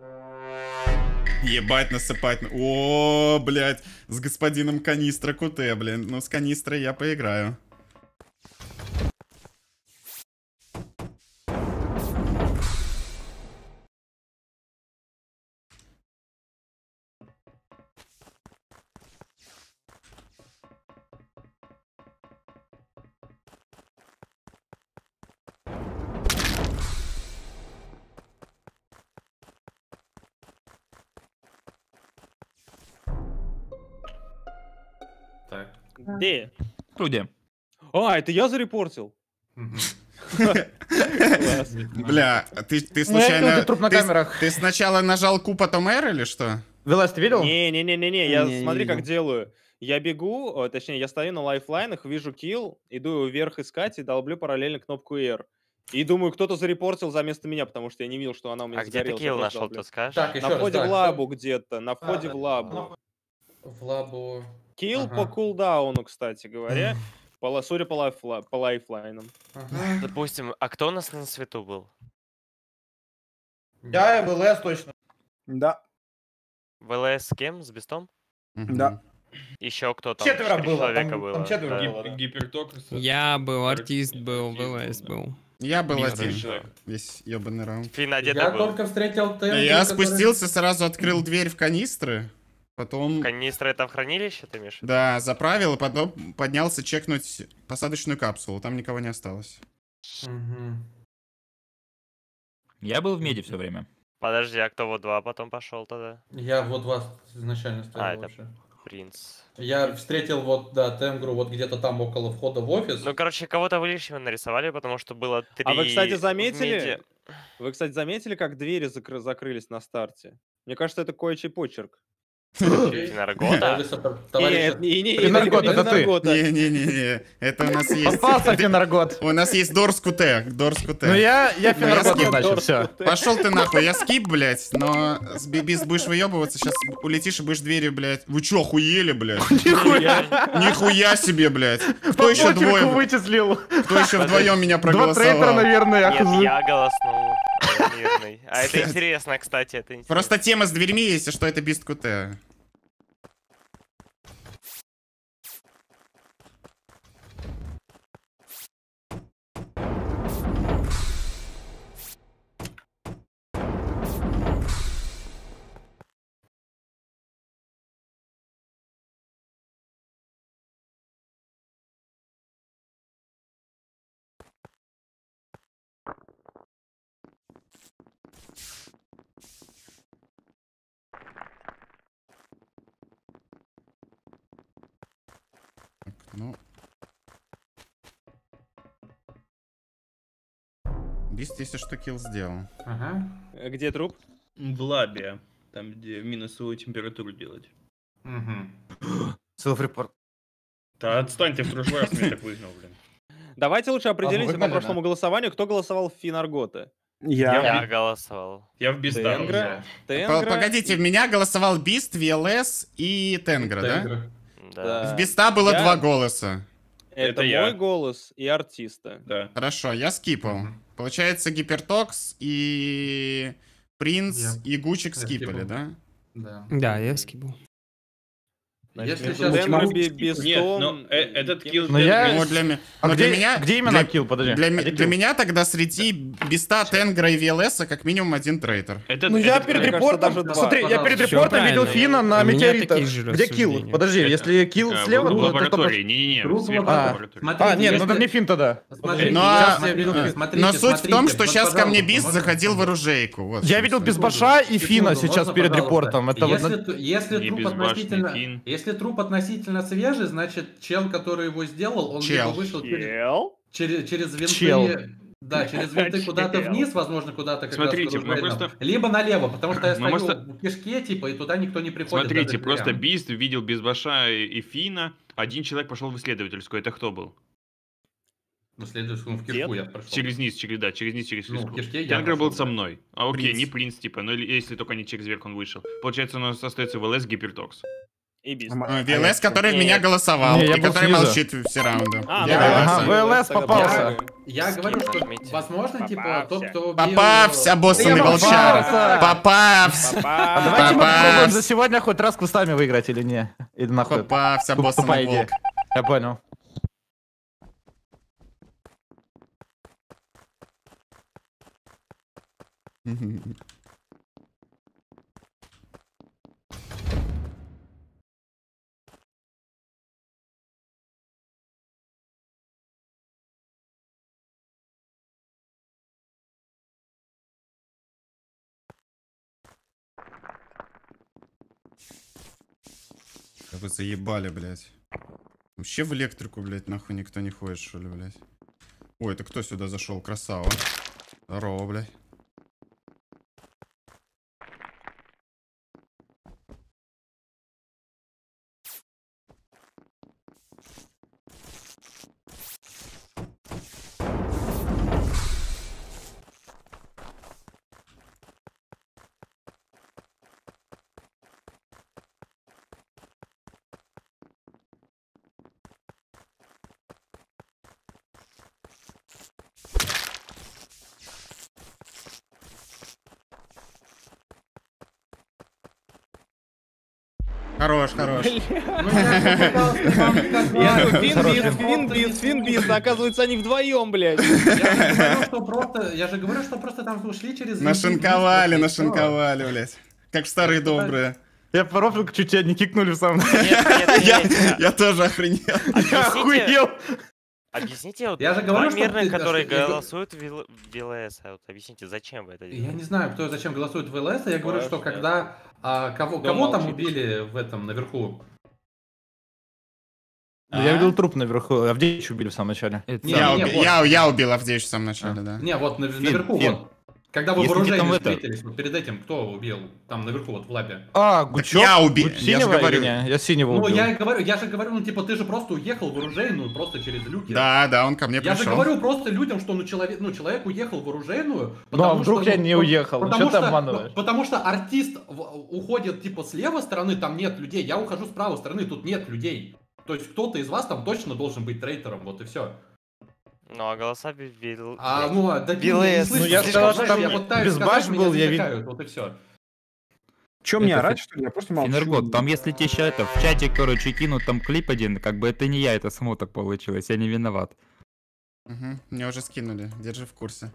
Ебать, насыпать. О, блядь, с господином канистра Куте, блин. Ну, с канистрой я поиграю. Так. Где? Люди. А, это я зарепортил. Бля, ты случайно... Ты сначала нажал Q, потом R или что? Велес, ты видел? Не-не-не-не, я Не, не смотри, как видел. делаю. Я бегу, точнее, я стою на лайфлайнах, вижу килл, иду вверх искать и долблю параллельно кнопку R. И думаю, кто-то зарепортил заместо меня, потому что я не видел, что она у меня А где ты сгорела. килл нашел, ты скажешь? Так, еще На раз, входе да, в лабу где-то, на входе в да. лабу. В лабу. Килл Ага. по кулдауну, кстати говоря, судя по лайфлайнам. Ага. Допустим, а кто у нас на свету был? Я и ВЛС точно. Да. ВЛС с кем? С Бестом? Да. Еще кто там? Четверо 4 было, человека там было. четверо да. было. Гипертокус. Я был, артист был, ВЛС был. Я был Минус один. еще. Весь ебаный раунд. Фина, где Я ты был? только встретил Тенгу, Я который- спустился, сразу открыл дверь в канистры. Потом... Канистра это в хранилище, ты имеешь? Да, заправил, и потом поднялся чекнуть посадочную капсулу. Там никого не осталось. Мгм. Я был в меди все время. Подожди, а кто вот 2 потом пошел тогда? Я вот вас изначально стоял А, это вообще. принц. Я встретил вот, да, Тенгру вот где-то там около входа в офис. Ну, короче, кого-то вы лишнего нарисовали, потому что было 3... А вы, кстати, в заметили? меди. Вы, кстати, заметили, как двери закрылись на старте? Мне кажется, это кое-чей почерк. Финаргота? Нет, не, Финаргот, это ты. Не-не-не, это у нас есть... Попался Финаргот. У нас есть Дорс Куте. Ну я Финаргот, скип. значит, все. Пошел ты нахуй, я скип, блядь, но с Бибис будешь выебываться, сейчас улетишь и будешь дверью, блядь. Вы чё, охуели, блядь? Нихуя себе, блядь. Кто еще Почерку двое? вычислил. Кто еще вдвоем меня Два трейтера, проголосовал? наверное, я Нет, хз. я голоснул. Я мирный. А это интересно, кстати, это интересно. Просто тема с дверьми, если что, это Бист Куте. Ну. Бист, если что, килл сделал. Ага. Где труп? В лабе, там где минусовую температуру делать. Угу. Селф-репорт. Да отстань, ты в прошлый раз меня так выгнал, блин. Давайте лучше определимся по выгнали, прошлому голосованию, кто голосовал в Финаргота. Я голосовал. Я в Биста. Тенгра. Тенгра. Погодите, в меня голосовал Бист, ВЛС и Тенгра, да? Тенгра. Да. В Биста было Я- 2 голоса. Это Это я. мой голос и артиста. Да. Хорошо, я скипал. Получается, Гипертокс и Принц и Гучик Я скипали, скипал. да? Да. Да, я скибл. Если Между сейчас Тенгра, труп- Бестом... Нет, но этот килл... Но я- Ну, для меня... А но для где, меня... где именно для- килл? Подожди. Для, А где для килл? меня тогда среди Биста, Тенгра и ВЛС как минимум один трейтер. Ну я перед мне кажется, репортом, даже два. смотри, я перед Пожалуйста. репортом Всё видел правильно. Фина на У меня метеоритах. такие же Где килл? рассуждения. Подожди, если килл слева, в то... лаборатории. Не-не-не, Труп в сверху лаборатории. лаборатории. Смотрите, А, нет, ну если- это не Фин тогда. Смотрите, Но, сейчас я видел Фин. Смотрите, но суть в том, смотрите, что вот, сейчас ко мне пожалуйста, Бист можно- заходил в оружейку. Вот Я что видел всё. Безбаша и Фина Секунду, сейчас можно, перед пожалуйста? репортом. Это вот... Если Не труп безбашенный относительно, Фин. если труп относительно свежий, значит чел, который его сделал, он Чел. либо вышел Чел? через винты, Чел. да, через винты куда-то Чел. вниз, возможно, куда-то как Смотрите, раз к мы оружейному, просто- либо налево, потому что я Мы стою просто- в кишке, типа, и туда никто не приходит. Смотрите, даже к просто дверям. Бист видел Безбаша и Фина. Один человек пошел в исследовательскую. Это кто был? Ну, следующему в кишку я прошел. Через низ, через Ну, физку. в кишке я Тенгра был прошел, со да. мной. А окей, Принц. не принц, типа, ну или если только не через верх он вышел. Получается, у нас остается ВЛС Гипертокс. И Бист. ВЛС, который в Не, меня нет. голосовал, Не, я и был который снизу. молчит все раунды. А, Я ну, ВЛС. ага, ВЛС тогда попался. правильно. Я говорю, что, нажмите. возможно, типа, Попався. тот, кто убил... Попався, обоссанный Я волчара. попался. Попався. Папа. Давайте мы Попас. попробуем за сегодня хоть раз кустами выиграть или не. Или нахуй. Попався, Тупая обоссанный идея. волк. Я понял. Да вы заебали, блядь. Вообще в электрику, блядь, нахуй никто не ходит, что ли, блядь. Ой, это кто сюда зашел? Красава. Здорово, блядь. Хорош, хорош. Ну, я попытался вам сказать. Финбист, оказывается, они вдвоем, блядь. Я же говорю, что просто там ушли через... Нашинковали, интуицию, и всё. нашинковали, блядь. Как в старые добрые. Я профиль чуть тебя не кикнули в самом Я тоже охренел. Я охуел. Объясните, вот Я же говорю, что мирные, ты- которые я говорю- голосуют в ВЛС, вот объясните, зачем вы это Я делаете? не знаю, кто зачем голосует в ЛС, я говорю, что Конечно. когда... кого там молчит. убили в этом, наверху? Я видел труп наверху. Авдеич убили в самом начале. Это Не, Я не, уби- вот. я убил Авдеич в самом начале, да. Не, вот наверху, Фин. вот. Когда вы Если ты вооружение там это- встретились, вот перед этим кто убил? Там наверху, вот в лабе. А, Гучок? я убил, Гуч- я же синего говорю. или не? Я синего Ну, убил. я же говорю, ну, типа, ты же просто уехал в оружейную, просто через люки. Да, он ко мне Я же пришел. говорю просто людям, что человек уехал в оружейную, Ну, а потому вдруг что, я не уехал? Потому Что ты что, обманываешь? потому что артист уходит, типа, с левой стороны, там нет людей, я ухожу с правой стороны, тут нет людей. То есть кто-то из вас там точно должен быть трейтором, вот и все. Ну, а голоса да, не слышно, Ну, я слишком сказал, что жарко, там я пытаюсь без сказать, баш меня был, я затыкают, вот и все. Че мне Это орать, что ли? Я просто молчу. Финергот, там если тебе еще это в чатик, короче, кинут там клип один, как бы это не я, это само так получилось, я не виноват. Угу, мне уже скинули, держи в курсе.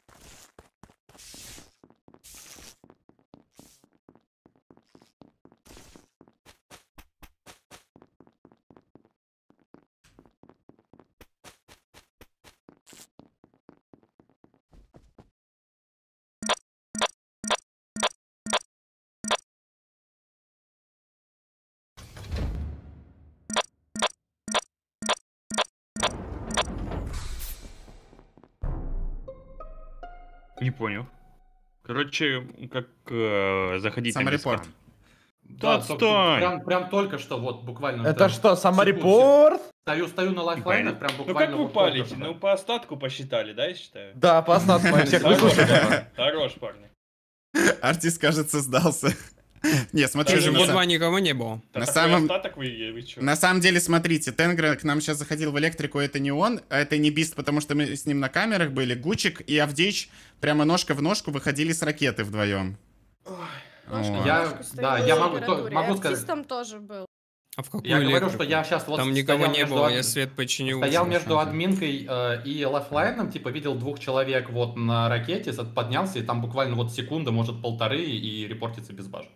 Не понял. Короче, как заходить на Саморепорт. Бискан. Да отстань! Прям только что, вот буквально. Это там что, саморепорт? Стою на лайфлайнах, прям Ну буквально. как вы вот только палите? что. Ну по остатку посчитали, да, я считаю? Да, по остатку всех выслушали. Хорош, парни. Артист, кажется, сдался. Не, смотри же, в О2 никого не было. На Такой самом- остаток вы чё? на самом деле, смотрите, Тенгра к нам сейчас заходил в электрику, это не он, а это не Бист, потому что мы с ним на камерах были. Гучик и Авдеич прямо ножка в ножку выходили с ракеты вдвоем. Я могу сказать. Артистом тоже был. А в какую Я говорю, электрику? что я сейчас вот Там никого стоял не между было, ад- я свет починил. Стоял между Ага. админкой и лайфлайном, типа видел 2 человек вот на ракете, поднялся, и там буквально вот секунда, может полторы, и репортится без баш.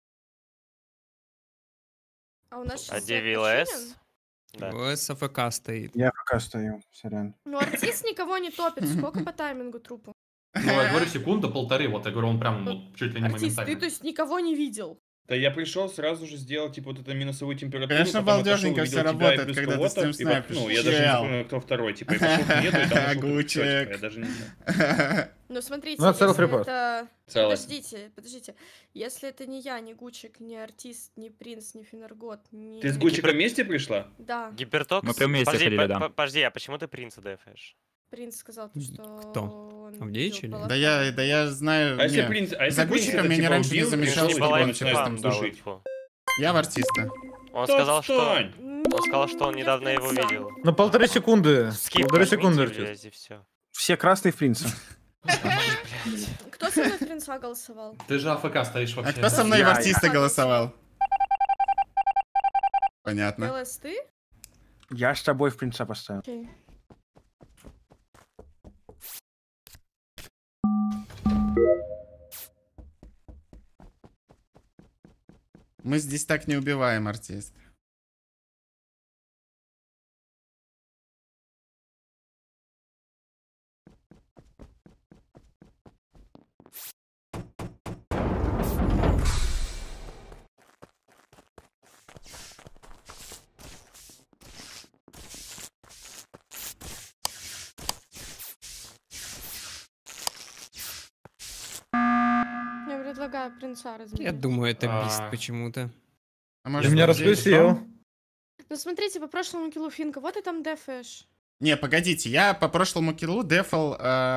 А у нас сейчас А где свет ВЛС? починен? Да. ВС АФК стоит. Я пока стою, сорян. Ну, артист никого не топит. Сколько по таймингу трупу? Ну, я говорю, секунда, полторы, вот я говорю, он прям вот чуть ли не Артист, ты, моментально. то есть, никого не видел? Да я пришел сразу же сделать, типа, вот эту минусовую температуру. Конечно, потом балдежненько отошел, всё увидел тебя и работает, плюс когда ты кого-то, с ним и снайпишь. ну, я даже не Чел. помню, кто второй, типа, и пошел к нету, и там нашел только всё, Гучек. типа, я даже не знаю. Ну, смотрите, Ну, это если self-report. это... Целое. Подождите. Если это не я, не Гучик, не артист, не принц, не Финергот, не... Ты с Гучиком вместе пришла? Да, Гипертокс? Мы прям вместе Подожди, ходили, да. Подожди, а почему ты принца дефаешь? принц сказал, что... Кто? он Авдеич видел или? полотно. Да я знаю, А если не. принц, За Гучиком это, меня типа, раньше не убил, замечал, пришел, что типа, он начинает что-то там там душить. Я в артиста. Он сказал, что... Отстань! Он сказал, что он Я недавно его принца. видел. Ну, 1,5 секунды. Скип, 1,5 секунды. нажмите, блядь, и все. Все красные в принца. Кто со мной в принца голосовал? Ты же АФК стоишь А вообще. кто со мной в Я. артиста голосовал? Понятно. ЛС ты? Я с тобой в принца поставил. Окей. Мы здесь так не убиваем, артист. Я предлагаю принца разменять. Я думаю, это бист А. почему-то. А Ты может, меня здесь- раскусил. Ну смотрите, по прошлому киллу Финка, вот и там дефаешь. Не, погодите, я по прошлому киллу дефал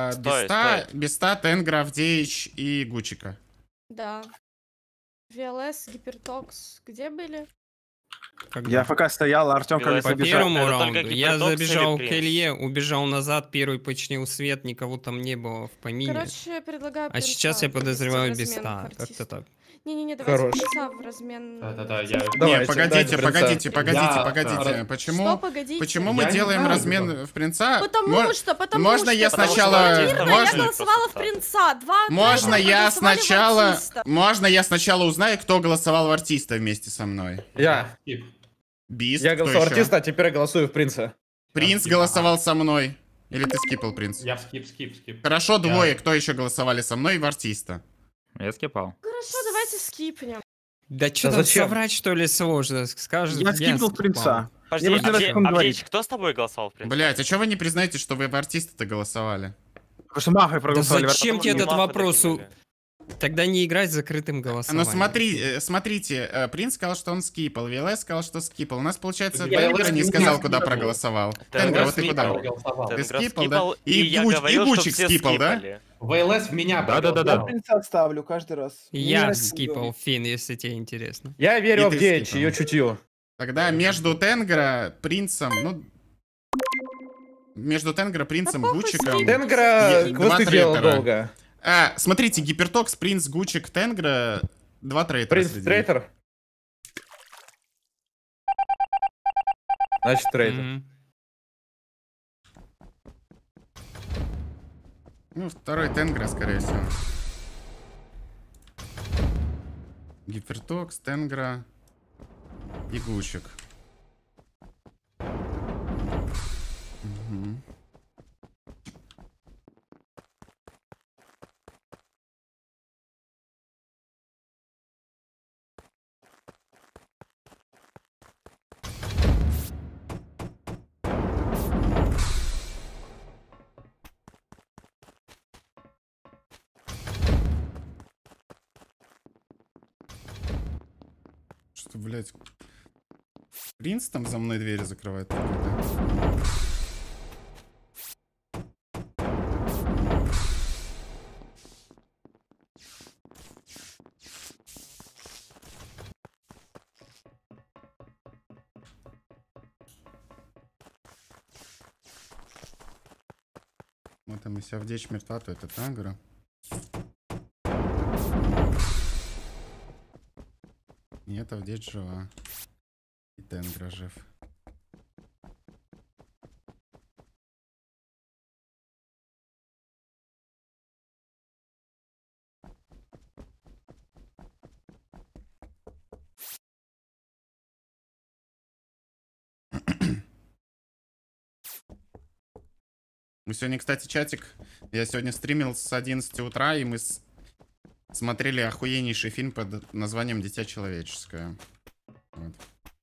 Беста, Тенгра, Авдеич и Гучика. Да. VLS, Гипертокс, где были? Когда? Я ФК стоял, а Артем Белая как По побежал. побежал. первому Это раунду только я Гипертокс забежал или к Принц? Илье, убежал назад, первый починил свет, никого там не было в помине. Короче, я предлагаю А принца сейчас я вывести подозреваю в размен Беста. к Как-то артисту. так. Не-не-не, давайте Хорош. принца в размен. Да-да-да, я... Не, Давайте, погодите, дайте принца. погодите, погодите, Я- погодите. Что, Почему? погодите? Почему мы Я не делаем знаю, размен в принца? Потому что можно я потому что сначала- Мирно можно- я голосовала в принца. Два Можно трейдера я проголосовали в сначала... артиста. Можно я сначала узнаю, кто голосовал в артиста вместе со мной? Я. Скип. Бист, Я кто голосовал еще? артиста, а теперь я голосую в принца. Принц голосовал со мной. Или ты скипал, принц? Я в скип. Хорошо, двое. Кто еще голосовали со мной и в артиста? Я скипал. Хорошо, давайте скипнем. Да что там зачем? соврать, что ли, сложно? Скажешь, Я скипнул в принца. Подожди, Мне просто нравится, как он говорит. Авдеич, кто с тобой голосовал, в принципе? Блять, а что вы не признаете, что вы в артиста-то голосовали? Потому что мафой Да проголосовали. зачем тебе этот Мафы вопрос? докинули. Тогда не играть с закрытым Ну голосованием. смотрите, принц сказал, что он скипал, ВЛС сказал, что скипал. У нас, получается, Я Тенгра не не сказал, скипал. куда проголосовал. Тенгра Тенгра, вот ты Скипал, куда? голосовал. Ты Тенгра скипал, скипал, да? и я Гуч- говорил, и что Гучик все скипал, да? скипали. ВЛС в меня Да-да-да-да. проголосовал. принца ставлю каждый раз. Я скипал Фин, если тебе интересно. Я верю И в ты Авдеич, скипал. ее чутью. Тогда между Тенгра, принцем, ну... Между Тенгра, принцем, похуй, Гучиком... Тенгра Два квесты делал трейтера. долго. Смотрите, Гипертокс, принц, Гучик, Тенгра... Два трейтера Принц среди них. трейтер? Значит, трейтер. Мгм. Ну, второй Тенгра, скорее всего. Гипертокс, Тенгра и Гучик. Мгм. Что, блядь? Принц там за мной двери закрывает? какой-то? Вот там, если Авдеич мертва, то это Тенгра. Нет, Авдеич жива. И Тенгра жив. Мы сегодня, кстати, чатик, я сегодня стримил с 11 утра, и мы смотрели охуеннейший фильм под названием «Дитя человеческое». Вот.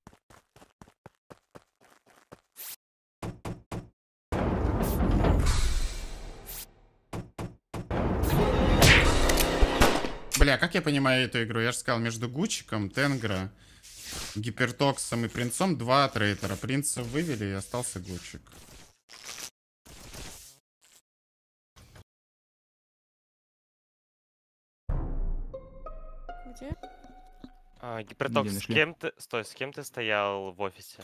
Бля, как я понимаю эту игру? Я же сказал, между Гучиком, Тенгра, Гипертоксом и Принцом два трейтера. Принца вывели, и остался Гучик. Где? Гипертокс, Где с нашли? кем ты... Стой, с кем ты стоял в офисе?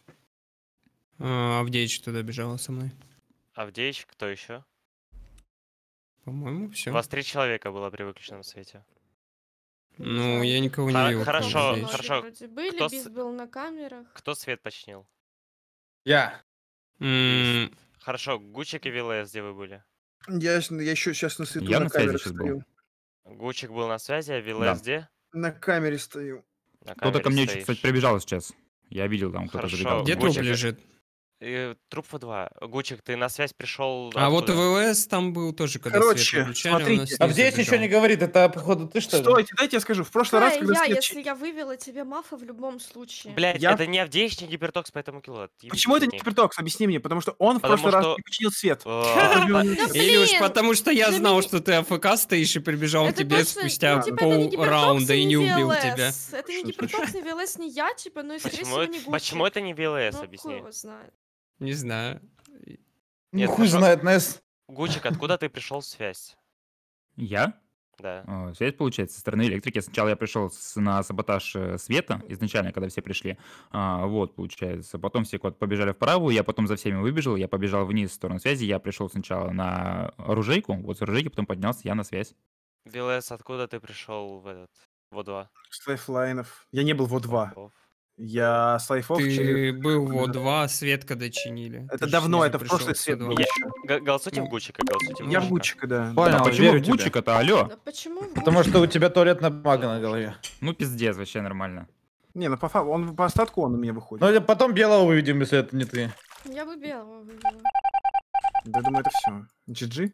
Авдеич туда бежала со мной. Авдеич, кто еще? По-моему, У все. вас 3 человека было при выключенном свете. Ну, я никого не видел. кроме Хорошо, Авдеича. хорошо. Вроде были, Кто Бист с- был на камерах. Кто свет починил? Я. М, Хорошо, Гучик и Виллес, где вы были? Я еще сейчас на свету Я на на связи камере щас был. стою. Гучик был на связи, а Виллес Да. где? На камере стою. На Кто-то ко камере мне, стоишь. кстати, прибежал сейчас. Я видел там, кто-то Хорошо. забегал. Где Гучик, труп лежит? Труп В2. Гучик, ты на связь пришел. А вот ВЛС там был тоже, когда Короче, свет выключали, он смотрите. нас снизу Авдеич ничего бежал. не говорит, это, походу, ты что ли? Стойте, дайте я скажу. В прошлый раз, когда я, свет... если я вывела тебе мафа в любом случае. Блять, Я- это не Авдеич, не Гипертокс, поэтому кило. Отъебись Почему это от не них. Гипертокс? Объясни мне, потому что он в Потому прошлый раз что- не починил свет. А, Или уж блин! потому что я Да знал, меня- что ты АФК стоишь и прибежал к Это тебе точно, спустя ну, типа, это не полраунда и не убил VLS. тебя. Это не Гипертокс, не VLS, не я, типа, ну и скорее Почему, всего не Гуччи. почему это не ВЛС, Ну, объясни. хуй его знает. Не знаю. Ну, Нет, хуй хорошо. знает, Несс. Гучик, откуда ты пришел в связь? Я? Да. Связь, получается, со стороны электрики. Сначала я пришел на саботаж света, изначально, когда все пришли. Вот, получается. Потом все куда-то побежали вправо, я потом за всеми выбежал, я побежал вниз в сторону связи, я пришел сначала на оружейку, вот с оружейки потом поднялся я на связь. ВЛС, откуда ты пришел в этот... В 2? С лайфлайнов. Я не был в О2. Я с лайфов Ты через... был в О2, свет когда чинили. Это Ты ж давно, снизу это в пришел прошлый с свет О2. был еще. Голосуйте в Гучика, голосуйте в Я в Гучика. Гучика, да. Понял, А почему верю тебе. Гучика-то, алло? Да почему в Потому Гуччи? что у тебя туалетная бумага на голове. Ну, пиздец, вообще нормально. Не, ну он по остатку он у меня выходит. Ну, потом белого выведем, если это не ты. Я бы белого вывела. Да, думаю, это все. GG?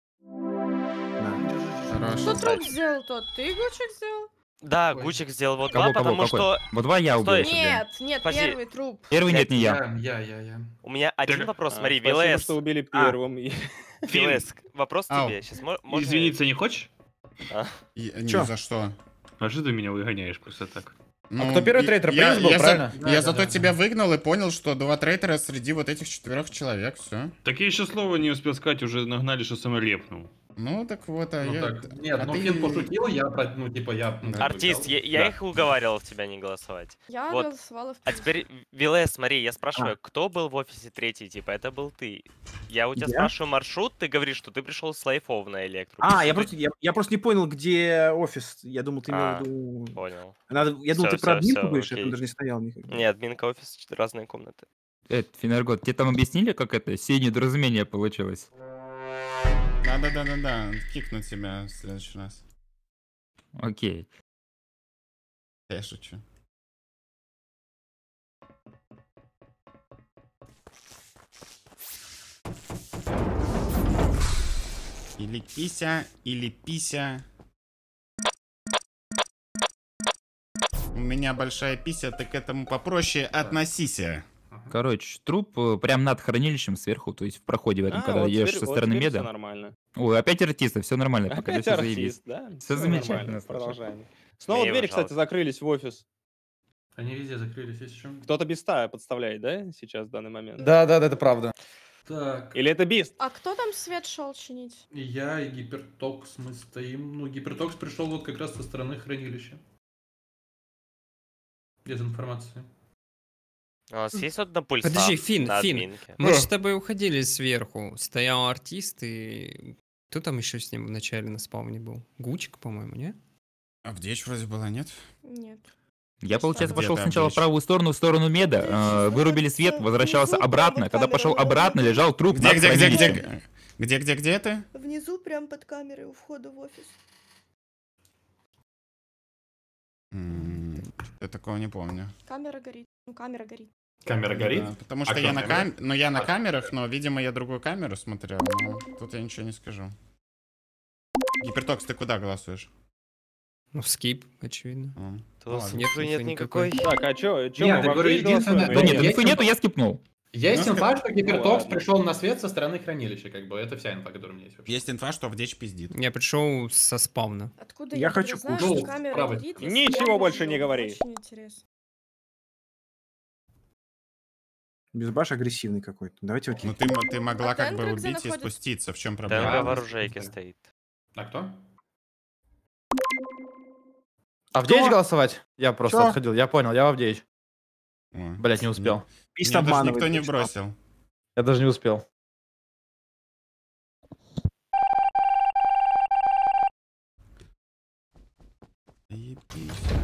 Да. Кто Хорошо. труп сделал тот? Ты Гучик сделал? Да, Ой. Гучик сделал вот Кого, 2, потому какой? что Вот два я убил. Стой. себе. Нет, Подожди. первый труп. Первый нет, не я. Я. у меня один Так, вопрос, смотри, Спасибо, ВЛС. что убили первым. ВЛС, вопрос Ау. тебе. Сейчас можно... Извиниться не хочешь? Ни Чё? за что. А что ты меня выгоняешь просто так? Ну, кто первый и- трейтер? я- Принц был, я за- правильно? Я Да, зато да, тебя да. выгнал и понял, что 2 трейтера среди вот этих 4 человек, все. Так я еще слова не успел сказать, уже нагнали, что сам репнул. Ну так вот, а Ну я... так, нет, а ну ты- Фин пошутил, я, ну типа, я... ну, как бы Артист, взял. я Да. их уговаривал в тебя не голосовать. Я Вот. голосовала в А плюс. теперь, ВЛС, смотри, я спрашиваю, кто был в офисе третий, типа, это был ты. Я у тебя Я? спрашиваю маршрут, ты говоришь, что ты пришел с лайфов на электру. Я просто не понял, где офис. Я думал, ты имел в виду... Понял. Я думал, Всё, ты про всё, админку всё, говоришь, я окей. там даже не стоял никогда. Не, админка офис, разные комнаты. Финергот, тебе там объяснили, как это сие недоразумение получилось? Да, кикну тебя в следующий раз. Окей. Я шучу. Или кися, или пися. У меня большая пися, ты к этому попроще относися. Короче, труп прям над хранилищем сверху, то есть в проходе в этом, когда вот едешь теперь- со вот стороны теперь меда. всё нормально. Ой, опять артисты, все нормально, пока Опять все заебись. артист, да? Всё Всё замечательно, нормально, слушай. продолжаем. Снова Мне его двери, кстати, жалко. закрылись в офис. Они везде закрылись, есть чем. Кто-то Биста подставляет, да, сейчас в данный момент? Да, это правда. Так, Или это Бист? А кто там свет шел чинить? и я, и Гипертокс мы стоим. Ну, Гипертокс пришел вот как раз со стороны хранилища. Без информации. У нас есть вот на пульсах? Подожди, Фин, на Фин. админке? Мы же с тобой уходили сверху. Стоял артист и... Кто там еще с ним в начале на спауне был? Гучик, по-моему, не? Авдеич вроде была, нет? Нет. Я, получается, Где пошел ты, сначала в Авдеич? правую сторону, в сторону меда, вырубили свет, возвращался обратно. Когда пошел обратно, лежал труп над хранилищем. Где ты? Внизу, прям под камерой у входа в офис. Я такого не помню. Камера горит. Ну, камера горит. Камера горит? Да, потому А что кто я на камера? ну я на камерах, но, видимо, я другую камеру смотрел, но тут я ничего не скажу. Гипертокс, ты куда голосуешь? Ну, скип, очевидно. Тут ладно. Нет инфы нет инфы никакой. никакой. Так, а чё Нет, мы я во говорю, все единственное- голосуем? Да нет, Есть инфы нету, я скипнул. Есть Ну, инфа, что Гипертокс ладно. пришел на свет со стороны хранилища, как бы. Это вся инфа, которая у меня есть вообще. Есть инфа, что Авдеич пиздит. Я пришел со спауна. Откуда Я теперь хочу знаю, кушать. что камера Правда. горит, если Ничего я больше выжила? не говори. Очень интересно. Безбаш агрессивный какой-то. Давайте его Ну кикнем. ты могла А как бы Тендрик где убить и находится? спуститься. В чем ТНГ проблема? в оружейке Да. стоит. А кто? Авдеич Кто? голосовать? Я просто Чё? отходил, я понял, я в Авдеич. Ой, Блять, не успел. Пист меня даже обманывает. никто не точно. бросил. Я даже не успел. Ебись.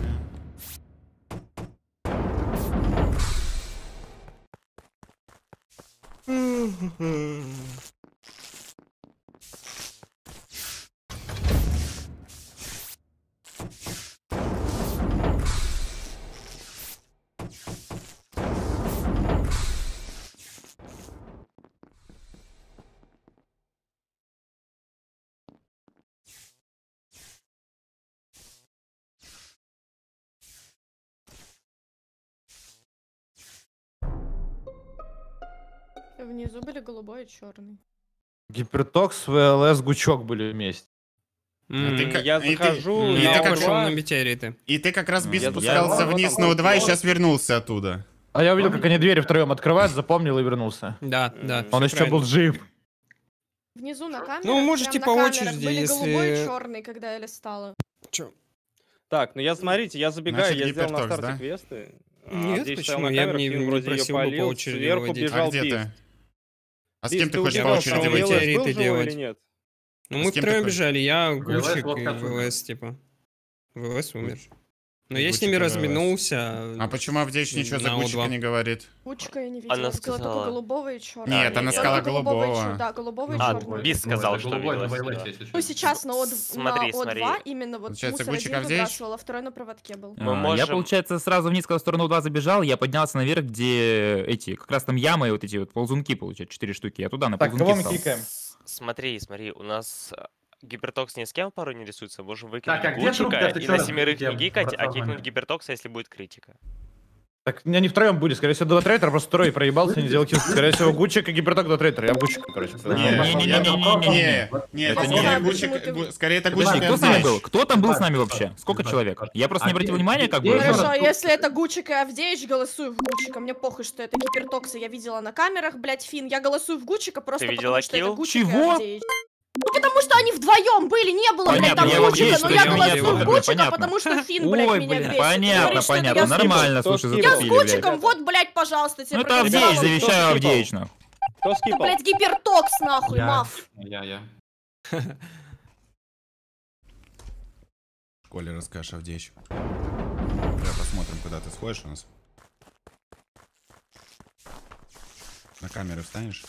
Внизу были голубой и черный. Гипертокс, ВЛС, Гучок были вместе. ты как- Я и ты- захожу и на ты как пошел O2. на метеориты. И ты как раз без Я спускался думал, вниз там на У2 и был. сейчас вернулся оттуда. А я увидел, как они двери втроем открывают, запомнил и вернулся. Да, да. Он всё еще был правильно. жив. Внизу на камерах, Ну, можете прям по на камерах очереди, были голубой и если- черный, когда я листала. Так, ну я, смотрите, я забегаю, Значит, я сделал на Гипертокс, старте да? квесты. Нет, Авдеич стоял почему? на Я камерах, бы не- Финн не вроде её просил бы по полил, очереди сверху выводить. бежал А где Бист. ты? А с Бист, кем ты ты хочешь по убегал, очереди там выйти? ВЛС был Метеориты живой делать. или нет? Ну, А мы с кем ты втроем ходишь? бежали, я, ВЛС Гучик вот и как умер. ВЛС, типа. ВЛС умер. Но И я с ними Гучик и ВЛС. разминулся. А почему Авдеич ничего за на Гучика O2. не говорит? Гучка я не видела, Она я видела только сказала- голубого и черного. Нет, она сказала голубого. Да, голубого и А, черного. Бист сказал, что голубой видела на себя. ВЛС, если Ну, чё. сейчас на Смотри, О2 смотри. именно вот Получается, мусор Гучик один Авдеич? выбрасывал, а второй на проводке был. Мы Я, можем- получается, сразу вниз, когда в сторону У2 забежал, я поднялся наверх, где эти, как раз там ямы, вот эти вот ползунки, получается, 4 штуки. Я туда на Так, кого мы ползунки стал. кикаем? Смотри, у нас Гипертокс ни с кем пару не рисуется, можем выкинуть Так, а где труп? Гучика Ты и чё на раз 7 я не гикать, а бросал кикнуть момент? Гипертокса, если будет критика. Так, они втроем были, скорее всего, два трейтера, просто второй проебался, не сделал килл. Скорее всего, Гучик и Гиперток два трейтера. Я в Гучика, короче. Нет, Это это не не я. Гучик, Почему ты- скорее это Подожди, Гучик и кто с нами Авдеич. был? Кто там был с нами вообще? Сколько человек? Я просто не обратил внимания, как бы. Хорошо, если это Гучик и Авдеич, голосую в Гучика. Мне похуй, что это Гипертокса я видела на камерах, блядь, Фин. Я голосую в Гучика просто Ты потому, видела что это килл? Гучик Чего? и Авдеич. Ну потому что они вдвоем были, не было, блядь, Понятно, там я Гучика, Авдеич, но что я я голосую видел, в Гучика, понятно. потому что Фин, блядь, Ой, меня блин, бесит. понятно, Говорит, что это понятно, я с нормально, Кто слушай, скипал? Я с затупили, блядь. Гучиком, вот, блядь, пожалуйста, тебе Ну это Авдеич, продиктовала. завещаю скипал? Авдеич, нахуй. Кто Это, скипал? блядь, Гипертокс, нахуй, Я. мав. Я. Коля, расскажешь, Авдеич. Давай посмотрим, куда ты сходишь у нас. На камеру встанешь?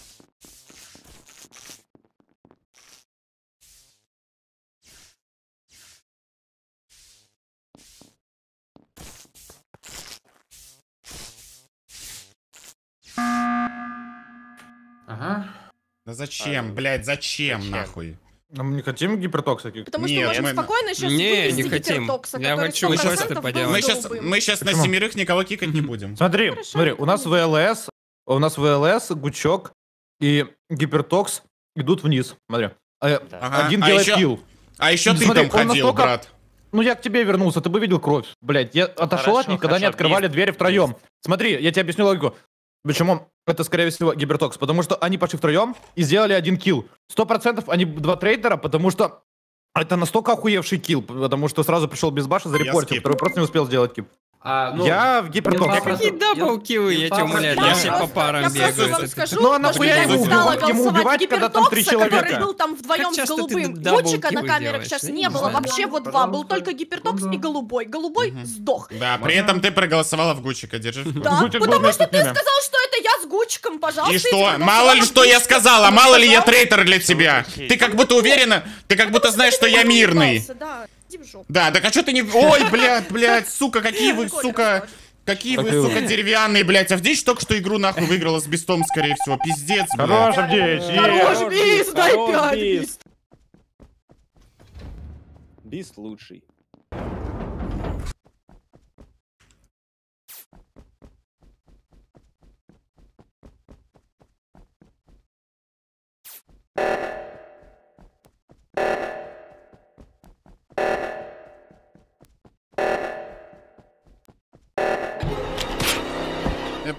Ага. Да зачем, блядь, зачем, Зачем? нахуй? А мы не хотим Гипертокса кикать? Потому что Нет, можем мы- спокойно сейчас Не, вывести не хотим. Гипертокса, Я который хочу 100% квесты был поделать. Мы сейчас, голубым. мы сейчас на Почему? 7 никого кикать не будем. Смотри, Хорошо, смотри, у нас ВЛС, Гучок и Гипертокс идут вниз. Смотри. Ага, Один а делает ещё- килл. А еще ты Смотри, там он ходил, настолько- брат. Ну, я к тебе вернулся, ты бы видел кровь. Блять, я отошел от хорошо, них, когда они хорошо, открывали Бист, двери втроем. Смотри, я тебе объясню логику. Почему это, скорее всего, Гипертокс? Потому что они пошли втроем и сделали один килл. 100% они два трейдера, потому что это настолько охуевший килл, потому что сразу пришел без баша, зарепортил, скип. второй просто не успел сделать кип. Я в Гипертоксе. Какие даблкиллы, я тебя умоляю, Да, все просто по парам я просто бегают. вам Это- скажу, Ну, а то, нахуя что я ему не стала убивать, ему голосовать убивать, когда там три Гипертокса, который человека? был там вдвоем Как с часто ты голубым. даблкиллы Гучика на камерах делаешь? сейчас Я не не было. знаю. Вообще вот два. Был только Гипертокс и голубой. Голубой Мгм. сдох. Да, при этом ты проголосовала в Гучика, держи. в курсе. Да, Гучик был потому вместе что с ты ними. сказал, что это я с Гучиком, пожалуйста. И я что? тебе Мало ли голосовала что я Гучика. сказала, мало ли я Пожалуйста. трейтер для тебя. Ты как будто уверена, ты как будто знаешь, что я мирный. Да, иди в жопу. Да, так а что ты не... Ой, блядь, сука, какие вы, Коля, сука... расскажешь. Какие вы, Какие вы? сука, деревянные, блядь. Авдеич только что игру нахуй выиграла с Бистом, скорее всего. Пиздец, блядь. Хорош, Авдеич, Хорош, Бист, дай Хорош, 5, Бист. Бист. Бист лучший.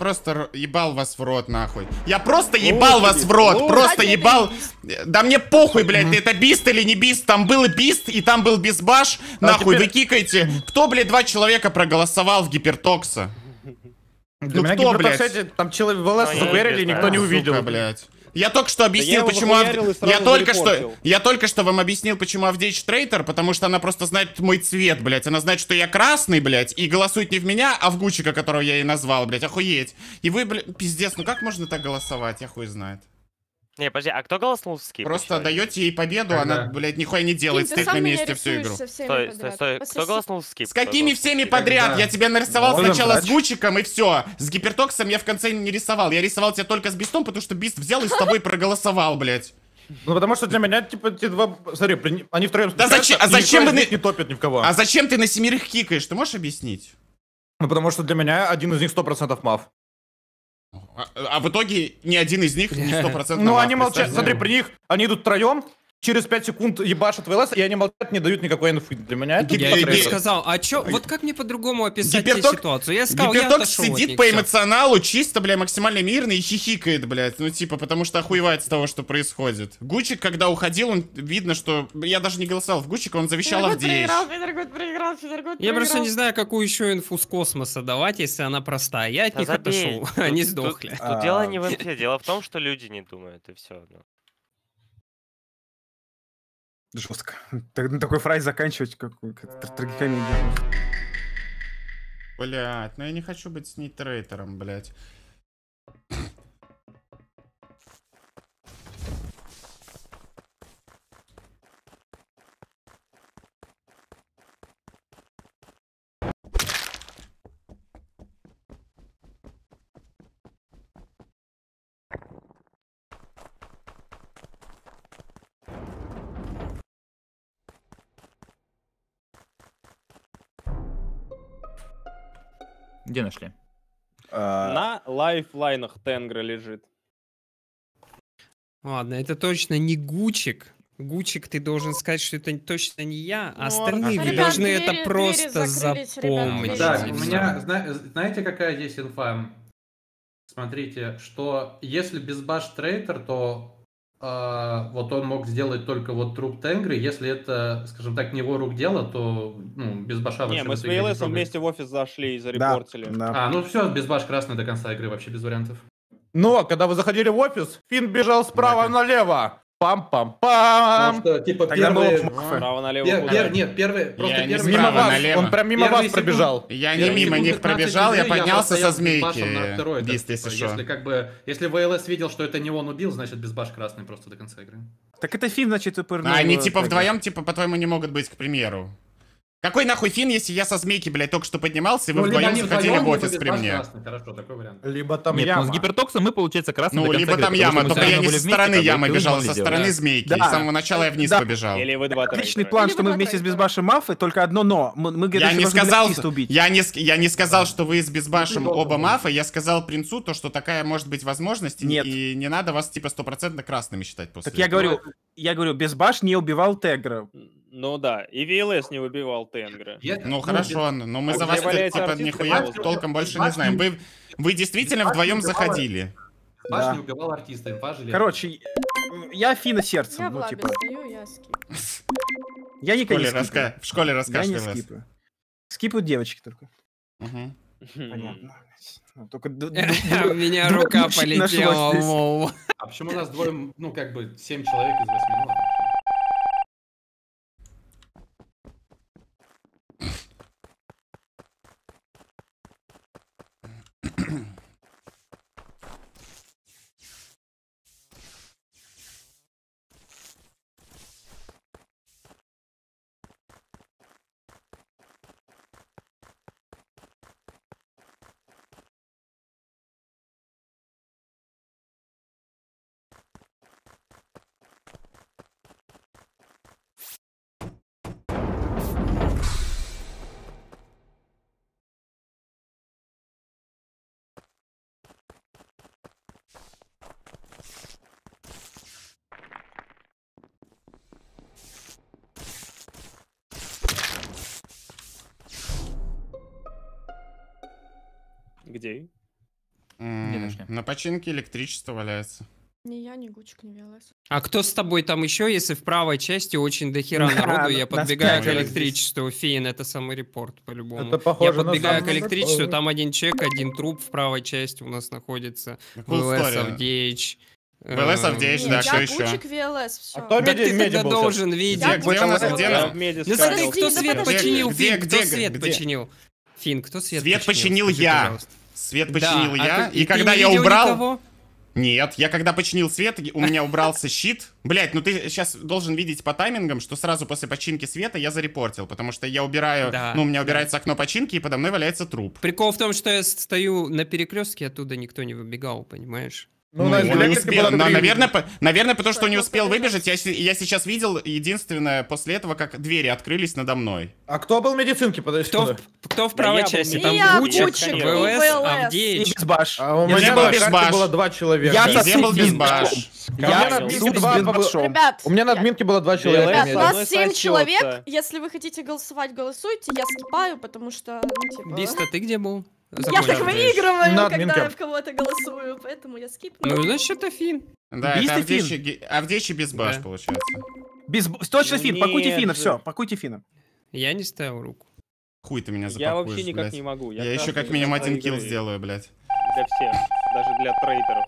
просто ебал вас в рот, нахуй. Я просто ебал вас в рот, просто ебал. Да мне похуй, блядь, это бист или не бист. Там был бист, и там был безбаш. Нахуй, вы кикаете. Кто, блядь, 2 человека проголосовал в Гипертокса? Для меня кто, Гипертокс, блядь? эти, там человек в ЛС загуэрили, никто не увидел. Сука, блядь. Я только что объяснил, его почему... захуярил и сразу зарепортил. Я только что вам объяснил, почему Авдеич трейтер, потому что она просто знает мой цвет, блядь. Она знает, что я красный, блядь, и голосует не в меня, а в Гучика, которого я ей назвал, блядь. Охуеть. И вы, блядь, пиздец, ну как можно так голосовать? Я хуй знает. Не, подожди, а кто голоснул в скип? Просто еще? даете ей победу, она, блядь, нихуя не делает, Ким, ты стоит на сам меня месте всю рисуешь игру. со всеми Стой, подряд. стой. Кто Пососи. голоснул в скип? С какими всеми подряд? Я тебя нарисовал сначала с Гучиком, и все. С Гипертоксом я в конце не рисовал. Я рисовал тебя только с Бистом, потому что Бист взял и с тобой проголосовал, блядь. Ну, потому что для меня, типа, эти два... Смотри, они втроем Да спускаются, зачем- а и никто зачем из вы них на- не топит ни в кого? А зачем ты на 7 кикаешь? Ты можешь объяснить? Ну, потому что для меня один из них 100% мав. А в итоге ни один из них не 100% Ну, мав, они молчат. представь Смотри, себе. при них, они идут втроем, через 5 секунд ебашат в ЛС, и они молчат, не дают никакой инфы. Для меня это Я тебе Гипертокс- сказал, а чё, вот как мне по-другому описать тебе Гипертокс- ситуацию? Я сказал, я Гипертокс отошел от сидит них, по всё. эмоционалу, чисто, бля, максимально мирно и хихикает, блядь. Ну, типа, потому что охуевает с того, что происходит. Гучик, когда уходил, он видно, что... Я даже не голосовал в Гучика, он завещал Авдеич. Федоргуд проиграл, Федоргуд Я просто проиграл. не знаю, какую еще инфу с космоса давать, если она простая. Я от Да них забей. отошел, Тут- они тут- сдохли. Тут дело не в инфе, дело в том, что люди не думают, и все. Жестко. На такой фразе заканчивать, как трагикомедия. Блядь, ну я не хочу быть с ней трейтером, блядь. Где нашли? На лайфлайнах Тенгра лежит. Ладно, это точно не Гучик. Гучик, ты должен сказать, что это точно не я, а остальные вы ребят, должны двери- это двери просто закрылись, ребят, запомнить. двери Так, закрылись. у меня, знаете, какая здесь инфа? Смотрите, что если безбаш трейтер, то вот он мог сделать только вот труп Тенгры. Если это, скажем так, не его рук дело, то ну, безбаша вообще... Не, мы в с итоге не VLS трогает. вместе в офис зашли и зарепортили. Да. Ну все, безбаш красный до конца игры, вообще без вариантов. Но, когда вы заходили в офис, Финн бежал справа налево. Пам-пам-пам. Потому что, типа, Тогда первые... было мафы. Справа налево. куда? Нет, первые... Просто Я не первые... Мимо Справа вас, налево. он прям мимо Первые вас пробежал. Я не Первые мимо секунд них 15 пробежал, я игры поднялся постоял со с безбашем на змейки. второй, Бист, так, если типа, что. если как бы... Если ВЛС видел, что это не он убил, значит безбаш красный просто до конца игры. Так это фильм, значит, и пырнул. А они типа вдвоем, типа, по-твоему, не могут быть, к примеру. Какой нахуй Фин, если я со змейки, блядь, только что поднимался, и вы Ну, либо вдвоем они заходили вдвоем, в либо офис при безбаш мне? красный. Хорошо, такой вариант. Либо там Нет, яма. ну с Гипертоксом мы, получается, красный Ну, до конца либо игры, там потому яма, что мы только всё я равно не были со вместе, стороны как бы, ямы ты бежал, могли со делать. стороны змейки. Да. И с самого начала я вниз Да. побежал. Или вы два Отличный трейтера. план, Или что мы вы вместе с трейтера. Безбашем мафы, только одно но. Мы Я не сказал, убить. я не сказал, что вы с Безбашем оба мафа, я сказал принцу то, что такая может быть возможность, Нет. и не надо вас типа 100% красными считать после Так я этого. говорю, Безбаш не убивал Тегра. Ну да, и VLS не выбивал Тенгра. Ну хорошо, но мы А за где вас валяется типа артист, нихуя который толком больше не знаем. Вы действительно вдвоем заходили. Безбаш Да. не убивал артиста, инфа железная. Короче, я Фина сердцем, Я в ну лабе типа. стою, я скип. Я В никогда школе, не скипаю. в школе Я не раскашливалась. скипаю. Скипают девочки только. Мгм. Понятно. Ну, только У меня Два рука мужчин полетела. нашлось здесь. Вова. А почему у нас двое, ну как бы 7 человек из 8? Ну ладно. Где? Денежки. На починке электричество валяется. Ни я, ни Гучик, ни ВЛС. А кто с тобой там еще, если в правой части очень дохера Да, народу, я нас подбегаю к пятеро электричеству, Фин, это саморепорт по-любому. Это похоже Я на подбегаю к саморепорт. электричеству, там один человек, один труп в правой части у нас находится. Cool ВЛС, story. Авдеич. ВЛС, Авдеич, Нет, да, я что еще? Гучик, ВЛС, все. А кто Да меди ты тогда был сейчас? должен видеть. Я Где у нас, Гучик, где ВЛС. нас? в меди Ну сканил. смотри, кто Подожди, свет да починил, подожди. Фин, кто Где? свет Где? починил? Фин, кто свет Свет починил? починил Скажи, я. пожалуйста. Свет Да, починил а я, ты- и ты когда не я видел убрал... никого? Нет, я когда починил свет, у меня убрался щит. Блять, ну ты сейчас должен видеть по таймингам, что сразу после починки света я зарепортил, потому что я убираю, Да, ну у меня да. убирается окно починки, и подо мной валяется труп. Прикол в том, что я стою на перекрестке, оттуда никто не выбегал, понимаешь? Ну, у нас он не электрика успел, была три. наверное, потому что он не Поэтому успел побежал. выбежать, я сейчас видел единственное после этого, как двери открылись надо мной. А кто был в медицинке? Подожди. Кто в Да правой я был части? не Там я, Гучик, Гучик и ВЛС, ВЛС. И Авдеич. Безбаш. А у Я меня был на без карте баш. было 2 человека. Я Везде был Без безбаш. У меня на Камень. админке Без два башом. Ребят, У меня на админке было 2 человека. ребят, Меди. нас Одной 7 сосётся. человек. Если вы хотите голосовать, голосуйте. Я скипаю, потому что, ну, типа... Биста, ты где был? Я так Закончил. выигрываю, На когда админке. я в кого-то голосую, поэтому я скипну. Ну, значит, это Фин. Да, Бист это и Фин. Авдеич и безбаш, Да. получается. Точно Фин, пакуйте Нет Фина, же. все, пакуйте Фина. Я не ставил руку. Хуй ты меня Я запакуешь, вообще никак блядь. не могу. Я еще красный как минимум для 1 килл игры. сделаю, блядь. Для всех, даже для трейдеров.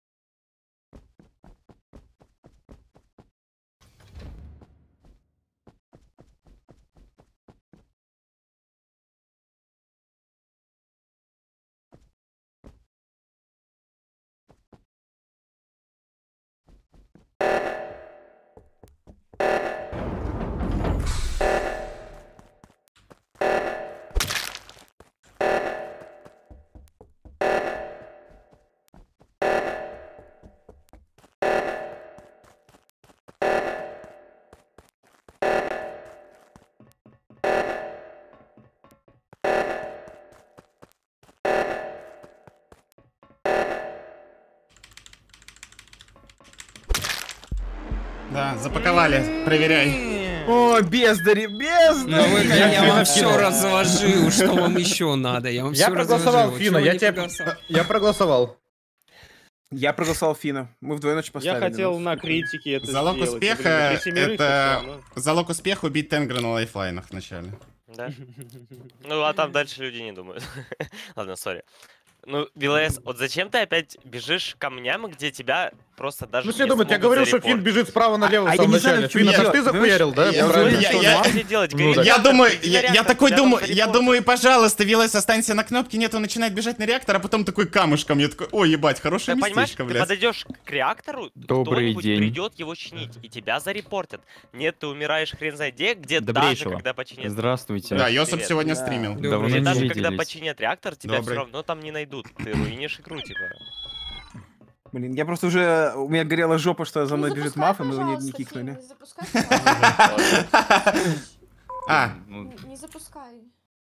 Да, запаковали, проверяй. О, бездари, Ну, бездари! я вам все разложил, что вам еще надо. Я вам Я все проголосовал разложил. Фина, Чего я не тебя... проголосовал? Я проголосовал. Я проголосовал Фина. Мы вдвоем ночь Я поставили. хотел на критике это Залог сделать. успеха Блин, на 3 семерых это... и всё, Залог успеха убить Тенгра на лайфлайнах вначале. Да? Ну, а там дальше люди не думают. Ладно, сори. Ну, ВЛС, вот зачем ты опять бежишь к камням, где тебя просто даже Ну, все не думают, я смогут говорю, что Фин зарепортить? бежит справа налево А в я самом не знаю, начале. что Фин, это делать. ж ты захуярил, да? Я- Правильно? я- Что я- надо делать? Ну Говорит, да. Я реактор, думаю, иди на я реактор, такой тебя там думаю, я зарепортят. думаю, пожалуйста, Вилайс, останься на кнопке, нет, он начинает бежать на реактор, а потом такой камушком, я такой, ой, ебать, хорошее Ты понимаешь, местечко, ты блядь. подойдешь к реактору, Добрый кто-нибудь день. придет его чинить, и тебя зарепортят. Нет, ты умираешь хрен знает где даже Добрейшего. когда починят. Здравствуйте. Да, Йосип Привет. сегодня Да. стримил. Добрый Или день. даже не когда виделись. починят реактор, тебя Добрый. все равно там не найдут. Ты руинишь игру, типа. Блин, я просто уже... У меня горела жопа, что за мной Не бежит запускай, маф, и мы его не пожалуйста, кикнули. Фин, не запускай, пожалуйста. А, Не запускай.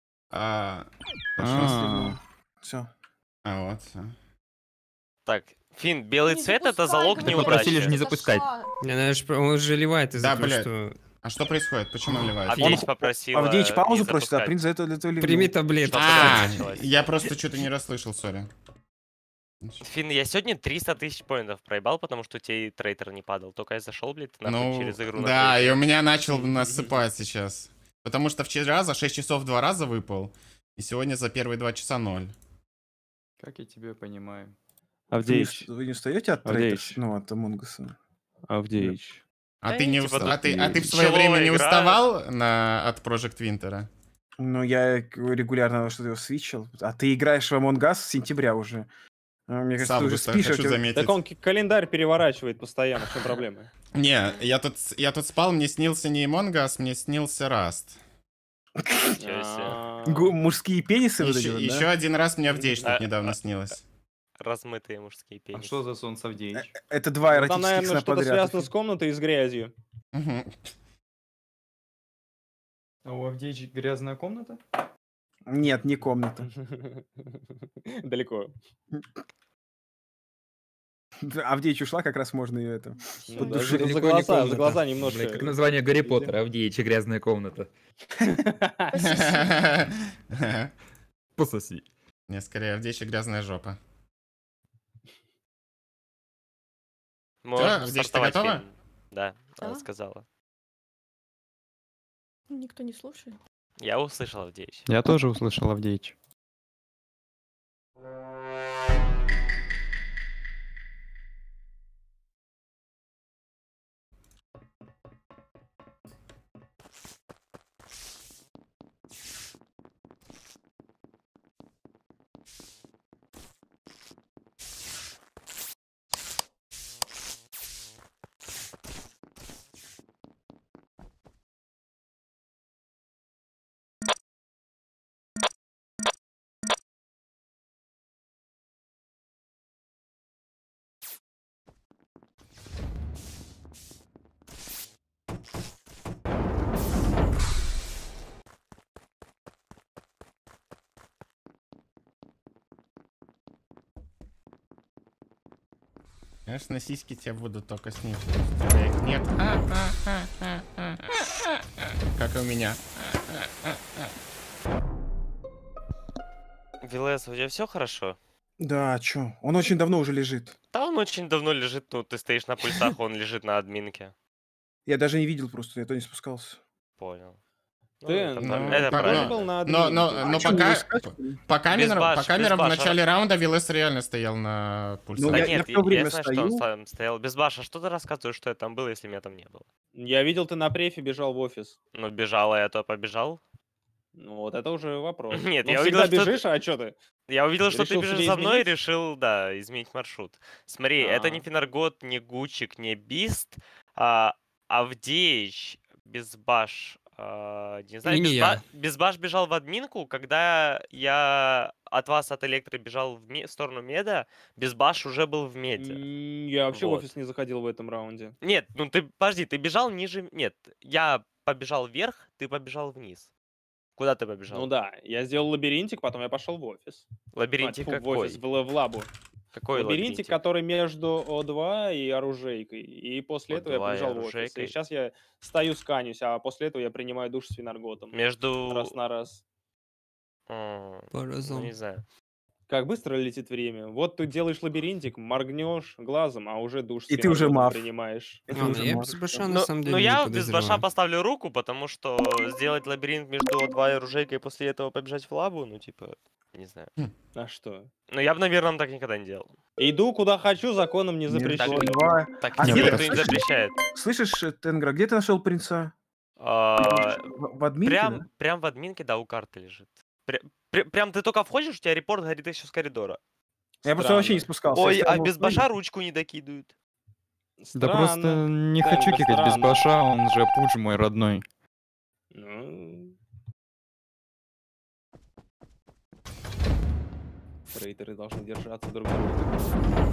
хорошо. Все. А, вот, всё. Так, Фин, белый Не цвет это запускай, залог говорю, попросили же не неудачи. запускать. Саша. Не, ну, он же ливает из-за Да, того, блядь. что... А что происходит? Почему он ливает? Авдеич попросила Авдеич паузу не просит, а запускать. принц за это для этого Прими ливнул. таблетку. А, началось. я просто что-то не расслышал, сори. Фин, я сегодня 300 тысяч поинтов проебал, потому что у тебя и трейдер не падал. Только я зашел, блядь, ты нахуй Ну, через игру на да, и трейдере. у меня начал насыпать сейчас. Потому что вчера за 6 часов 2 раза выпал, и сегодня за первые 2 часа 0. Как я тебя понимаю? Авдеич, Вы не устаете от Авдеич. трейдеров? Ну, от Амонгаса. Авдеич. А Да ты не, не типа, уста- а тут ты в свое чело время не играют. уставал от Project Winter? Ну, я регулярно что-то его свитчил. А ты играешь в Among Us с сентября уже. Мне С кажется, ты уже августа, спишь. а у хочу тебя- заметить. Так он календарь переворачивает постоянно, в чем проблема? Не, я тут спал, мне снился не Among Us, мне снился Rust. Ничего себе. Мужские пенисы вот эти вот, да? Еще один раз мне Авдеич А, тут недавно снилось. Размытые мужские А пенисы. что за сон Авдеич? Это два Там, эротических наверное, сна что-то подряд. связано с комнатой и с грязью. Мгм. А у Авдеич грязная комната? Нет, не комната. Далеко. Авдеич ушла, как раз можно ее это. Ну, Под да, душой. за Далеко не глаза, комната. за глаза Бля, немножко. как название Гарри Поттера, Авдеич и грязная комната. Пососи. Не, скорее Авдеич и грязная жопа. Можешь Здесь ты стартовать готова? фильм. Да, она Да. сказала. Никто не слушает. Я услышал Авдеич. Я тоже услышал Авдеич. Знаешь, на сиськи тебе будут только снизу. У тебя их нет. Как и у меня. ВЛС, у тебя все хорошо? Да, чё? Он очень давно уже лежит. Да он очень давно лежит, ну ты стоишь на пульсах, он лежит на админке. Я даже не видел просто, я то не спускался. Понял. Ну, Ты, это, Ну, это так, правильно. был на Но админке. чё, пока, не искать? по камерам, баш, по камерам без в баша. начале раунда Вилес реально стоял на пульсе. Ну, Да я нет, всё время я знаю, что он стою. там стоял без баша. Что ты рассказываешь, что я там был, если меня там не было? Я видел, ты на префе бежал в офис. Ну, бежал, а я то побежал. Ну, вот это уже вопрос. Нет, Но я всегда увидел, что бежишь, а что ты? Я увидел, что ты Решил бежишь себе за мной и изменить? решил, да, изменить маршрут. Смотри, это не А. Финаргот, не Гучик, не Бист, а Авдеич, Безбаш. Не знаю, И не я. Безбаш бежал в админку, когда я от вас, от Электро, бежал в сторону меда, Безбаш уже был в меде. Я вообще в Вот. офис не заходил в этом раунде. Нет, ну ты, подожди, ты бежал ниже... Нет, я побежал вверх, ты побежал вниз. Куда ты побежал? Ну да, я сделал лабиринтик, потом я пошел в офис. Лабиринтик Тьфу, в какой? офис, в лабу. Какой Лабиринтик, который между О2 и оружейкой. И после этого я О2 и побежал в офис. И оружейкой? сейчас я стою, сканюсь, а после этого я принимаю душ с Финарготом. Между... Раз на раз. Ну, Поразом. не знаю. Как быстро летит время. Вот ты делаешь лабиринтик, моргнешь глазом, а уже душ с И ты уже Финарготом мав. принимаешь. Ладно, я без баша на Ну, самом ну деле не я без баша подозреваю. поставлю руку, потому что сделать лабиринт между О2 и оружейкой и после этого побежать в лабу, ну, типа, не знаю. А что? Ну, я бы, наверное, так никогда не делал. Иду куда хочу, законом не Между запрещено. О2. Так А тебе где никто ты не слышишь? запрещает. Слышишь, Тенгра, где ты нашел принца? А, В админке, да? Прям в админке, да, у карты лежит. Прям ты только входишь, у тебя репорт горит еще с коридора. Я просто вообще не Странно. спускался. Ой, я а стоял без на баша ручку не докидывают. Да просто Странно. не хочу Тенга, кикать без странно. баша, он же пудж мой родной. Ну. Трейдеры должны держаться друг друга.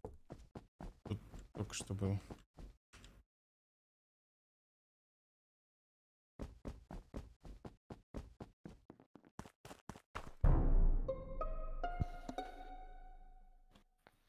Только что был.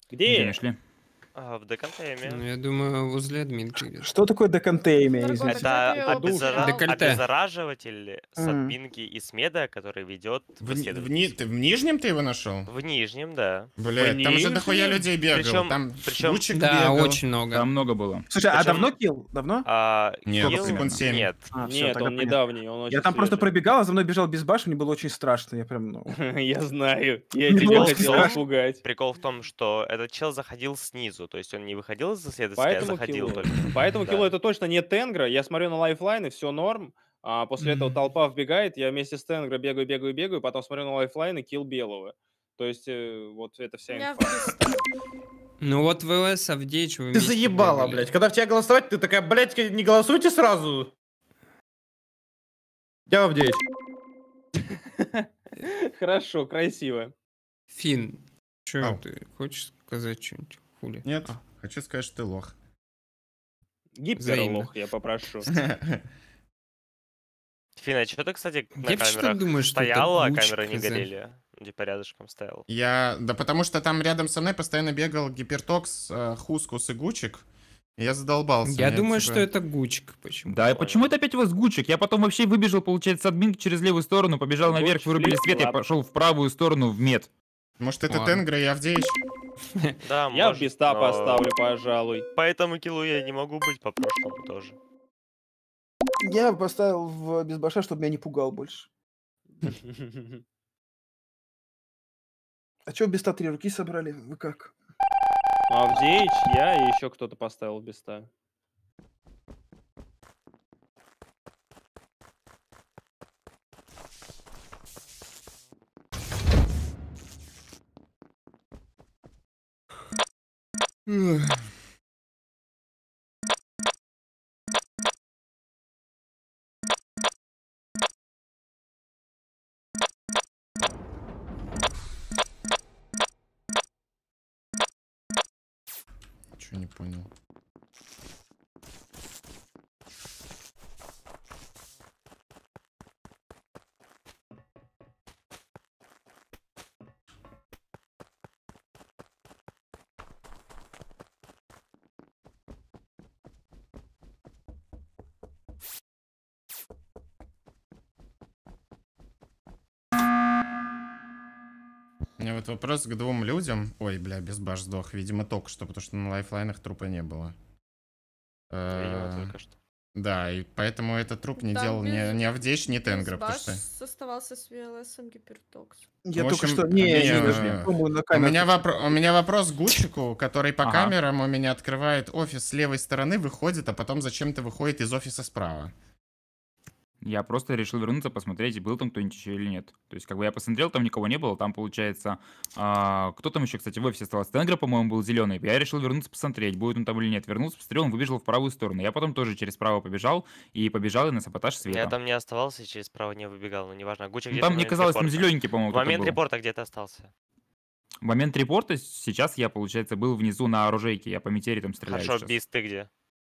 Где Где? нашли? В деконтейме. Ну, я думаю, возле админки где-то. Что такое деконтейме? Дорогой, Извините. тогда ты Это его потерял. Декольте. обеззараживатель с Мгм. админки и с меда, который ведет в Ты в нижнем ты его нашел? В нижнем, да. Блять, там же дохуя нижнем? людей бегал. Причем- Там причем- Гучик Да, бегал. очень много. Там много было. Слушай, а Причем- давно килл? Давно? Нет, Килл? секунд 7. Нет. А, всё, Нет, тогда он понятно. недавний, он очень Я там просто свежий. пробегал, а за мной бежал без баш, мне было очень страшно. Я прям, ну... Я знаю. Я Не тебя было хотел страшно. испугать. Прикол в том, что этот чел заходил снизу, то есть он не выходил из исследователя, а Поэтому заходил киллу. только. Поэтому Да. киллу это точно не Тенгра. Я смотрю на лайфлайны, все норм. А после этого толпа вбегает, я вместе с Тенгра бегаю, потом смотрю на лайфлайны, килл белого. То есть вот это вся Я в инфа. Биста. Ну вот ВЛС, Авдеич, вы Ты вместе заебала, бегали. блядь. Когда в тебя голосовать, ты такая, блядь, не голосуйте сразу. Я Авдеич. Хорошо, красиво. Фин, что Ау. ты хочешь сказать что-нибудь? Хули? Нет, хочу сказать, что ты лох. Гиперлох, я попрошу. Фина, что ты, кстати, на Я почему-то камерах думаю, что это стоял, а Гучик, камеры не хз. горели? Типа рядышком стоял. Да потому что там рядом со мной постоянно бегал Гипертокс, Хускус и Гучик. И я задолбался. Я мне, думаю, типа, что это Гучик. Почему? Да, и почему это опять у вас Гучик? Я потом вообще выбежал, получается, с админки через левую сторону, побежал наверх, Гучик, вырубили флип, свет, я ладно. пошел в правую сторону в мед. Может, это Ладно. Тенгра и Авдеич? Да, Я в может, биста но поставлю, пожалуй. Поэтому киллу я не могу быть, по прошлому тоже. Я поставил в без баша, чтобы меня не пугал больше. А чё без 103 руки собрали? Вы как? Авдеич, я и еще кто-то поставил биста. Чё не понял? У меня вот вопрос к двум людям. Ой, бля, без баш сдох. Видимо, только что, потому что на лайфлайнах трупа не было. Видимо, только что. Да, и поэтому этот труп не Там делал без- ни Авдеич, ни Тенгра, потому Баш что... оставался с ВЛСом Гипертокс. Я В только общем, что... Не, не, подожди, по-моему, на У камерах меня, у меня вопрос к Гучику, который по Ага. камерам у меня открывает офис с левой стороны, выходит, а потом зачем-то выходит из офиса справа. Я просто решил вернуться, посмотреть, был там кто-нибудь еще или нет. То есть, как бы я посмотрел, там никого не было, там, получается, кто там еще, кстати, в офисе остался? Тенгра, по-моему, был зеленый. Я решил вернуться посмотреть, будет он там или нет. Вернулся, посмотрел, он выбежал в правую сторону. Я потом тоже через право побежал, и побежал на саботаж света. Я там не оставался и через право не выбегал, но неважно. Гуччи Ну, где-то там, в мне момент казалось, там репорта. зелененький, по-моему, В кто-то момент был. репорта где ты остался? В момент репорта сейчас я, получается, был внизу на оружейке. Я по метере там стреляю Хорошо, сейчас. Бис, ты где?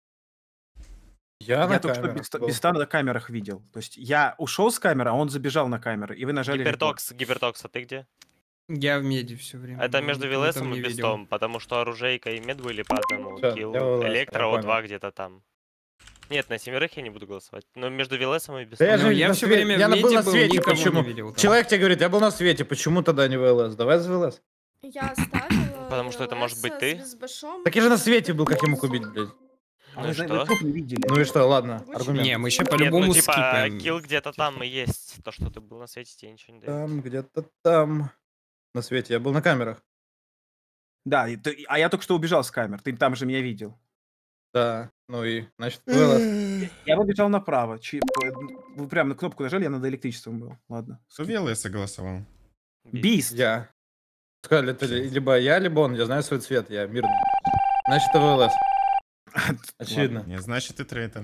Я Я на только что камерах был. Биста на камерах видел. То есть я ушел с камеры, а он забежал на камеры, и вы нажали репорт. Гипертокс, а ты где? Я в меди все время. Это был, между никого там Вилесом и не видел. Бистом, потому что оружейка и мед были по одному. Всё, Килл, я Вилес, Электро, я О2 понял. где-то там. Нет, на 7 я не буду голосовать. Но между Вилесом и Да Бистом. я Ну, же я на всё свете- время я в был меди на был, свете, никого не почему? видел там. Человек тебе говорит, я был на свете, почему тогда не ВЛС? Давай за ВЛС. Я оставила Потому что это может быть VLS ты? с Безбашом. Так я же на свете был, как я мог убить, блядь. А Ну Вы и за- что? вы труп не видели. Ну и что, ладно, Гуччи аргумент. Не, мы еще Нет, по-любому ну типа, скипаем. килл где-то там и есть. То, что ты был на свете, тебе ничего не дает. Там, где-то там. На свете, я был на камерах. Да, а я только что убежал с камер, ты там же меня видел. Да, ну и, значит, ВЛС. Я побежал направо. Вы прям на кнопку нажали, я над электричеством был. Ладно. Кто ВЛС голосовал? Бист. Я. Сказали, это либо я, либо он, я знаю свой цвет, я мирный. Значит, это ВЛС. Очевидно. Не, значит, ты трейтер.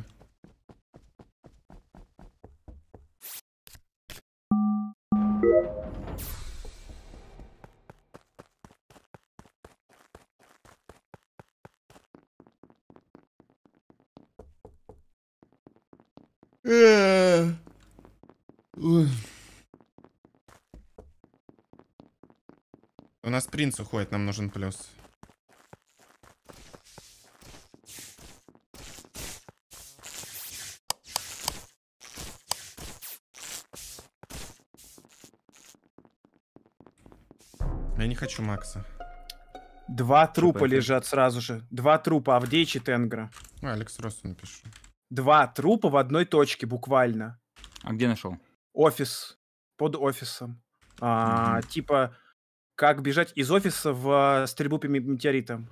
Ой. У нас принц уходит, нам нужен плюс. Я не хочу Макса. 2 трупа поэтому? лежат сразу же. 2 трупа, Авдеич и Тенгра. Алекс Росту напишу. 2 трупа в одной точке, буквально. А где нашел? Офис. Под офисом. Мгм. Типа, как бежать из офиса в стрельбу по метеоритам.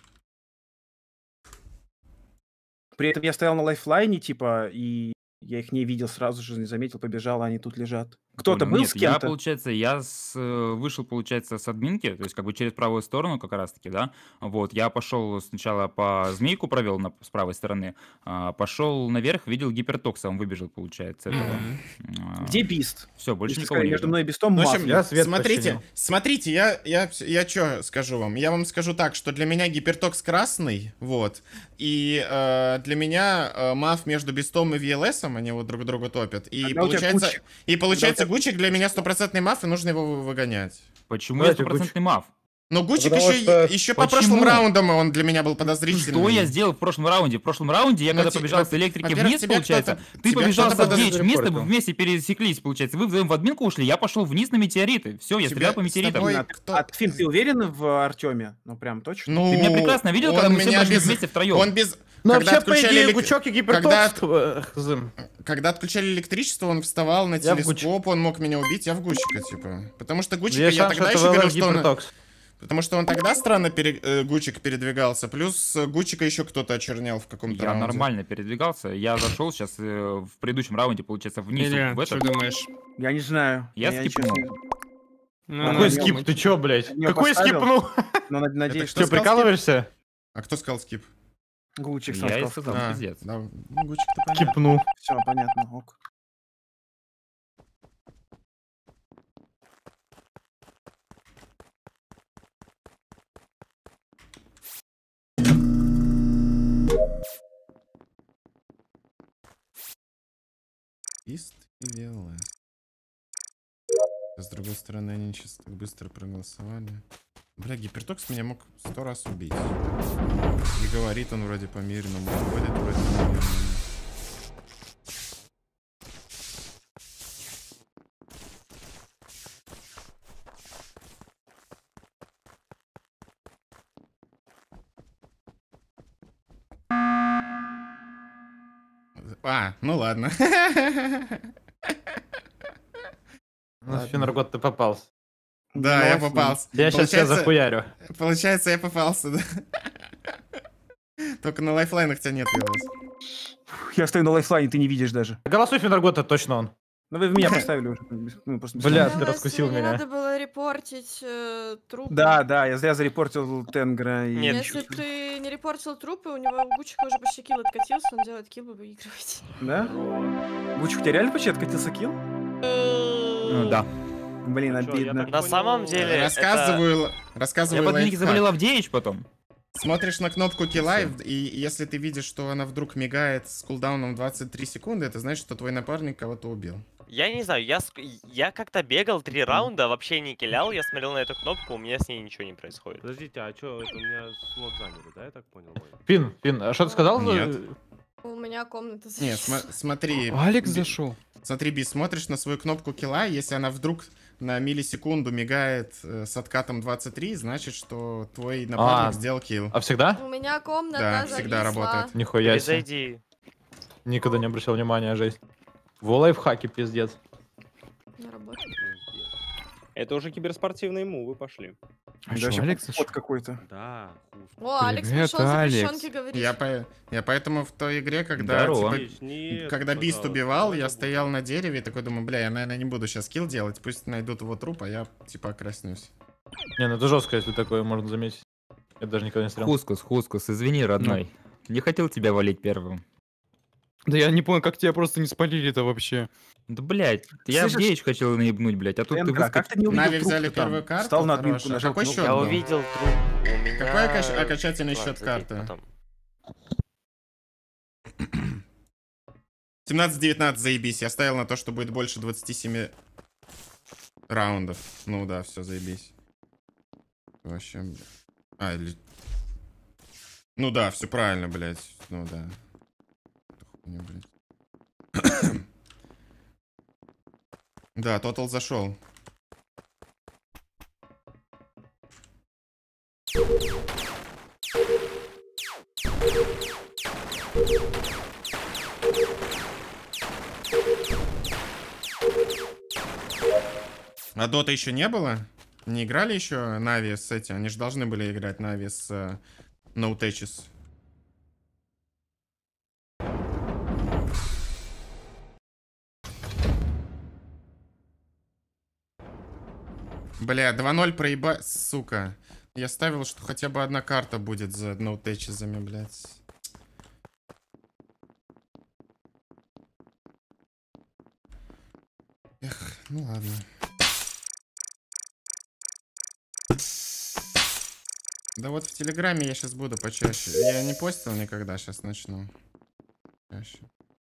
При этом я стоял на лайфлайне, типа, и я их не видел сразу же, не заметил, побежал, а они тут лежат. Кто-то Понял. был Нет, с я, кем-то? получается, вышел, получается, с админки, то есть как бы через правую сторону как раз-таки, да, вот, я пошел сначала по змейку провел с правой стороны, пошел наверх, видел гипертокса, он выбежал, получается, этого. Где Бист? Все, больше Если никого сказали, не между видел. мной и Бистом В Маф. общем, Я свет смотрите, починил. смотрите, я что скажу вам? Я вам скажу так, что для меня гипертокс красный, вот, и для меня Маф между Бистом и VLS-ом, они вот друг друга топят, и Когда у тебя получается, Гуччик- Гучик для меня стопроцентный Маф, и нужно его выгонять. Почему я Давайте, стопроцентный мав? Но Гучик Потому что- еще по Почему? прошлым раундам он для меня был подозрительный. Что я сделал в прошлом раунде? В прошлом раунде я Ну, когда ти- побежал с электрики во-первых, вниз, тебя получается, кто-то- ты тебя побежал кто-то с Авдеич вниз, мы подозревал. вместе пересеклись, получается. Вы вдвоем в админку ушли, я пошел вниз на метеориты. Все, я Тебя стрелял по с метеоритам. тобой- А, кто- Фин, ты уверен в Артеме? Ну, прям точно? Ну, Ты меня прекрасно видел, когда он мы все меня прошли без- вместе втроем? Он без... Ну, когда вообще, по отключали идее, элек- Гучок и когда- Гипертокс... Когда отключали электричество, он вставал на Я в телескоп, он мог меня убить, я в Гучика, типа. Потому что Гучика Есть я шанс, тогда что еще это говорил, VLS что он... Гипертокс. Потому что он тогда странно Гучик передвигался, плюс Гучика еще кто-то очернял в каком-то Я раунде. нормально передвигался. Я зашел сейчас в предыдущем раунде, получается, вниз. Илья, в что этот. думаешь? Я не знаю. Я скипнул. честно- Ну, Какой я скип? думаю, Ты чё, блядь? Я Какой поставил. скипнул? Но надеюсь, кто Что, сказал прикалываешься? А кто сказал скип? Гучик сам Я и сказал. сказал, А, пиздец. да, ну, Гучик-то понятно. Скипнул. Все, понятно, ок. Ист и VLS. С другой стороны, они сейчас так быстро проголосовали. Бля, Гипертокс меня мог 100 раз убить. И говорит он вроде по-мирному, ходит вроде по-мирному. Ну ладно. Ну, Финаргот, ты попался. Да, я Молодцы. попался. Я сейчас тебя захуярю. Получается, я попался, да. Только на лайфлайнах тебя нет, Вилас. Я стою на лайфлайне, ты не видишь даже. Голосуй Финаргот, это точно он. Ну вы в меня поставили уже. Ну, просто без Бля, слов. ты раскусил Мне меня. надо было репортить трупы. Да, я зря зарепортил Тенгра. И... Нет. Если ты не репортил трупы, у него у Гучика уже почти килл откатился, он делает килл, вы выигрываете. Да? Гучик, у тебя реально почти откатился килл? Ну, да. Блин, А чё, я обидно. так На самом деле, Рассказываю Я под лайфхак. админки завалил Авдеич потом. Смотришь на кнопку килла, и если ты видишь, что она вдруг мигает с кулдауном 23 секунды, это значит, что твой напарник кого-то убил. Я не знаю, я как-то бегал 3 раунда, вообще не килял, я смотрел на эту кнопку, у меня с ней ничего не происходит. Подождите, а что, это у меня слот заняли, да, я так понял? Фин, а что ты сказал? Нет. У меня комната Нет, защищена. смотри. Алекс Би- зашел. Смотри, Би, смотришь на свою кнопку килла, если она вдруг на миллисекунду мигает с откатом 23, значит, что твой напарник сделал килл. А всегда? У меня комната Да, всегда зависла. работает. Нихуя себе. Перезайди. Никогда не обращал внимания, жесть. Во лайфхаке, пиздец. Не работает. Это уже киберспортивные мувы пошли. А Да, что, вообще Алекс Вот зашел? какой-то. Да, О, Алекс Привет, пришел за Алекс. пищонки говорить. Я поэтому в той игре, когда, Здорово. типа, когда Бист убивал, я стоял на дереве и такой думаю, бля, я, наверное, не буду сейчас килл делать, пусть найдут его труп, а я, типа, окраснюсь. Не, ну это жестко, если такое можно заметить. Я даже никогда не стрелял. Хускус, извини, родной. Не хотел тебя валить первым. Да я не понял, как тебя просто не спалили-то вообще. Да, блядь, я Слышишь? Авдеич хотел наебнуть, блядь, а тут ты Тенга, как выскочил. ты не увидел Нави труп взяли там? первую карту, Встал на админку, хорошо. нажал Какой кнопку. счет Я был? увидел труп. У меня... Какой окончательный Ладно, счет забей карты? потом. 17-19, заебись. Я ставил на то, что будет больше 27 раундов. Ну да, все, заебись. Вообще... Ну да, все правильно, блядь. Ну да. Эту хуйню, блядь. Да, тотал зашел. А Дота еще не было? Не играли еще Нави с этим? Они же должны были играть Нави с No Touches. Бля, 2-0 проеба... Сука. Я ставил, что хотя бы одна карта будет за No Touches'ами, блядь. Эх, ну ладно. Да вот в Телеграме я сейчас буду почаще. Я не постил никогда, сейчас начну. Чаще.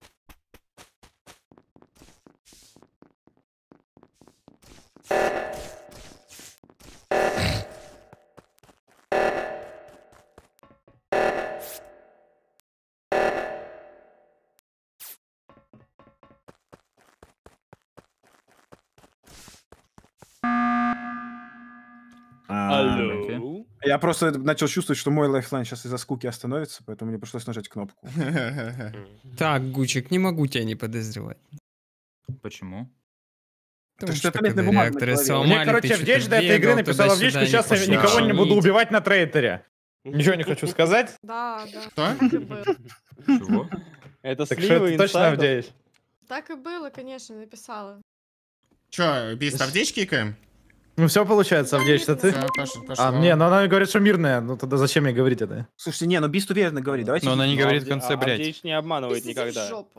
Алло. Я просто начал чувствовать, что мой лайфлайн сейчас из-за скуки остановится, поэтому мне пришлось нажать кнопку. Так, Гучик, не могу тебя не подозревать. Почему? Потому что это когда медная бумага на реакторы голове. сломали, Мне, короче, ты в что-то дичь до этой игры бегал написала в туда-сюда, дичку, сейчас я пошел никого не буду чинить. убивать на трейтере. Ничего не хочу сказать. Да, да. Что? Так и было. Чего? Это Так что сливы это точно инсайдов. Авдеич. Так и было, конечно, написала. Чё, Бист, Авдеич кикаем? Ну все получается, Авдеич, что ты? Всё, пошло. А, не, но она говорит, что мирная. Ну тогда зачем ей говорить это? Слушайте, не, ну Бист уверенно говорит, давайте... Но она не видеть. говорит в конце, блядь. Авдеич не обманывает Пиздите в никогда. жопу.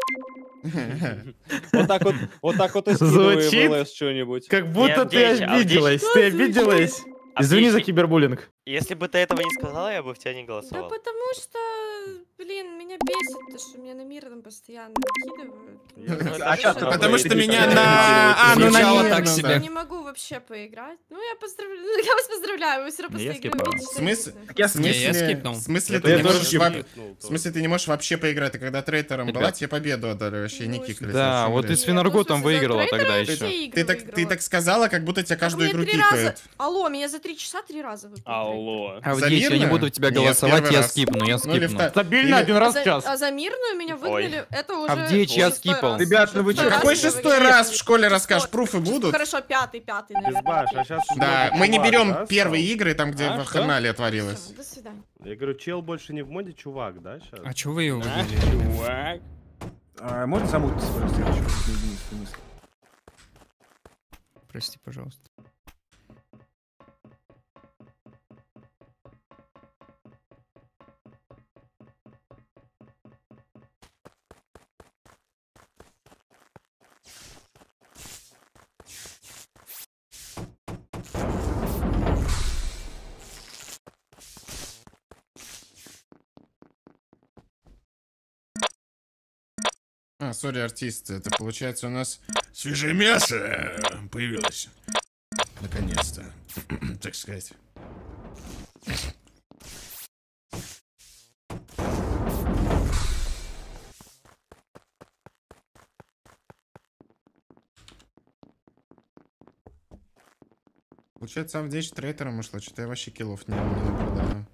Вот так вот и скидывай Звучит в ЛС что-нибудь. Как будто ты Авдеич, обиделась. Ты обиделась. Извини за кибербуллинг. Если бы ты этого не сказала, я бы в тебя не Да голосовал. потому что, блин, меня бесит то, что меня на мирном постоянно выкидывают. А чё, Потому что меня на... на... А, ну на Звучало мирном, так да. себе. Я не могу вообще поиграть. Ну, я поздравляю. Я вас поздравляю, вы все равно Я после игры скипаю. увидите, В что смысле? это. Так я В смысле, я скипнул. в смысле Я ты не тоже можешь скипнул. в смысле ты не можешь вообще поиграть, ты когда трейтером была, Ребят. тебе победу отдали, вообще не Ну, кикали. Да, совсем, вот блядь. и с Винарготом Ну, в смысле, за выиграла тогда трейдера еще. все игры Ты выиграла. так сказала, как будто тебя Так каждую мне игру 3 раза. кикают. Алло, меня за 3 часа 3 раза выпили. Алло. Авдеич, я не мирно? буду в тебя Нет, голосовать, первый я раз. скипну, я Ну или скипну. Стабильно Или- один раз в за, час. а за мирную меня выгнали, это уже... Авдеич, я шестой скипал. раз. Ребят, ну вы Шестой чё, раз Какой меня шестой выгнали. раз в школе расскажешь? Шестой. Пруфы будут? Хорошо, пятый, наверное. Безбаш, а сейчас... Да, мы не берем первые игры, там, где А, в что? Ханале творилось. Всё, до свидания. Я говорю, чел больше не в моде, чувак, да, сейчас? А чё вы его А, выгнали? чувак. Можно замутиться просто? Я хочу единицу мысли. Прости, пожалуйста. А, сори, артисты, это получается у нас свежее мясо появилось. Наконец-то, так сказать. Получается, Авдеич трейтером ушла, что-то я вообще киллов не наблюдаю.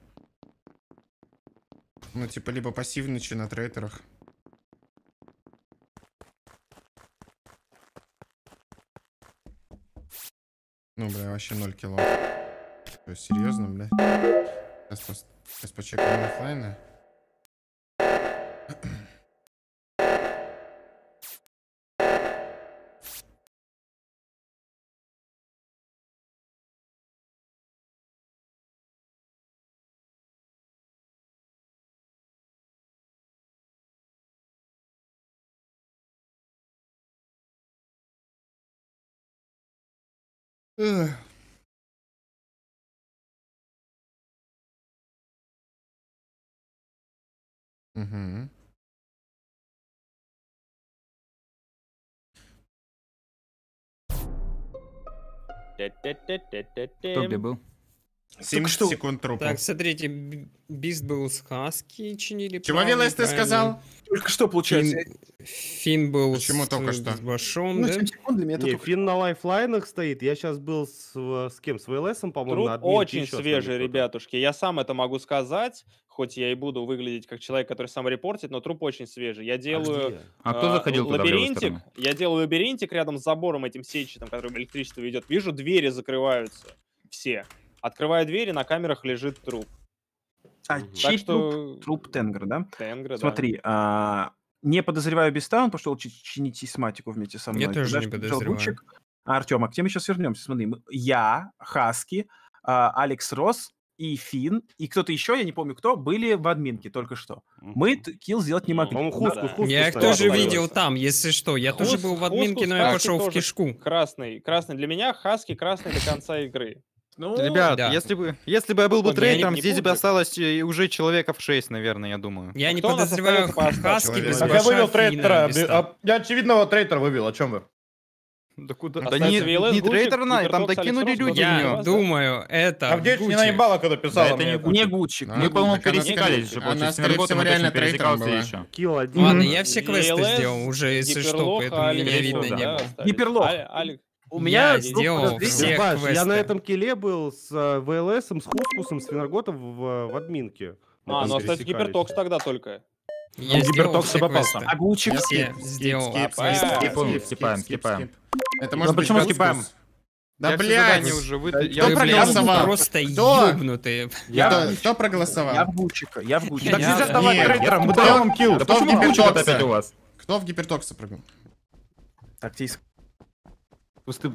Ну, типа, либо пассивничай на трейтерах. Ну, бля, вообще 0 киллов. То есть, серьезно, бля? Сейчас почекаем оффлайны. Ugh. Угу. Кто где был? 70 секунд трупа. Так, смотрите, Бист был с Хаски, чинили. Чего правильно, Вилайс ты сказал? Только что, получается. Фин был Почему с только что? Башом, Ну, да? 7 секунд для меня это Не, только... Фин на лайфлайнах стоит. Я сейчас был с кем? С ВЛСом, по-моему, Труд на админке, очень еще с свежий, кем-то. ребятушки. Я сам это могу сказать. хоть я и буду выглядеть как человек, который сам репортит, но труп очень свежий. Я делаю где? А кто заходил туда в левую лабиринтик, сторону? я делаю лабиринтик рядом с забором этим сетчатым, который электричество ведет. Вижу, двери закрываются все. Открываю двери, на камерах лежит труп. А Так чей что... труп Тенгра, да? Тенгра, да. Смотри, не подозреваю Беста, он пошел чинить сейсматику вместе со мной. Я тоже Туда не же побежал подозреваю. Гучик. Артем, а к теме сейчас вернемся. Смотри, я, Хаски, Алекс Росс и Фин, и кто-то еще, я не помню кто, были в админке только что. Мы килл сделать не могли. По-моему, Да. Хускус Я их стоял. тоже стоял. видел там, если что. Я тоже был в админке, но я Хаски пошел в тоже кишку. Красный. Красный для меня, Хаски красный до конца игры. Ну, Ребят, да. если бы я был бы Вот я трейдером, не здесь бы путаю. осталось уже человеков 6, наверное, я думаю. Я не Кто у нас подозреваю остается по Хаски остатку без человека? Так я вывел Баша, Фина, трейтера. Беста. Я очевидного трейтера вывел, о чем вы? Да куда? Остается Да не VLS, Гучик, трейдерна, там Гипертокс, докинули Алекс Росс, люди кто-то в из Я него. вас, да? думаю, это Авдеич не Гучик. наебала, когда писала это мне. не не Гучик. Мы, по-моему, Так она, пересекались скорее- же, она, получается. скорее всего, Синерготом реально точно трейтером пересекался была. еще. Килл один. Ладно, я все квесты VLS, сделал уже, если что, Гиперлох, поэтому Алекс меня Росс, видно да, не было. остались. Гиперлох. Алекс. У меня Я сделал подозрение. все Баш, я на квесты. этом киле был с ВЛСом, с Хускусом, с Финерготом в админке. Мы там Ну остается пересекались. Гипертокс тогда только. Я сделал Гипертокс все попался. квесты. А Гучик? Все сделал. Скипаем. Это Ну, может быть почему Хускус. скипаем? Да, Я все блядь. задания уже Кто Вы, я блядь, проголосовал? просто Кто? ёбнутые. Кто проголосовал? Я в Гучика. Я в Гучика. Так Я- нельзя давать Нет, трейтерам, мы кто- даем им килл. Да Кто в почему Гучик Гипертокса? опять у вас? Кто в Гипертокса прыгнул? Так, тиск. Пустым.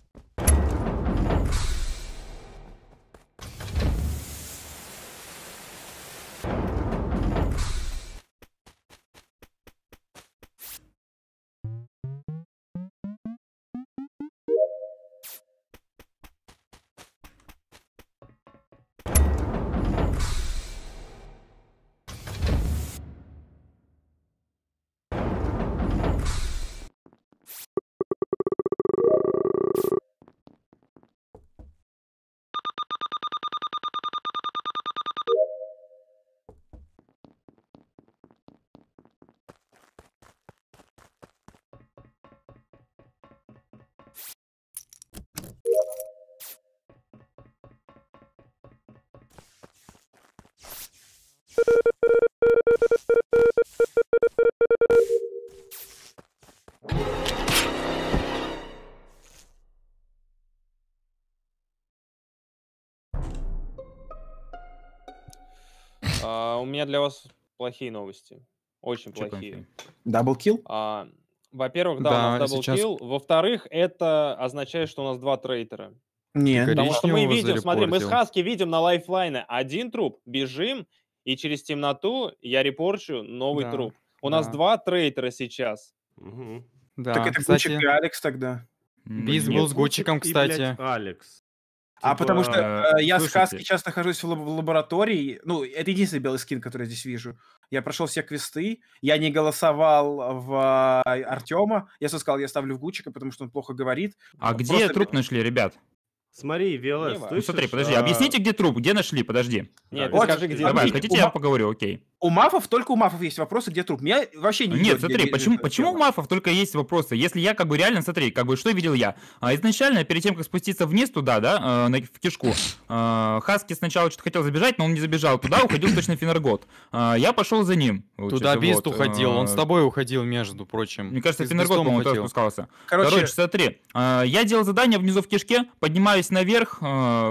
У меня для вас плохие новости. Очень Чё плохие. Даблкил? Во-первых, да, Да, у нас сейчас- даблкил. Во-вторых, это означает, что у нас 2 трейтера. Нет. Потому что мы Коричневого видим, смотри, мы с зарепортил. Хаски видим на лайфлайне один труп, бежим, и через темноту я репорчу новый Да, труп. У нас да. 2 трейтера сейчас. Мгм. Да, Так это кстати, Гучик и Алекс тогда. Биз Блин. был с Гучиком, И, блядь, кстати. Алекс. А Типа, потому что я с слушайте. Хаски сейчас нахожусь в лаборатории. Ну, это единственный белый скин, который я здесь вижу. Я прошел все квесты. Я не голосовал в Артема. Я сразу сказал, я ставлю в Гучика, потому что он плохо говорит. А где Просто- труп нашли, ребят? Смотри, Не ВЛС, важно. Ну смотри, слышишь? подожди, объясните, где труп, где нашли, подожди. Нет, Вот, ты скажи, где. Давай, Объясни, хотите, я поговорю, окей. У мафов, только у мафов есть вопросы, где труп. Меня вообще не Нет, идет, смотри, где почему, это почему у дело. мафов только есть вопросы? Если я как бы реально, смотри, как бы что видел я? Изначально, перед тем, как спуститься вниз туда, да, в кишку, Хаски сначала что-то хотел забежать, но он не забежал туда, уходил точно Финергот. Я пошел за ним. Туда получается, Бист вот, уходил, он с тобой уходил, между прочим. Мне кажется, Ты с Финергот, Бистом по-моему, тоже уходил. спускался. Короче, Короче, смотри, я делал задание внизу в кишке, поднимаюсь наверх,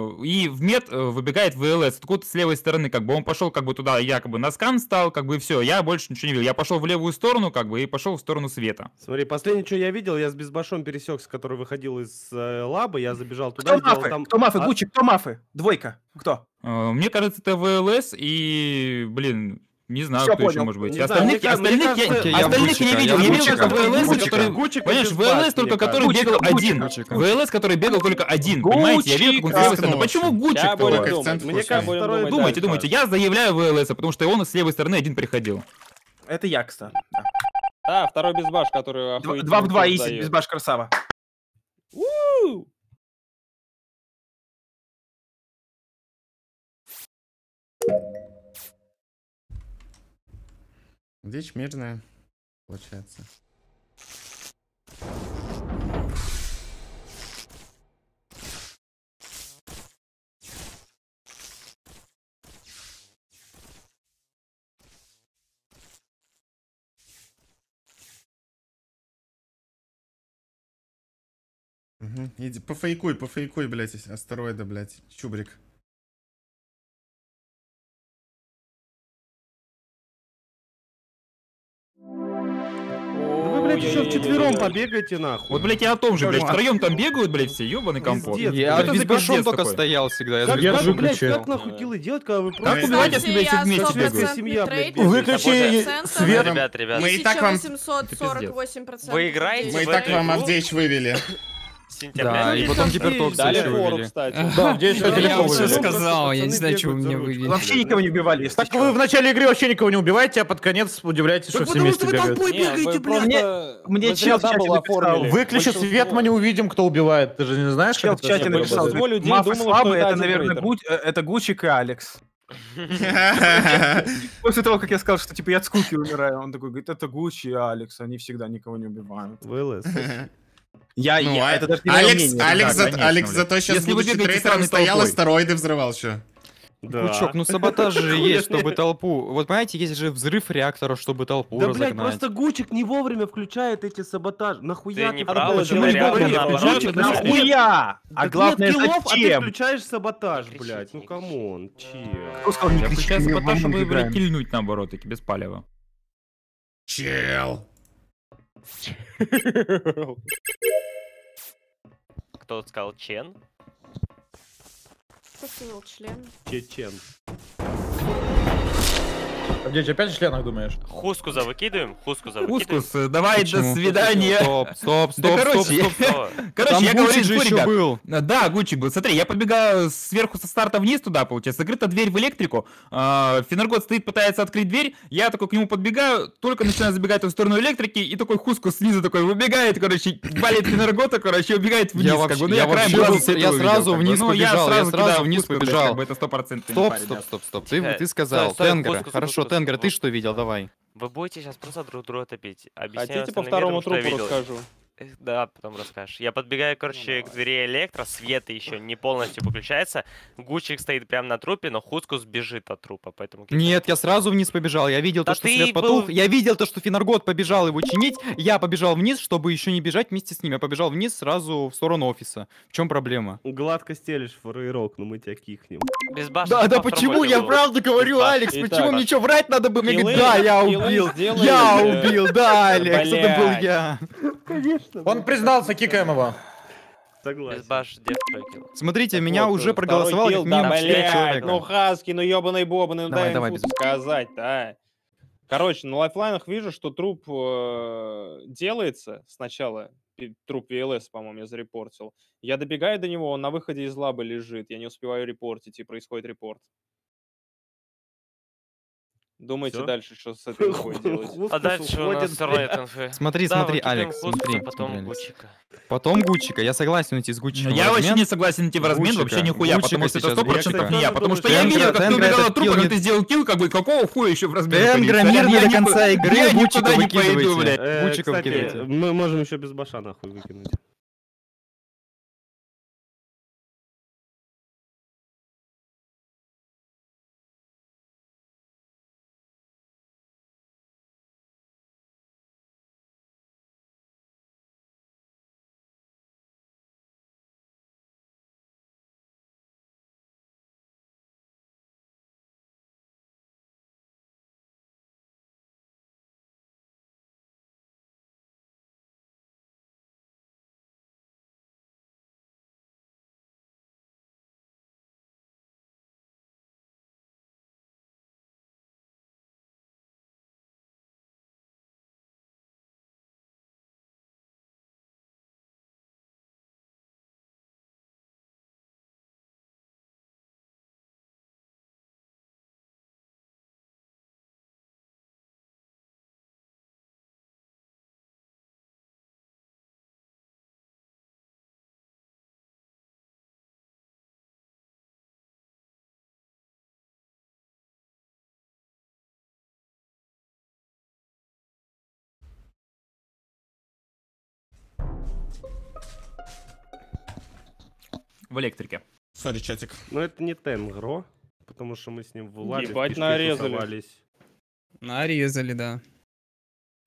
и в мед выбегает ВЛС. Откуда с левой стороны, как бы он пошел как бы туда, я как бы на скан стал, как бы и все. Я больше ничего не видел. Я пошел в левую сторону, как бы, и пошел в сторону света. Смотри, последнее, что я видел, я с Безбашом пересекся, который выходил из лаба, я забежал туда, кто сделал мафы? там... Кто мафы? А- Гучик, кто мафы? Двойка. Кто? Мне кажется, это ВЛС и, блин, не знаю, Всё кто еще понял. может быть. Не знаю, Остальных, мне остальных, кажется, окей, я остальных Гучика, не видел. я Я видел Гучика. только ВЛС, Гучика. который... Гучика Понимаешь, без ВЛС башни, только мне который кажется. бегал Гучика, один. Гучика. ВЛС, который бегал только один. Понимаете, я видел, как он с левой стороны. Гучика. Почему Гучик? Ща будем Только думать. акцент Мне вкусный. кажется, Будем второй думать Думайте, дальше. думайте. Я заявляю ВЛС, потому что он с левой стороны один приходил. Это я, кстати. Да. Да, второй безбаш, который охуительно 2 в 2 курс изи, дает. безбаш красава. У! Дичь мирная, получается. Иди, пофейкуй, блядь, астероида, блядь, чубрик. Вы, блядь, еще вчетвером побегайте, нахуй. Вот, блядь, я о том же, блядь, втроем там бегают, блядь, все, ёбаный компот. Пиздец, Я Это с за Башом пиздец только такой? стоял всегда. Я Как, с как, Башом блядь, включил. как нахуй киллы делать, когда вы Ну, просто... убивать, Кстати, если я вместе бегают? 100% Семья, блядь, трейдер. Выключи свет. Ребят. Мы и так вам... 1848%. Вы играете Мы и в так эту вам игру Авдеич вывели. с сентября. Да, и потом Гипертокса Дали еще фору, вывели. кстати. Да, где еще Я телефон вот все вывели. сказал, я не Пацаны знаю, что вы бегают за меня ручку. вывели. Вообще никого не убивали, если Так чё. вы в начале игры вообще никого не убиваете, а под конец удивляетесь, что все вместе бегают. Не, вы просто... мне вы чел в зря чате дабл написал, оформили. Выключи Большинство- свет, мы не увидим, кто убивает. Ты же не знаешь, Чел как в это чате работает? написал, Большинство людей Мафы думало, слабые, что это это, наверное, один это Гучик и Алекс. После того, как я сказал, что типа я от скуки умираю, он такой говорит, это Гуччи и Алекс, они всегда никого не убивают. ВЛС. Это даже не моё мнение, ребята. Алекс зато сейчас, Если вы будучи бегаете трейдером, сраной стоял, толпой. астероиды взрывал, что? Да. Гучок, ну саботаж же есть, чтобы толпу... Вот понимаете, есть же взрыв реактора, чтобы толпу Да, блядь, разогнать. просто Гучик не вовремя включает эти саботажи. Нахуя Ты не ты прав, почему это не реально говоришь? наоборот. Гучик, Нахуя? А Так главное, нет киллов, а ты зачем? включаешь саботаж, Кричите, блядь. Ну не камон, чел. Кто сказал, не Я кричи, включаю мы саботаж, в чтобы, Among Us блядь, играем. кильнуть наоборот, таки без палева. Чел. Кто сказал Чен? Кто сказал член? Чечен. Авдеич, опять в членах думаешь? Хускуза выкидываем? Хускуза выкидываем? Хускус, давай, до Почему? свидания. Стоп, стоп, Да, стоп, короче, стоп, стоп. Что? Короче, Там я говорю, Гуччи же что, еще ребят, был. Да, Гуччи был. Смотри, я подбегаю сверху со старта вниз туда, получается. Закрыта дверь в электрику. Финаргот стоит, пытается открыть дверь. Я такой к нему подбегаю, только начинаю забегать в сторону электрики, и такой Хускус снизу такой выбегает, короче, валит Финаргота, короче, и убегает вниз. Я как бы. вообще- Ну, я краем вообще глаза был- всё это я увидел, сразу как бы. вниз Ну, побежал, я сразу кидаю вниз Хускуса, блядь, побежал. как бы это 100%. Стоп, парень, стоп, да. стоп, стоп. Тихо. Ты сказал, Стой, Тенгра. Хускус, Хорошо, Хускус, Тенгра, ты Хускус. что видел? Давай. Вы будете сейчас просто друг друга топить. Объясняю Хотите по остальным второму людям, что я трупу видел. расскажу? Да, потом расскажешь. Я подбегаю, короче, к двери электро, свет еще не полностью выключается. Гучик стоит прямо на трупе, но Хускус бежит от трупа, поэтому... Нет, я сразу вниз побежал. Я видел Да то, что ты свет был- потух. Я видел то, что Финаргот побежал его чинить. Я побежал вниз, чтобы еще не бежать вместе с ним. Я побежал вниз сразу в сторону офиса. В чем проблема? Гладко стелишь фрейрок, но мы тебя кихнем. Без башни Да, да, по почему? формуле Я было. правда говорю, Итак, Алекс, итак, почему мне что, врать надо было? Мне киллы- говорят, да, я киллы убил. сделали, Я э, убил, да, Алекс, это был блядь. я. Он признался, кикаем его. Согласен. Без баш дев трекил. Смотрите, Так меня вот, уже второй проголосовало килл, как минимум да, 4 блядь, человека. ну Хаски, ну ебаный бобаный, ну Давай, дай давай, ему без- сказать, да. Короче, на лайфлайнах вижу, что труп делается сначала. Труп ВЛС, по-моему, я зарепортил. Я добегаю до него, он на выходе из лабы лежит. Я не успеваю репортить, и происходит репорт. Думайте Всё? дальше, что с этой инфой делать. А дальше у нас все равно нет инфы. Смотри, Да, смотри, выкидываем Алекс, Хускуса, смотри, потом смотри, Алекс. Гучика. Потом Гучика. Я согласен идти с Гучиком. Я в вообще размен. не согласен идти в размен, Гучика. вообще нихуя, Гучика потому что это сейчас 100% бьет. не я, потому что я Тенгра- видел, как ты Тенгра убегал этот от трупа, килл как не- ты сделал килл, как бы, какого хуя еще в размен? Тенгра, мирно до конца игры, я Гучика никуда не пойду, выкидывайте. блядь. Гучика Кстати, выкидывайте. мы можем еще без баша нахуй выкинуть. В электрике. Сори, чатик. Но это не Тенгро, потому что мы с ним в лабе в Ебать, кишки нарезали. тусовались. Нарезали, да.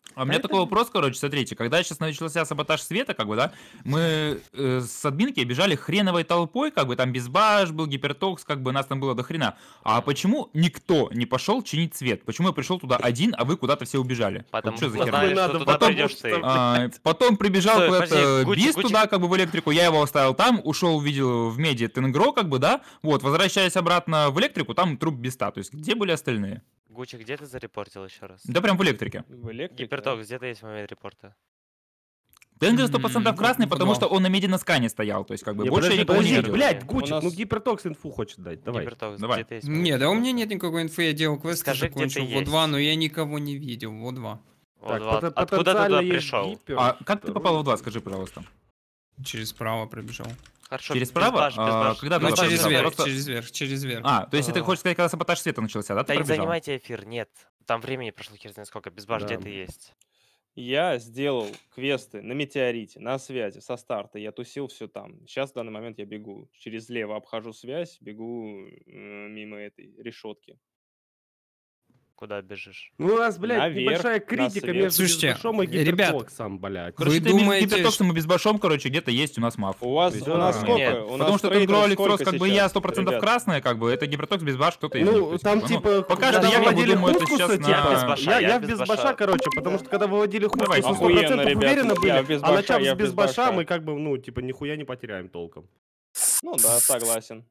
А у меня такой вопрос, короче, смотрите, когда сейчас начался саботаж света, как бы, да, мы с админки бежали хреновой толпой, как бы, там Безбаш был, Гипертокс, как бы, нас там было до хрена. А почему никто не пошел чинить свет? Почему я пришел туда один, а вы куда-то все убежали? Потому Вот что что за херня? знаешь, что туда придешь ты. Потом прибежал Стой, куда-то подожди, Гуччи, Бист Гуччи. туда, как бы, в электрику, я его оставил там, ушел, увидел в меди Тенгро, как бы, да, вот, возвращаясь обратно в электрику, там труп Биста, то есть где были остальные? Гуччи, где ты зарепортил еще раз? Да прям в электрике. В электрике? Гипертокс, где-то есть момент репорта? Тенгер 100% красный, потому что он на меди на скане стоял, то есть, как бы, больше я никого не видел. Блядь, Гуччик, У нас- ну Гипертокс инфу хочет дать, давай. Гипертокс, Давай. где-то есть Не, да у меня нет никакой инфы, я делал квест, Скажи, где закончил ты в О2, есть. но я никого не видел, в О2. Так, Вот, откуда ты туда потенциально есть пришел? Гипер, А как ты второй. попал в 2, скажи, пожалуйста? Через право пробежал. Хорошо, Через без право? баш, без баш. Когда ты Ну, туда через пробежал? верх, Просто- через верх, через верх. А, то есть ты хочешь сказать, когда саботаж света начался, да, ты Да не пробежал? занимайте эфир, нет. Там времени прошло хер знает сколько, без баш Да. где ты есть. Я сделал квесты на метеорите, на связи, со старта. Я тусил все там. Сейчас в данный момент я бегу через лево, обхожу связь, бегу мимо этой решетки. Куда бежишь? Ну у нас, блядь, Наверх, небольшая на критика свет. между Слушайте, Безбашом и ребят, Гипертоксом, блядь. Короче, Вы ты между думаете, Гипертоксом и Безбашом, короче, где-то есть у нас маф. У вас, Да. у нас сколько? Нет, У нас Потому что трейдеров Тенгро, Алектрос, сколько как бы я сейчас, 100% ребят? красная, как бы, это Гипертокс, Безбаш, кто-то из них. то Ну, есть, там как бы, ну, типа, пока когда что я как бы выводили думаю, это Хускуса, сейчас типа, Я без на... баша, я я в без Безбаша, баша. короче, потому что когда выводили Давайте, Хускуса, мы охуенно, 100% ребят, уверены я были, без а начав баша, я с без Безбаша, баша. мы как бы, ну, типа, нихуя не потеряем толком. Ну да, согласен.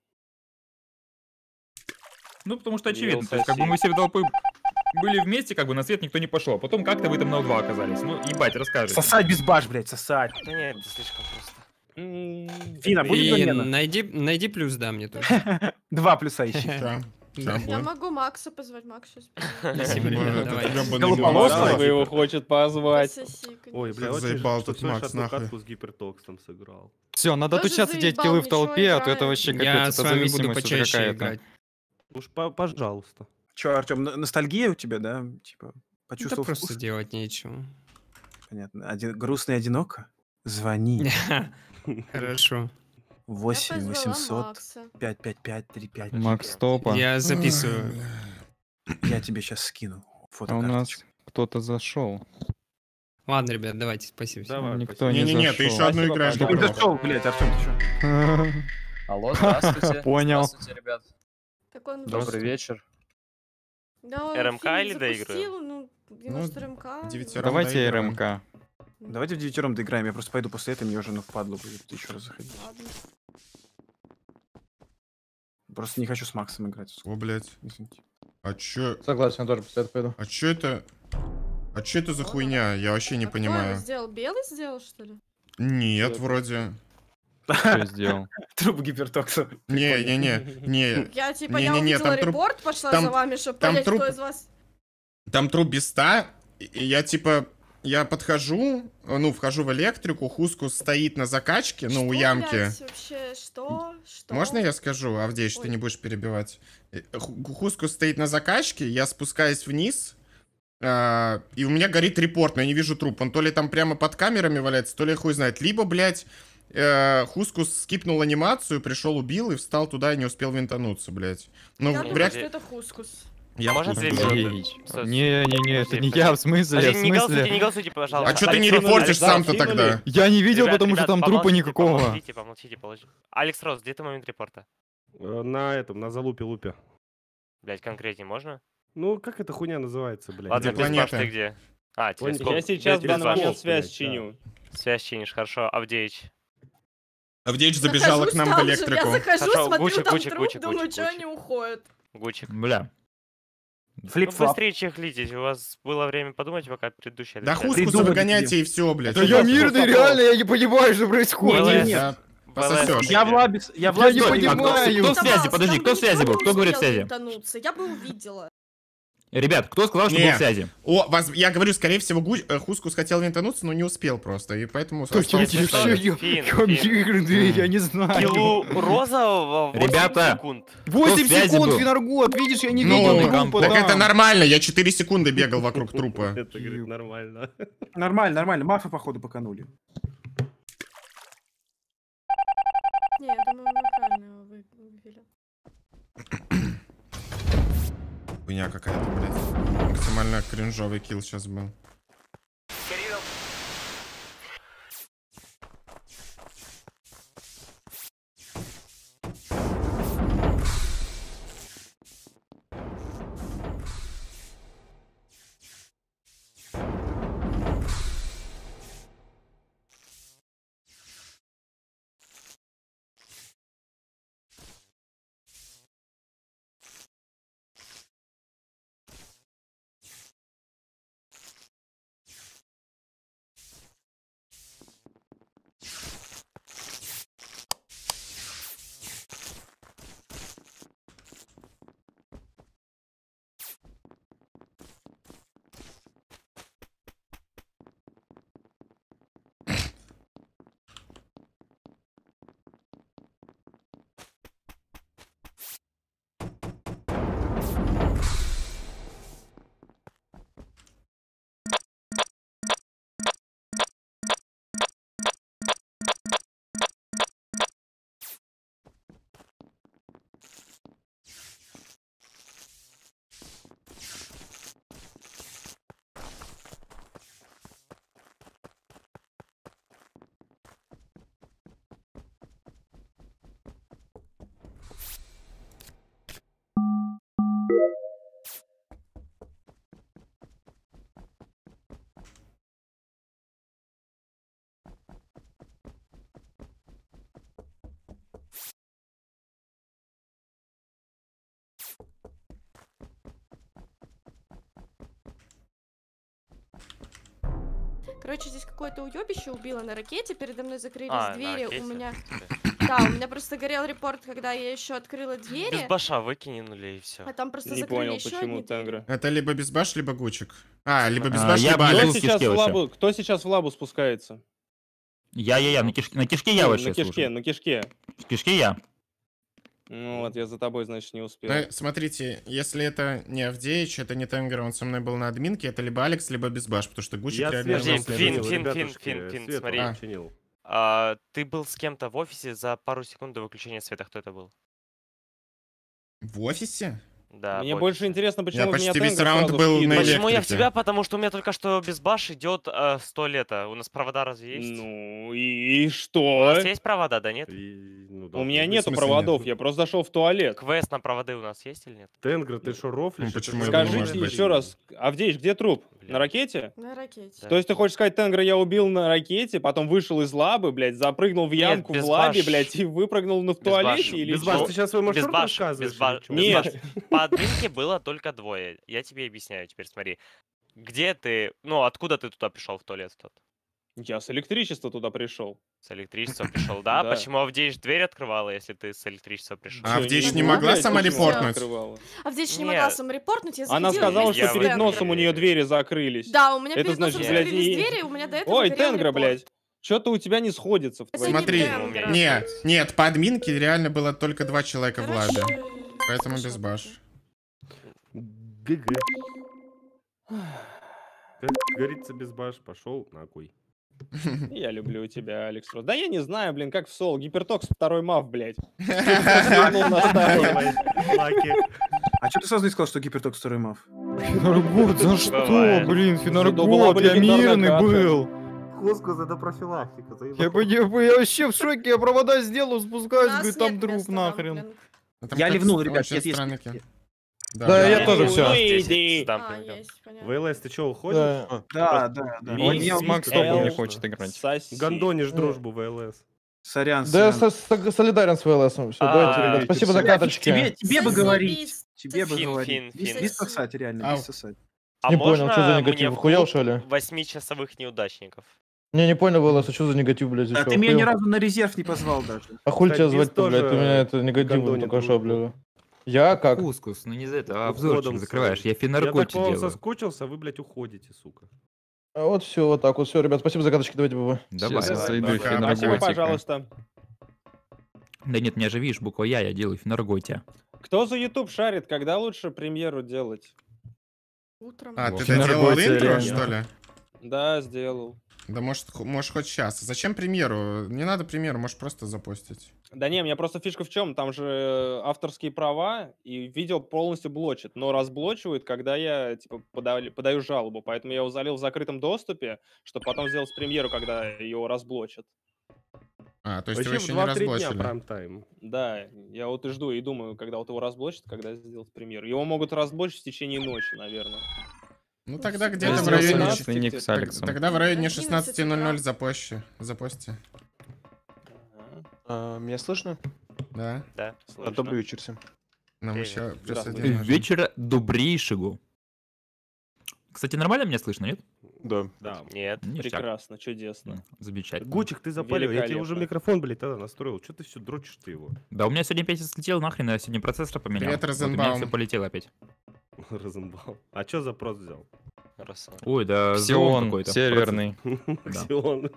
Ну, потому что очевидно, Мил то есть, как бы соси. мы все толпы были вместе, как бы на свет никто не пошел. Потом как-то вы там на У2 оказались. Ну, ебать, расскажите. Сосать Безбаш, блядь, сосать. Да нет, это слишком просто. Фина, будет И замена? найди плюс, да, мне тоже. 2 плюса ищи. Ща, ща Я будет. могу Макса позвать, Макс сейчас Спасибо, Боже, ребят, это давай. ёбаный Голополосый? Макс. Вы его хочет позвать. Ой, бля, Как очень заебал жаль, что тут Сэш Макс, одну нахуй. катку с Гипертоксом сыграл. Все, надо Тоже отучаться делать заебал, киллы в ничего толпе, а то это играет. вообще Я капец, с это вами буду зависимость уже почаще какая-то. играть. Уж пожалуйста. Че, Артем, ностальгия у тебя, да? Типа, Да почувствовал просто вкус? делать нечего. Понятно. Грустно и одиноко? Звони. Хорошо. 8 800 555 35. Макс топа. Я записываю. Я тебе сейчас скину А у фотокарточку. нас кто-то зашел. Ладно, ребят, давайте, спасибо. Давай, Никто не Не-не-не, ты зашел. еще одну Спасибо, играешь. пожалуйста. Не Добро. зашел, блядь, Артем, ты что? Алло, здравствуйте. Понял. Здравствуйте, ребят. Так он Добрый вечер. Да, он РМК фильм или доигрываем? запустил, ну, 90 РМК. девятером Давайте доиграем. РМК. Давайте в девятером доиграем, я просто пойду после этого, мне уже ну впадло будет еще раз заходить. Ладно. Просто не хочу с Максом играть. О, блядь. Извините. А чё? Согласен, я тоже после этого пойду. А чё это? А чё это за хуйня? Я вообще не А кто понимаю. его сделал? Белый сделал, что ли? Нет, вроде. Что я сделал? Труп Гипертокса. Не. Я типа, я Не-не-не, увидела там труп- репорт, пошла там- за вами, чтобы там понять, труп- кто из вас... Там труп Биста, и я типа... Я подхожу, ну, вхожу в электрику, Хускус стоит на закачке, ну, у Что, ямки. блядь, вообще, что? Можно я скажу, Авдеич, ты Ой. не будешь перебивать? Хускус стоит на закачке, я спускаюсь вниз, и у меня горит репорт, но я не вижу труп. Он то ли там прямо под камерами валяется, то ли хуй знает. Либо, блядь, Хускус скипнул анимацию, пришел, убил и встал туда и не успел винтануться, блядь. Ну, Я думаю, вряд что ли... это Хускус. Я Можно Хускус. две минуты? Не-не-не, это не я, в смысле, в Подожди, не смысле. голосуйте, пожалуйста. А чё ты не Александр, репортишь Александр, сам-то тогда? Я не видел, Ребят, потому что ребят, там трупа помолчите, никакого. Помолчите, положи. Алекс Рос, где ты момент репорта? На этом, на залупе-лупе. Блять, конкретнее можно? Ну, как эта хуйня называется, блядь? Ладно, Где Безбаш, планета? ты где? А, Планета. телескоп. Я сейчас в данный Безбаш. момент связь блядь, да. чиню. Связь чинишь, хорошо. Авдеич. Авдеич забежала к нам в Захожу, Я электрику. захожу, Хорошо, смотрю, Гучик, там Гучик, труп, Гучик, думаю, Гучик, что Гучик. они уходят. Гучик. Бля. Ну Флип-флап. быстрее чехлитесь, у вас было время подумать, пока предыдущая... Да отвечает. Хускуса думай, выгоняйте и все, блядь. Да я мирный, реально, я не понимаю, что происходит. Нет, Да, ВЛС. пососешь. Я в лабе... Я в Я лабе... не Стой, понимаю. кто в связи? Подожди, кто в связи был? Кто говорит в связи? Я бы увидела. Ребят, кто сказал, что Не. был в связи? Я говорю, скорее всего, Хускус хотел винтануться, но не успел просто, и поэтому... Слушайте, остался все, в связи. Фин, я мирный, я не знаю. Киллу розового 8 Ребята. секунд. 8 в связи секунд, был? Финаргот, видишь, я не Ну, видел трупа так там. это нормально, я 4 секунды бегал вокруг трупа. Это, говорит, нормально. Нормально, нормально. Мафы, походу, поканули. Не, я думаю, мы правильно его вывели. Хуйня какая-то, блядь. Максимально кринжовый килл сейчас был. Короче, здесь какое-то уебище убило на ракете, передо мной закрылись А, на двери, ракете? у меня... Да, у меня просто горел репорт, когда я еще открыла Без двери, баша выкинули и все. а там просто Не закрыли понял, еще почему одни двери. Тенгра. Это либо Безбаш, либо Гучик. Либо Безбаш, я либо был Кто Алекс. в сейчас, кишке в вообще. лабу, кто сейчас в лабу спускается? Я, на кишке я Ну, вообще на кишке, слушаю. на кишке. В кишке я. Ну вот, я за тобой, значит, не успел. Ну, смотрите, если это не Авдеич, это не Тенгер, он со мной был на админке, это либо Алекс, либо Безбаш, потому что Гучик Я реально... свет нам Фин, следует. Фин, смотри. Чинил. Ты был с кем-то в офисе за пару секунд до выключения света. Кто это был? В офисе? Да, Мне в больше офисе. интересно, почему Я вы меня почти весь Тенгра раунд сразу был на вкидываете. Почему я в электрике. тебя? Потому что у меня только что безбаш идет 100 лета. У нас провода разве есть? Ну и У что? нас есть провода, да нет? У меня В нету смысле проводов, нет? я просто зашел в туалет. Квест на проводы у нас есть или нет? Тенгра, ты что, рофлишь? Ну, почему Это его не же может Скажите быть? еще раз, Авдеич, где труп? Бля. На ракете? На ракете. То есть ты хочешь сказать, Тенгра я убил на ракете, потом вышел из лабы, блядь, запрыгнул в Нет, ямку без в лабе, баш. блядь, и выпрыгнул в Без туалете? баш. Или Безбаш, что? ты сейчас свой маршрут Безбаш, рассказываешь? безбаш, или чё? Нет. безбаш. По админке было только двое. Я тебе объясняю теперь, смотри. Где ты, ну, откуда ты туда пришел в туалет тот? Я с электричества туда пришел. С электричества пришел, да? Да. Почему Авдеич дверь открывала, если ты с электричества пришел? А Авдеич не могу, могла блядь, сама почему репортнуть? открывала? Авдеич не Не. могла саморепортнуть, я Она заходила сказала, вместе что с перед Тенгром. носом у нее двери закрылись. Да, у меня Это перед значит, носом блядь, закрылись и- двери, у меня до этого Ой, горел Тенгра, репорт. блядь. Что-то у тебя не сходится. В Это твоей не Смотри, Тенгра. нет, по админке реально было только 2 человека в лабе. Короче, Поэтому хорошо. Безбаш. ГГ. Как говорится, Безбаш пошел нахуй. Я люблю тебя, Алекс Рос. Да я не знаю, блин, как в Сол. Гипертокс второй мав, блядь. Свернул на старый. Лаки. А что ты сразу не сказал, что Гипертокс второй мав? Финаргот, за что, Бывает. блин, была Финаргот, бы я легендарная мирный карта. был. Господи, это профилактика. Я вообще в шоке, я провода сделал, У спускаюсь, нас говорю, там нет труп места, нахрен. дамплинг. Ну, там Я как ливнул, ребят, очень нет, есть странный списки. кин. Да, я тоже Ну, всё. ну Здесь иди. с дампингом. Есть, понятно. ВЛС, ты что, уходишь? Да. Да. Винкс, Он с Макстопом не Эл, хочет играть. Соси. Гондонишь дружбу ВЛС. Сорян, Да, сорян. солидарен с ВЛСом. Все, давайте, ребят, спасибо за каточки. Тебе бы Соси, говорить. бис, Тебе бы соси. говорить. Фин. Без сосать, реально, Ау. без сосать. А Не понял, можно что за мне негатив, в охуел, клуб что ли? 8-часовых неудачников? Не понял, ВЛС, а что за негатив, блядь, здесь? А что, ты меня ни охуел? разу на резерв не позвал даже. А хуй тебя Кстати, звать-то, Бис блядь, ты тоже меня это негативом гондонит только что, дружбу. блядь. Я как? Кускус, ну не за это, а Уходом обзорчик закрываешь. Я Я так, финаркоте по-моему, делаю. соскучился, а вы, блядь, уходите, сука. А вот все, вот так вот, все, ребят, спасибо за каточки, давайте, ББ. Давай. Сейчас зайду давай. в Спасибо, Финарготика. пожалуйста. Да нет, меня же видишь, буква я делаю финарготе. Кто за YouTube шарит, когда лучше премьеру делать? Утром. А, Вот. ты доделал Финарготе, интро, реально. что ли? Да, сделал. Да можешь хоть сейчас. Зачем премьеру? Не надо премьеру, можешь просто запостить. Да не, у меня просто фишка в чем, там же авторские права, и видео полностью блочит, но разблочивает, когда я, типа, подаю жалобу, поэтому я его залил в закрытом доступе, чтобы потом сделать премьеру, когда его разблочат. А, то есть Вообще вы в еще не 2-3 дня разблочили. прайм-тайм. Да, я вот и жду, и думаю, когда вот его разблочат, когда сделать премьеру. Его могут разблочить в течение ночи, наверное. Ну тогда Я где-то в сделал районе... личный ник с Алексом. Тогда в районе 11 16:00 утра. запости. Меня слышно? Да. Да, А, слышно. добрый вечер всем. Нам Привет. еще плюс Здравствуй. один нужен. Вечера добрейшего. Кстати, нормально меня слышно, нет? Да. Да. Нет. Ништяк. Прекрасно, чудесно. Замечательно. Гучик, ты запалил. Я тебе уже Великолепно. микрофон, блядь, тогда настроил. Что ты все дрочишь ты его? Да, у меня сегодня опять слетел нахрен, я сегодня процессор поменял. Привет, Вот у меня Розенбаум. все полетело опять. Разъебал. А что запрос взял? Хорошо. Ой, да, Все Xeon он, какой-то. серверный. Да. Xeon.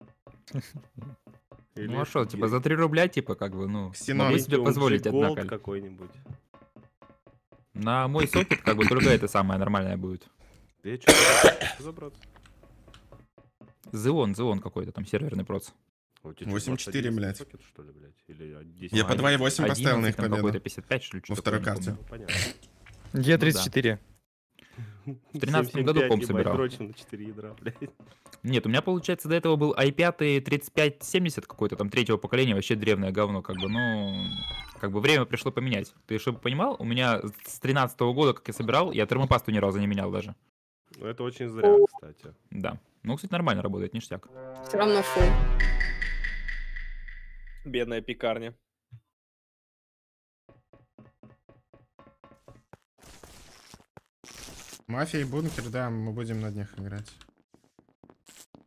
Ну а что, типа за 3 рубля, типа, как бы, ну, Xenon. могу себе Pentium позволить, G Gold однако. какой-нибудь. На мой сокет, как бы, только это самое нормальное будет. Ты что забрать? Xeon какой-то там, серверный проц. 8.4, блядь. Сокет, что ли, блядь? Или 10? Я по 2.8 поставил на их 11 там какой-то победу. 55, что ли, Во что-то второй такое, не карте. помню. Понятно. Е34. В 13 году комп собирал. Дрочим на 4 ядра, блядь. Нет, у меня, получается, до этого был i5 3570 какой-то, там, третьего поколения, вообще древнее говно, как бы, ну, как бы время пришло поменять. Ты чтобы понимал, у меня с 13 года, как я собирал, я термопасту ни разу не менял даже. Ну, это очень зря, кстати. Да. Ну, кстати, нормально работает, ништяк. Все равно фу. Бедная пекарня. Мафия и бункер, да, мы будем над них играть.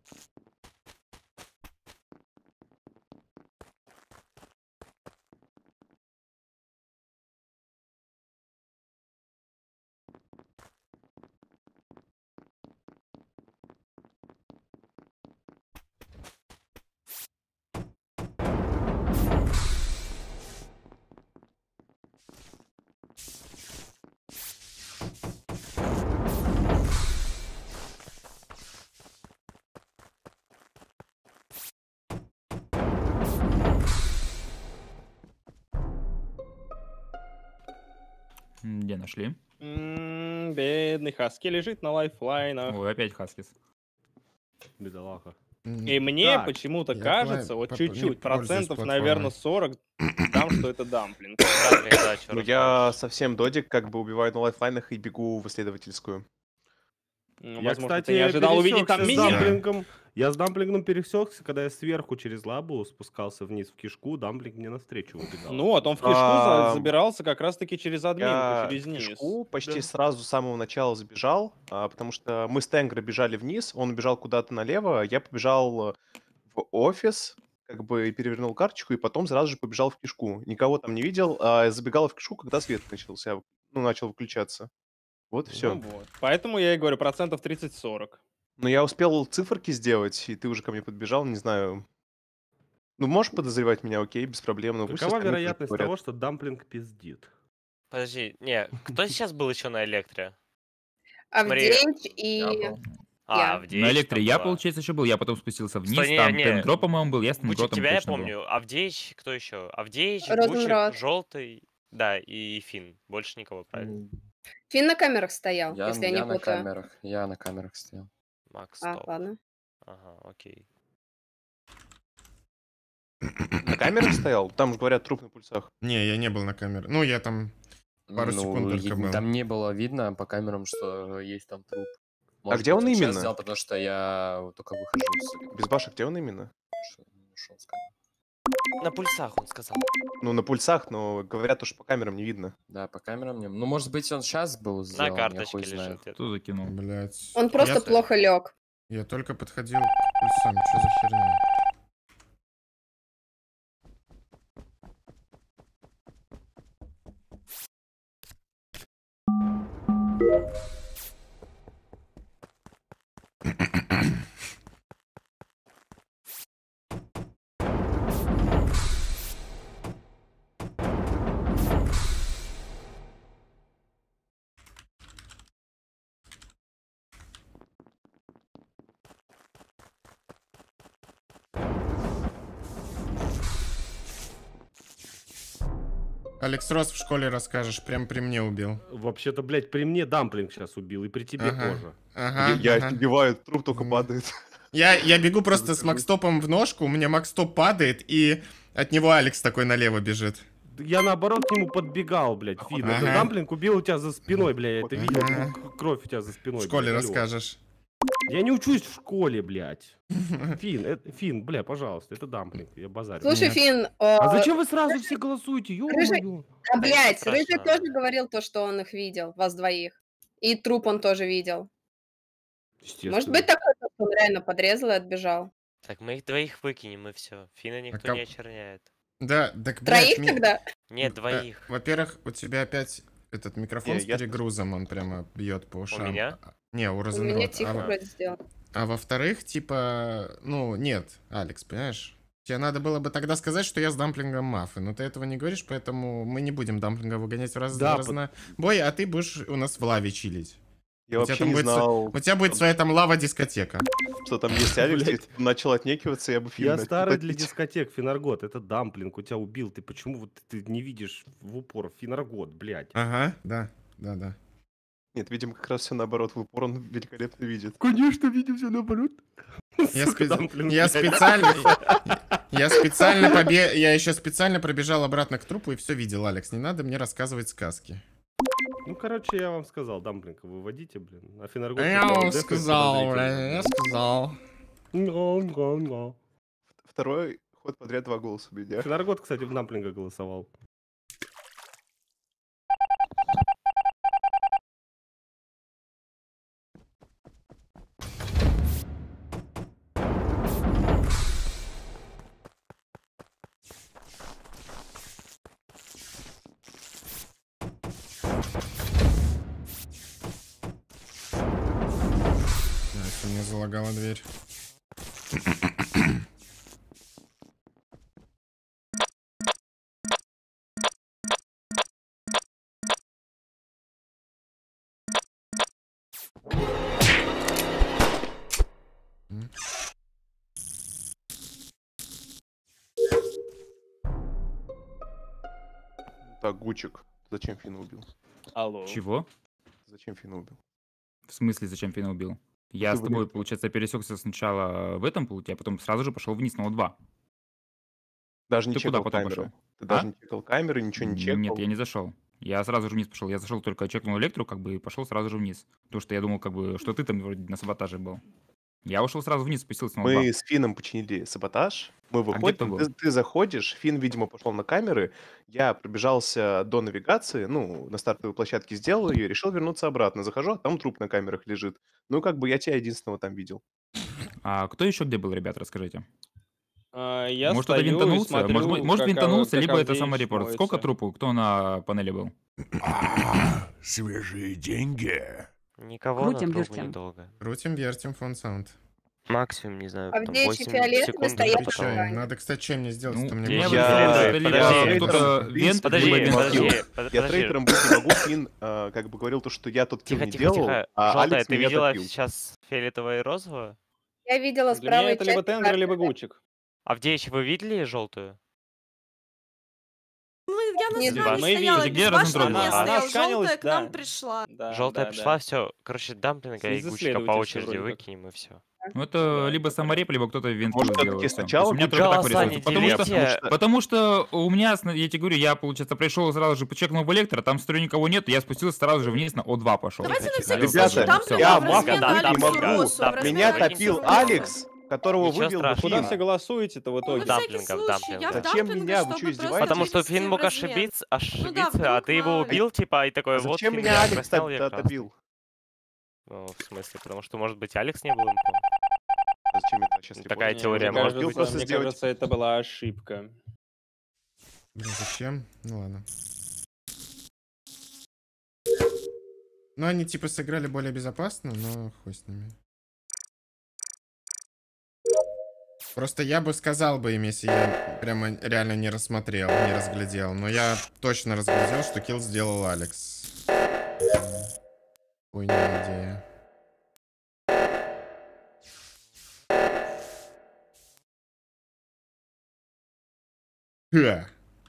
Где нашли? Бедный Хаски лежит на лайфлайнах. Ой, опять Хаскис. Бедолага. И мне Так, почему-то я кажется, пла- вот не чуть-чуть, пользуюсь процентов, платформой. наверное, 40, там, что это дамплинг. Дамплинг, да, чё Ну, расскажешь? я совсем додик, как бы убиваю на лайфлайнах и бегу в исследовательскую. Ну, Я, возможно, кстати, ты не ожидал увидеть там пересекся с меня. дамплингом. Я с дамплингом пересекся, когда я сверху через лабу спускался вниз в кишку, дамплинг мне навстречу убегал. Ну, вот он в кишку забирался как раз-таки через админку, Я через в низ. кишку почти Да. сразу с самого начала забежал, потому что мы с Тенгра бежали вниз, он убежал куда-то налево, я побежал в офис, как бы перевернул карточку и потом сразу же побежал в кишку. Никого там не видел, а забегал в кишку, когда свет начался, ну, начал выключаться. Вот и все. Ну вот. Поэтому я и говорю, процентов 30-40. Но я успел циферки сделать, и ты уже ко мне подбежал, не знаю. Ну, можешь подозревать меня, окей, без проблем. Но пусть Какова остальные тоже вероятность говорят. того, что дамплинг пиздит? Подожди, не, кто сейчас был еще на электре? Авдеич и... А, я. Авдеич На электре там я, была. получается, еще был. Я потом спустился вниз. Стой, не, Там не. Тендро, по-моему, был. Я с Гучик, Тендротом тебя я точно был. помню. Авдеич, кто еще? Авдеич, Розенрод. Гучик, Желтый, да, и Фин. Больше никого, правильно? Фин на камерах стоял, если я не на путаю. камерах. Я на камерах стоял. Макс, А, стоп. ладно. Ага, окей. На камерах стоял? Там же говорят труп на пульсах. Не, я не был на камере. Ну, я там пару секунд только был. Там не было видно по камерам, что есть там труп. Может где быть, он сейчас именно? сделал, потому что я только выхожу. Без башек, где он именно? Ушел с камеры. На пульсах, он сказал. Ну, на пульсах, но говорят, то, что по камерам не видно. Да, по камерам не... Ну, может быть, он сейчас был сделан, я карточке хуй лежит знает. где-то. Кто закинул? Блять. Он просто плохо лег. Я только подходил к пульсам. Что за херня? Алекс Рос в школе расскажешь, прям при мне убил. Вообще-то, блядь, при мне дамплинг сейчас убил, и при тебе Ага, тоже. ага, Я ага. убиваю, труп только падает. Я бегу просто с Макстопом в ножку, у меня Макстоп падает, и от него Алекс такой налево бежит. Я наоборот к нему подбегал, блядь, Фин. Ага. Этот дамплинг убил у тебя за спиной, блядь. Ты видел Ага. кровь у тебя за спиной. В школе блядь, алло. расскажешь. Я не учусь в школе, блядь. Фин, бля, пожалуйста, это дамплинг, я базарю. Слушай, Фин... А зачем вы сразу все голосуете? Ё-моё. А, блядь, ничего Рыжий страшного. тоже говорил то, что он их видел, вас двоих. И труп он тоже видел. Может быть такое, что он реально подрезал и отбежал? Так, мы их двоих выкинем, и все. Фина никто ком- не очерняет. Да, так, блядь, Троих тогда? Нет, двоих. Во-первых, у тебя опять этот микрофон Не, с я- перегрузом, он прямо бьет по ушам. меня? Не, у У меня Розенрод. тихо вроде сделал. А во-вторых, типа, ну, нет, Алекс, понимаешь? Тебе надо было бы тогда сказать, что я с дамплингом мафы, но ты этого не говоришь, поэтому мы не будем дамплинга выгонять Да, бой, а ты будешь у нас в лаве чилить. Я У тебя вообще там не будет знал, У тебя будет своя там лава-дискотека. что там есть Алекс. Если бы начал отнекиваться, я бы фильм Я начал старый для топить. дискотек, Финаргот, это дамплинг, у тебя убил, ты почему вот ты не видишь в упор Финаргот, блядь? Ага, да. Нет, видимо, как раз все наоборот. В упор он великолепно видит. Конечно, видим все наоборот. Я, Сука, спе- дамплинг, я блядь. специально... Я еще специально пробежал обратно к трупу и все видел, Алекс. Не надо мне рассказывать сказки. Ну, короче, я вам сказал, дамплинга выводите, блин. А Финаргот... Я вам сказал, я сказал. Второй ход подряд 2 голоса у меня. Финаргот, кстати, в дамплинга голосовал. У меня залагала дверь. Так, Гучик. Зачем Фина убил? Алло. Чего? Зачем Фина убил? В смысле, зачем Фина убил? Я ты с тобой, вылез. получается, пересекся сначала в этом пути, а потом сразу же пошел вниз на О2. Даже не Ты куда чекал потом камеры. пошел? Ты даже А? не чекал камеры, ничего не чекал. Нет, я не зашел. Я сразу же вниз пошел. Я зашел только чекнул электру, как бы, и пошел сразу же вниз. Потому что я думал, как бы, что ты там вроде на саботаже был. Я ушел сразу вниз, спустился на О2. Мы с Фином починили саботаж. Мы где ты выходим, был? ты заходишь, Фин, видимо, пошел на камеры. Я пробежался до навигации, ну, на стартовой площадке сделал ее, решил вернуться обратно. Захожу, а там труп на камерах лежит. Ну, как бы я тебя единственного там видел. А кто еще где был, ребят, расскажите? Я Может, кто-то стою и винтанулся? смотрю, Может, винтанулся, как либо это Авдеич саморепорт. моется. Сколько трупов? Кто на панели был? Свежие деньги. Никого Крутим, на трубу вертим. недолго. Крутим, вертим, фон саунд. Максимум, не знаю, там Авдеич и 8 Фиолетовый секунд. стоят потом- на Отвечаю. Надо, кстати, чем мне сделать, что мне я было? бы Подожди, либо кто-то Трейдером- вент, подожди, либо вент подожди, килл. Я подожди. трейдером быть не могу, Фин как бы говорил то, что я тот килл Тихо, не тихо, делал, тихо. а Желтая, Алекс ты меня видела топил. сейчас фиолетовое и розовое? Я видела Для меня справа это либо Тенгер, либо Гучик. Авдеич, вы видели желтую? Я на Нет, скане мы стояла, видели, где безбашенный разнотравный? не Она стоял, сканилась, желтая к да. нам пришла. Да, Желтая да, пришла, да. все. Короче, дамплинга и Из Гучика по исследовательской очереди вроде как. выкинем и все. Ну, это либо самореп, либо кто-то вент Может, сделал. всё-таки всё. сначала То есть у меня будут только так голоса вырисовывается. не делите. Потому что у меня, я тебе говорю, я, получается, пришел сразу же, почекнул в электро, там смотрю, никого нет, я спустился сразу же вниз на О2 пошел. Давайте на всякий Ребята, случай, там всё. я в маху размен да, быть Алексу не могу. Росу, в размен Меня Алексу топил Росу. Алекс, которого Ничего выбил страшного. Куда Фин. все голосуете-то в Ну, итоге? на всякий Дамплингов, случай, я в дамплингов. Зачем дамплинга, меня? Вы чтобы чё, издеваетесь? просто Потому что вывести Фин в мог размен. ошибиться, а ты его мало ли. убил, типа, и такой, А вот, зачем Фин меня Алекс проснял, я красный. топил? Ну, в смысле, потому что, может быть, Алекс не был импом. Зачем это сейчас не Такая понял? теория Мне может Убил быть. просто мне сделать. кажется, это была ошибка. Блин, зачем? Ну ладно. Ну, они типа сыграли более безопасно, но хуй с ними. Просто я бы сказал бы им, если я прямо реально не рассмотрел, не разглядел. Но я точно разглядел, что килл сделал Алекс. Хуйня идея. Ха.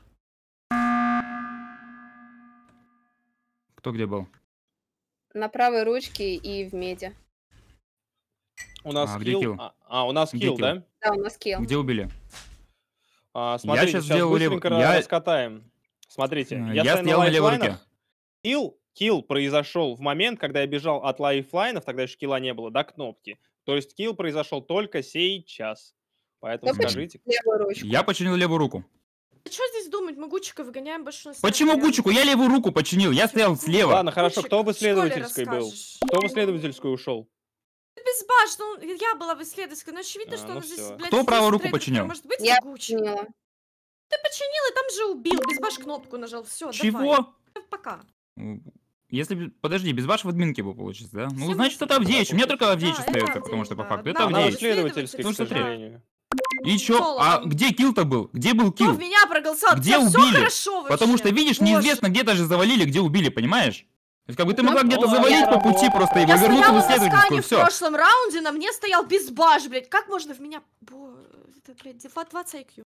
Кто где был? На правой ручке и в меди. У нас где килл. килл? У нас Где килл, килл? да? Да, у нас килл. Где убили? Смотрите, щас сейчас сделал левую- быстренько я- раскатаем. Смотрите, Я стою стоял на левой руке. лайфлайнах. Килл произошел в момент, когда я бежал от лайфлайнов, тогда еще килла не было, до кнопки. То есть килл произошел только сейчас. Поэтому Кто скажите. Левую ручку. Я починил левую руку. Что здесь думать? Мы Гучика выгоняем больше на Почему Гучику? Я левую руку починил, я стоял слева. Ладно, хорошо, Гучик, кто в в школе исследовательской был? расскажешь. Кто в исследовательскую ушел? Безбаш, ну я была в исследовательской, но очевидно, что ну он здесь, всё. блядь, Кто правую единственный руку трейдер, починил? который может быть, Я это Гучик. починила. Ты починил и там же убил. Безбаш кнопку нажал. Все, Чего? Пока. Если бы, подожди, без вашего админки был, получится, да? Ну, Всё значит, это Авдеич. У меня только Авдеич Да, остается, это потому что по Авдеич, факту да. это Одна Она в Авдеич. исследовательской, Ну, к смотри. сожалению. И чё? Соло А там. где килл-то был? Где был Кто килл? в меня проголосовал? Где Всё убили? хорошо вообще. Потому что, видишь, Боже. неизвестно, где даже завалили, где убили, понимаешь? То есть, как бы ты Ну, могла где-то ладно, завалить по пути работа. просто его, Я вернуться стояла в на скане исследовательскую, в все. прошлом раунде, на мне стоял безбаш, блядь. Как можно в меня... Это, блядь, 20 IQ.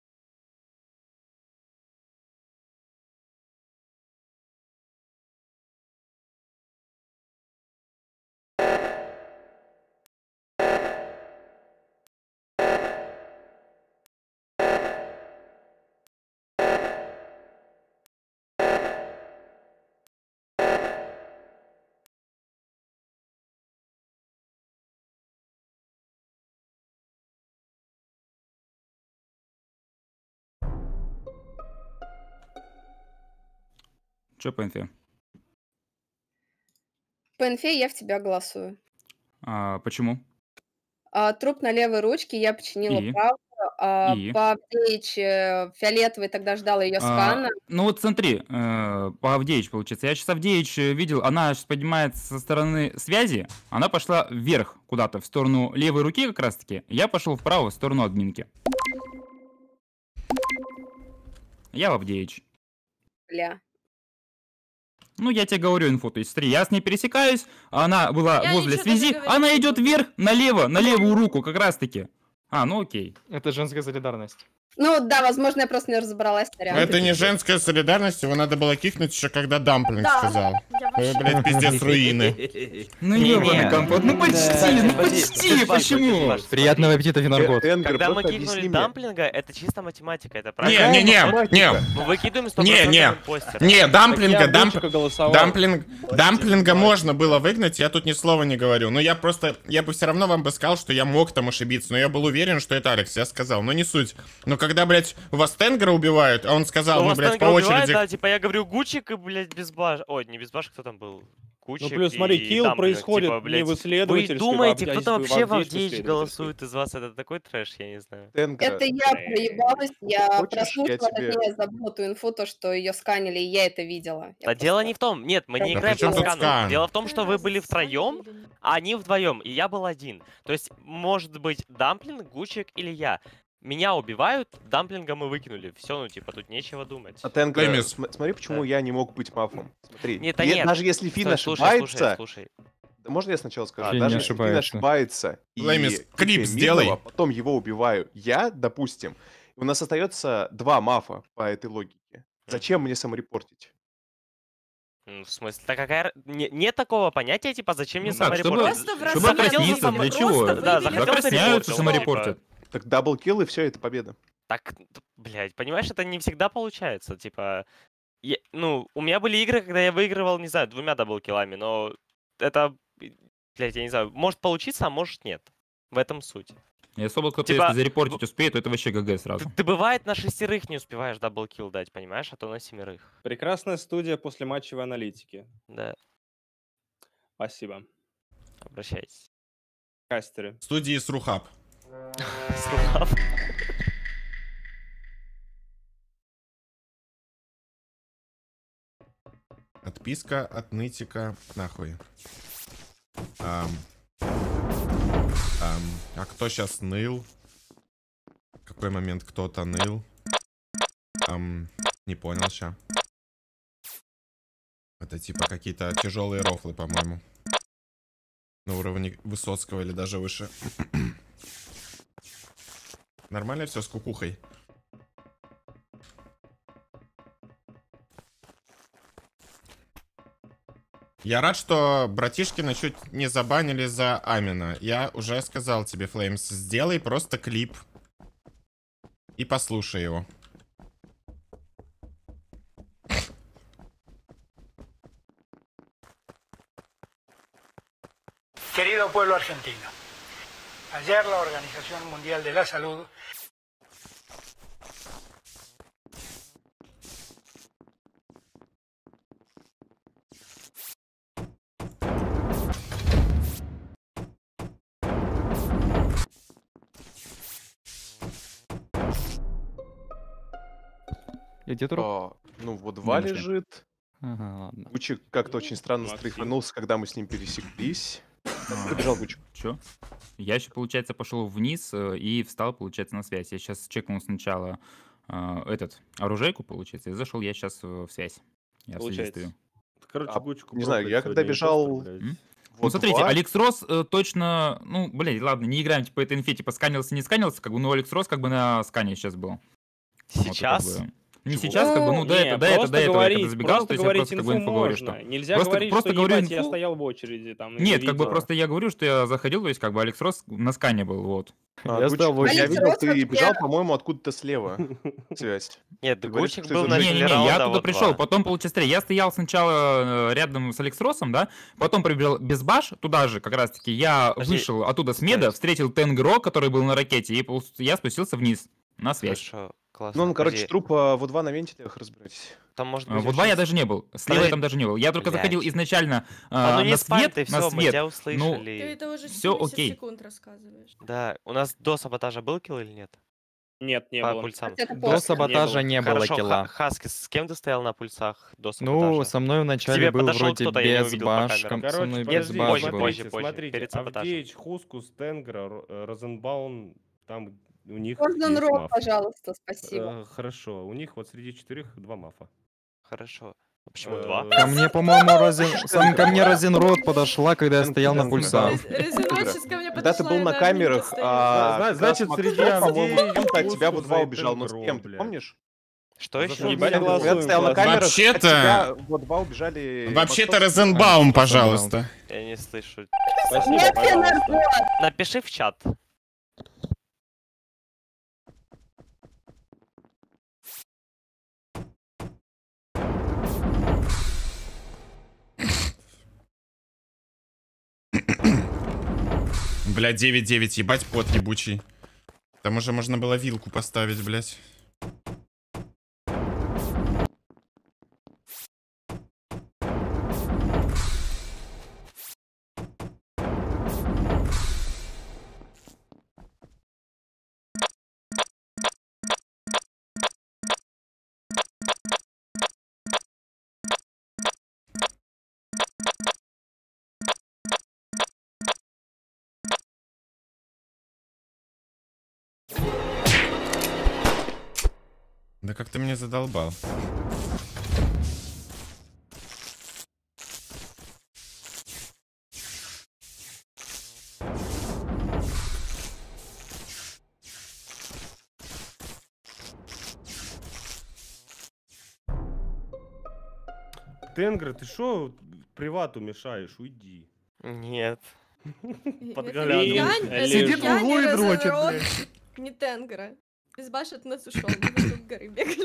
Че по инфе? По инфе я в тебя голосую. Почему? Труп на левой ручке, я починила И? правую. И? По Авдеич фиолетовый тогда ждала ее скана. Ну вот смотри, по Авдеич получается. Я сейчас Авдеич видел, она сейчас поднимается со стороны связи, она пошла вверх куда-то, в сторону левой руки как раз-таки. Я пошел вправо, в сторону админки. Я в Авдеич. Бля. Ну, я тебе говорю инфу, то есть, смотри, я с ней пересекаюсь, она была Я возле ничего даже связи, говорить она не идет буду. вверх, налево, на левую руку как раз-таки. Ну окей. Это женская солидарность. Ну да, возможно, я просто не разобралась. Но это не женская солидарность, его надо было кикнуть еще, когда Дамплинг Да, сказал. я вообще- Блядь, пиздец руины. Ну ёбаный компот, ну почти, почему? Приятного аппетита, Винаргот. Когда мы кикнули Дамплинга, это чисто математика, это правильно. Не. Мы выкидываем 100% Не, импостера. Дамплинга можно было выгнать, я тут ни слова не говорю. Но я бы все равно вам бы сказал, что я мог там ошибиться. Но я был уверен, что это Алекс, я сказал. Но не суть. Но когда, блядь, у вас Тенгра убивают, а он сказал, ну, блядь, по очереди... Да, типа я говорю Гучик и, блядь, Безбаш. Ой, не Безбаш, кто там был? Гучик. Ну плюс смотри, и килл Дамплинг, происходит типа, блядь. не в исследовательской. Вы думаете, кто там вообще в Авдеевской Авдеич исследовательской. голосует из вас? Это такой трэш, я не знаю. Это я проебалась, я Хочешь, я прослушала, тебе- точнее, забыла ту инфу, то, что ее сканили, и я это видела. Да дело не в том, нет, мы не Да играем при чём по тут скану. скан? Дело в том, что вы были втроем, а они вдвоем, и я был один. То есть, может быть, Дамплинг, Гучик или я. Меня убивают, Дамплинга мы выкинули. Все, ну типа, тут нечего думать. А Тенгра, Лэмис. смотри, почему я не мог быть мафом. Смотри, Нет, а нет. даже если Финн Стой, ошибается... слушай. Да, можно я сначала скажу? Финн Даже не если Финн ошибается. ошибается и Лэмис, кикает клип сделай. Мидного, потом его убиваю я, допустим, у нас остается 2 мафа по этой логике. Зачем мне саморепортить? Ну, в смысле, так какая... Нет такого понятия, типа, зачем мне Ну так, чтобы- саморепортить? Просто в Чтобы разные окрасниться, люди для чего? просто Да, выбили захотел Закрасняются, саморепортил, саморепортят. Так даблкил и все, это победа. Так, блядь, понимаешь, это не всегда получается, типа... Ну, у меня были игры, когда я выигрывал, не знаю, 2 даблкилами, но это, блядь, я не знаю, может получиться, а может нет. В этом суть. И особо кто-то, Типа, если зарепортить успеет, то это вообще ГГ сразу. Ты бывает на 6 не успеваешь даблкил дать, понимаешь, а то на 7. Прекрасная студия после матчевой аналитики. Да, Спасибо. обращайтесь. Кастеры. Студии Срухаб. Слухав. Отписка от нытика нахуй. А кто сейчас ныл? В какой момент кто-то ныл? Не понял ща. Это типа какие-то тяжелые рофлы, по-моему. На уровне Высоцкого или даже выше. Нормально все с кукухой? Я рад, что братишкина чуть не забанили за Амина. Я уже сказал тебе, Флеймс, сделай просто клип и послушай его. Querido pueblo argentino, ayer la Organización Mundial de la Salud Где труп? Ну, вот 2 нашли. лежит. Ага, ладно. Гучик как-то очень странно Максим. стрейфанулся, когда мы с ним пересеклись. Побежал Гучик. Чё? Я еще, получается, пошел вниз и встал, получается, на связь. Я сейчас чекнул сначала оружейку, получается, и зашел я сейчас в связь. Я в связи Получается. стою. Короче, Гучику не знаю, просто я когда сегодня бежал... импостер, блядь. Ну, смотрите, Алекс Рос точно... Ну, блядь, ладно, не играем типа этой инфе, типа сканился, не сканился, как бы, но Алекс Рос как бы на скане сейчас был. Вот, Сейчас? как бы. Не сейчас, как бы, ну, до Не, этого я просто когда говорить, забегал, то просто есть я говорить просто как бы инфу инфу говорю, можно. что... Нельзя Просто- говорить, просто что говорю ебать, я инфу. стоял в очереди. Там, или Нет, как бы видел. просто я говорю, что я заходил, то есть как бы Алекс Рос на скане был, вот. Я Гучик, стал в я очередь. видел, Алекс ты Рос бежал, вообще- по-моему, откуда-то слева. Связь. Нет, Ты говоришь, Гучик что был это на же- начале Не-не-не, я раунда, оттуда вот пришел, 2. потом, получается, я стоял сначала рядом с Алекс Росом, да, потом прибежал Безбаш, туда же как раз-таки я Подожди, вышел оттуда с меда, стой. встретил Тенгро, который был на ракете, и я спустился вниз на связь. Хорошо, классно. Ну, короче, Подожди, труп в 2 на вентилях разбирайтесь. там может быть В 2 я очень- даже не был, слева я Подожди. там даже не был. Я только заходил Блядь. изначально А, ну не на спам свет, ты, на все, мы свет. тебя Ты услышали. это уже Всё 70 окей. секунд рассказываешь. Да, у нас до саботажа был килл или нет? Нет, не По было. пульсам. Это До после. саботажа не было Хорошо, килла. Хаскис, с кем ты стоял на пульсах до саботажа? Ну, со мной вначале Тебе был подошел вроде кто-то, я не без увидел по баш. камерам. Со мной Короче, без подождите, баш позже, был. позже, смотрите, перед саботажем. Авдеич, Хускус, Тенгра, Розенбаум, там у них Можно есть рот, маф. пожалуйста, спасибо. Хорошо, у них вот среди 4 2 мафа. Хорошо. Почему 2? Ко мне, по-моему, ко мне Розенрод подошла, когда я стоял на пульсах. Розенрод сейчас ко мне Когда ты подошла был и на админке камерах, стоит. Значит, среди по-моему, Авдеев с кем-то от тебя Костю вот два за убежал, но с Тенгру, кем, ты блядь. помнишь? Что еще? Ебать, Когда голосуем, ты стоял на классно. камерах, от Вообще-то- тебя вот два убежали... Вообще-то Московский. Розенбаум, пожалуйста. Я не слышу. Спасибо, Нет, пожалуйста. Напиши в чат. Бля, 9-9, ебать пот ебучий. Там уже можно было вилку поставить, блядь. Да как ты меня задолбал. Тенгра, ты шо привату мешаешь? Уйди. Нет. Подглядывай. Сидит в углу и дрочит, Розенрод, блядь. не Тенгра. Безбаш от нас ушел, мы вокруг горы бегали.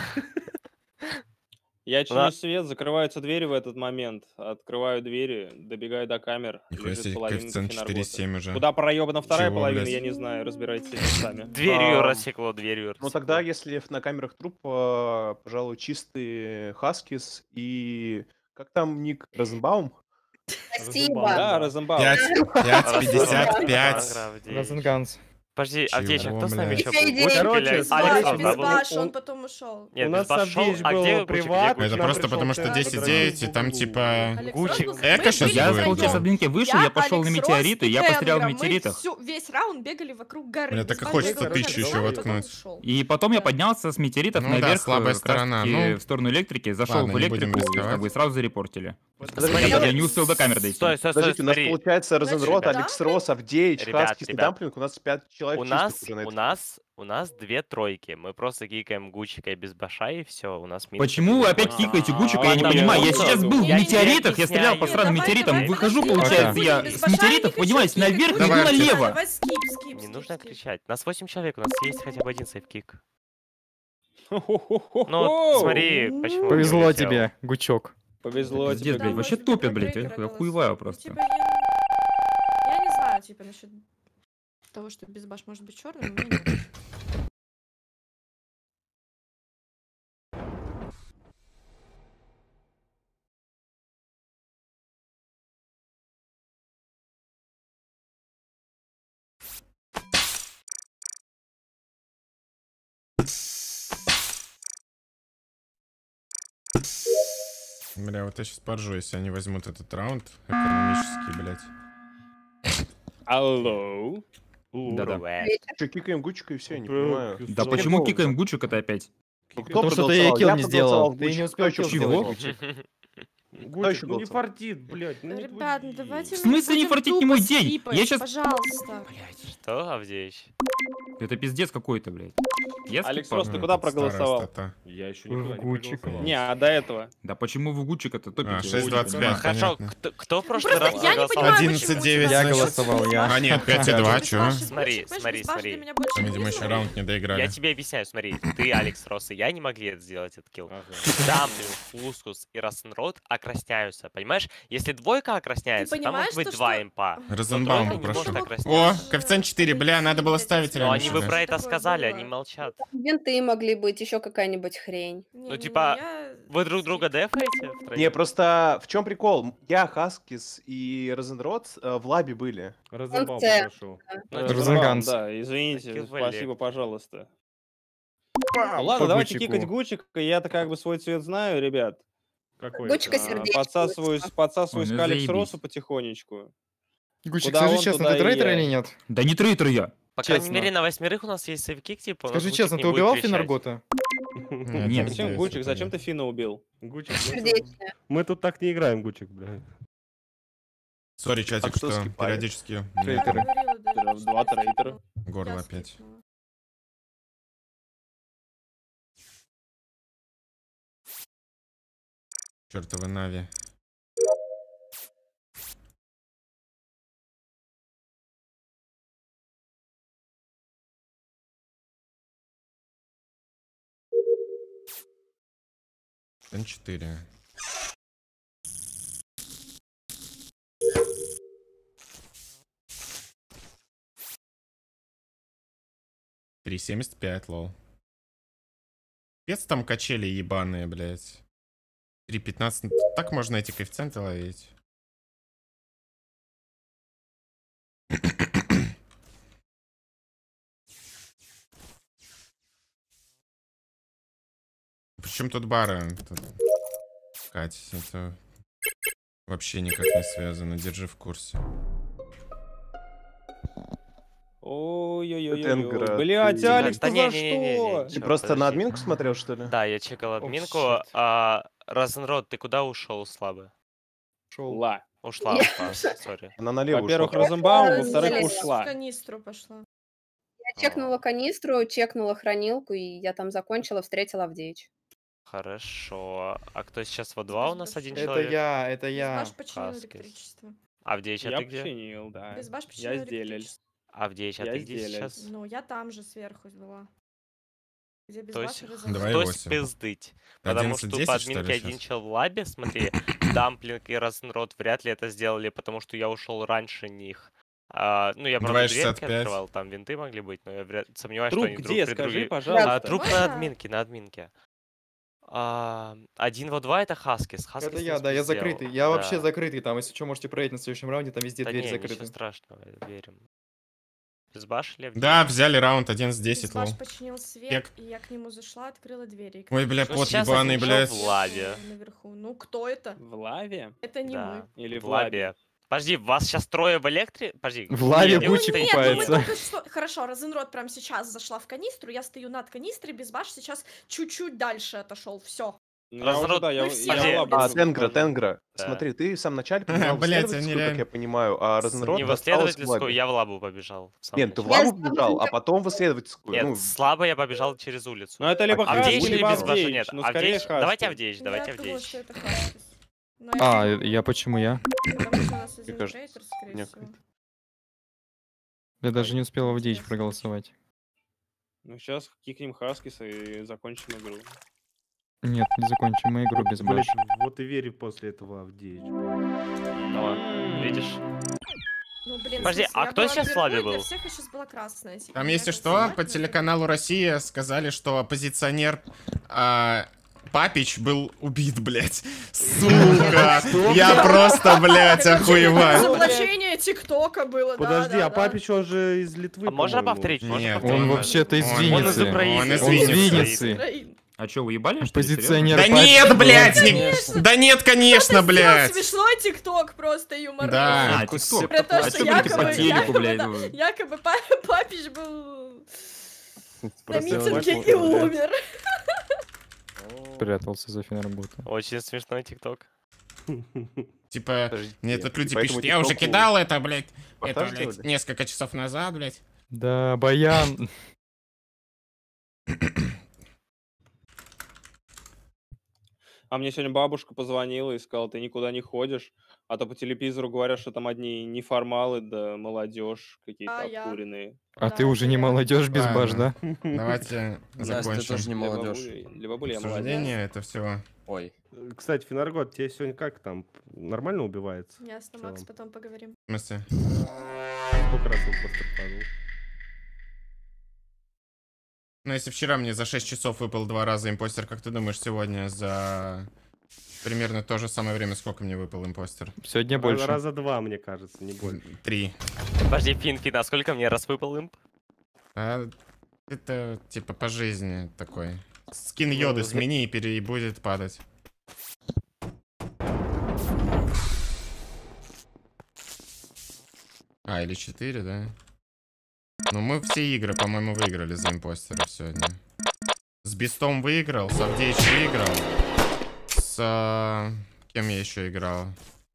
Я чиню свет, закрываются двери в этот момент. Открываю двери, добегаю до камер. Нихуя Лежит себе, половина коэффициент Тафинаргота. 4,7 уже. Куда проебана вторая Чего, половина, блядь? я не знаю, разбирайтесь сами. Дверью рассекло, дверью Ну рассекло. тогда, если на камерах труп, пожалуй, чистый Хаскис и... Как там ник? Розенбаум? Спасибо. Да, Розенбаум. 5,55. Розенганс. Подожди, Авдеич, а Чего, кто с нами блядь? еще был? Короче, Гучик или Безбаш, Алекс? Безбаш, он потом ушел. Нет, У нас Безбаш шел, Авдеич а был где Гучик, приват, где Это нам просто пришел потому, что Тенгра, 10-9, и там типа... Гучик. Эко сейчас Я, будет. получается, с админки вышел, я пошел на Алекс метеориты, Росс я и пострял в Тенгра. Мы метеоритах. весь раунд бегали вокруг горы. Мне так и Безбаш хочется бегал тысячу вокруг еще горы, потом воткнуть. ушел. И потом я поднялся с метеоритов Ну да, наверх, слабая как раз сторона, таки ну. в сторону электрики, зашел Ладно, в не будем электрику, и рисковать. как бы сразу зарепортили. Смотри, Я не успел до камеры дойти. Стой, Подождите, у нас смотри. получается Розенрод, Значит, Алекс Росс, Авдеич, Ребят, Хаскис и ребят. Дамплинг. У нас 5 человек У чистых нас, уже на у этой. нас 2 тройки. Мы просто кикаем Гучика и Безбаша, и все, у нас минус. Почему вы опять кикаете Гучика? Я не Потому понимаю. Я что- сейчас был в Я тебе метеоритах, я стрелял по объясняю. сраным Давай, метеоритам, давай, выхожу, подожди, получается, давай, я будем с без башани, метеоритов не поднимаюсь кричи, наверх и Гучик, иду Давайте. налево. Давай скип. Не нужно кричать. Нас 8 человек, у нас есть хотя бы один сейфкик. Ну, Ну, смотри, почему не Повезло улетел. тебе, Гучок. Повезло Пиздец, тебе. Да, блядь, мы вообще тебе тупят, про блядь, трейдера я охуеваю голосуем. просто. Типа, я не знаю, типа, насчет того, что Безбаш может быть черным, у меня нет. Бля, вот я сейчас поржу, если они возьмут этот раунд экономический, блядь. Алло. Да-да. Че, кикаем Гучика и все, я не понимаю. Да почему кикаем Гучика-то опять? Потому что ты килл не сделал. Ты не успел килл Чего? сделать. Гучик, еще ну не голосовал? фартит, блядь. Ну не Ребят, ну твои. давайте В смысле не будем фартить не тупо мой день? скипать, Я щас- Пожалуйста. Что, Авдеич? Это пиздец какой-то, блядь. Я Алекс скипал. Росс, ты куда проголосовал? Я еще никуда не Гучика. проголосовал. Не, а до этого? Да почему вы Гучика-то топите? 6:25. Хорошо, понятно. кто в прошлый Просто раз я не проголосовал? понимаю, 11-9, почему Я значит. голосовал, я. А нет, 5,2, чё? Смотри, смотри, Безбаш смотри. для меня больше Там, видимо, вызов. еще раунд не доиграли. Я тебе объясняю, смотри, ты, Алекс Росс, и я не могли это сделать, этот килл. Ага. Дамблин, Фускус и Роснрод окрасняются, понимаешь? Если двойка окрасняется, там может понимаешь, быть то, 2 что- импа. Розенбаум тройка не попрошу. может О, окрасняться. коэффициент 4, бля, надо было ставить Но раньше. они вы да. про это Такое сказали, было. они молчат. Винты могли быть, еще какая-нибудь хрень. Ну, типа, вы друг друга дефаете втроем? Не, просто в чем прикол? Я, Хаскис и Розенрод в лабе были. Розенбаум Конце. прошел. Ну, Розенганс. Да, извините, Таких спасибо, валек. пожалуйста. По Ладно, давайте Гучику. кикать Гучика, я-то как бы свой цвет знаю, ребят. Какой? Гучика это? сердечко. Подсасываюсь Ой, к ну Алекс заебись. Россу потихонечку. Гучик, Куда скажи он, честно, туда ты и трейтер я. или нет? Да не трейтер я. По крайней честно. мере, на 8 у нас есть сейфкик, типа. у нас Скажи Гучик честно, не ты будет убивал кричать. Финаргота? Нет, Зачем Гучик? Зачем ты Фина убил? Гучик, Сердечная. мы тут так не играем, Гучик, блядь. Сори, чатик, кто что скипает? периодически Трейтеры. Два трейтера. горло опять. Чёртовы Нави. Н4. $3.75, лол. Пец там качели ебаные, блядь. 3.15. Так можно эти коэффициенты ловить. Причем тут бары? Тут... Кать, это вообще никак не связано. Держи в курсе. Ой-ой-ой-ой. Тенгра, Блять, ты- Алекс, Да ты не, за не, не, не, что? не, Ты чё, просто на подожди. админку смотрел, что ли? Да, я чекал админку. Розенрод, ты куда ушел, слабо? Ла. Ушла, сори. Она налево Во-первых, ушла. Розенбаум, Я во-вторых, залез В ушла. канистру пошла. Я чекнула канистру, чекнула хранилку, и я там закончила, встретила Авдеич. Хорошо. А кто сейчас во 2 у нас один Это человек? я, это я. Безбаш починил Хаскис. электричество. Авдеич, а Я ты где? починил, да. Безбаш починил Я сделал. электричество. Авдеич, а Я ты где сделал. сейчас? Ну, я там же сверху была. Где То Безбаш есть, и Розенбаш. Давай то 8. есть пиздыть. Потому что 11-10, по что ли, админке один щас? чел в лабе, смотри, Дамплинг и Розенрод вряд ли это сделали, потому что я ушел раньше них. Ну, я, правда, дверки 2.65. открывал, там винты могли быть, но я сомневаюсь, Труп что они где? друг при Скажи, друге... пожалуйста. Труп Можно? на админке, на админке. 1 во 2 это Хаскис. Хаскис Это не я, да, я спиздел. закрытый. Я вообще Да. закрытый там. Если что, можете проверить на следующем раунде, там везде Да двери не, закрыты. ничего страшного, верим. Безбаш или Да, Авдеич? взяли раунд 11-10, лол. Безбаш починил свет, Кек. и я к нему зашла, открыла двери. Ой, бля, Ну, пот сейчас ебаный, один чел блядь. в лаве. Наверху. Ну, кто это? В лаве? Это не Да, мы. Или в в лабе? лабе. Подожди, вас сейчас трое в электре? Подожди. В лаве где Гуччи вы Нет, стоите? ну мы купается. только что... Хорошо, Розенрод прямо сейчас зашла в канистру, я стою над канистрой, Безбаш сейчас чуть-чуть дальше отошел. Все. Ну, я уже, Разрод- да, я Мы все в были. лабу А, захожу. Тенгра. Да. Смотри, ты в самом начале побежал в Блядь, исследовательскую, они как реально- я понимаю, а Розенрод Не в осталась в исследовательскую, лабе. я в лабу побежал. в самом Нет, ты в начале. лабу побежал, а потом в исследовательскую. Нет, Ну, с лаба я побежал через улицу. Ну, это либо Авдеич Хаскис, или либо Безбаша? Авдеич. Нет, Ну, скорее Авдеич. Давайте Хаскис. Авдеич, давайте Я думала, Авдеич. что это Хаскис. Но А, я... я почему я? Потому что у нас один кажется, трейтер, скорее нет. всего. Я даже не успел в Авдеич Интересно. проголосовать. Ну, сейчас кикнем Хаскиса и закончим игру. Нет, не закончим мы игру без Блядь, баш. вот и верю после этого Авдеич. Ну, видишь? Ну, блин, Подожди, в смысле, а я кто была сейчас в вверху, лабе и для был? всех сейчас была красная. типа, Там, меня если как что, снимать по надо. телеканалу «Россия» сказали, что оппозиционер Папич был убит, блядь. Сука! Я просто, блядь, охуеваю. Разоблачение ТикТока было, Подожди, да, а да. Папич, он же из Литвы, А можно по-моему. повторить? Можно Нет, повторить? Он вообще-то из Он Винницы. Украины. Он из Он из Винницы. Винницы. Украина. А что, уебали, что ли? Оппозиционер Да Папич нет, был блядь! убит. Да нет, конечно, Сделал блядь! смешной ТикТок просто юморной. Да. А, ТикТок. Про то, А что чё вы по телеку, якобы, блядь, да, ну? якобы Папич был на просто митинге Папич, и блядь. умер. Прятался за финработу. Очень смешной ТикТок. Типа, Подожди, мне тут люди поэтому пишут, я уже ТикТоку кидал это, блядь, монтаж блядь, делали? несколько часов назад, блядь. Да, Баян. А мне сегодня бабушка позвонила и сказала, ты никуда не ходишь, а то по телевизору говорят, что там одни неформалы, да молодежь какие-то А я? обкуренные. А Да, ты уже это не я. молодежь без баш, Ладно. да? Давайте Настя закончим. тоже не молодежь. Для бабули я молодец. Обсуждение это все. Ой. Кстати, Финаргот, тебе сегодня как там? Нормально убивается? Ясно, В Макс, целом. потом поговорим. В смысле? Сколько раз импостер падал? Ну, если вчера мне за 6 часов выпал 2 раза импостер, как ты думаешь, сегодня за примерно то же самое время сколько мне выпал импостер? Сегодня больше. Раза два, мне кажется, не больше. 3. Подожди, Фин, а сколько мне раз выпал имп? А это типа по жизни такой. Скин йоды смени и будет падать. А, или 4, да? Ну, мы все игры, по-моему, выиграли за импостеров сегодня. С Бистом выиграл, с Авдеич выиграл. С... кем я еще играл?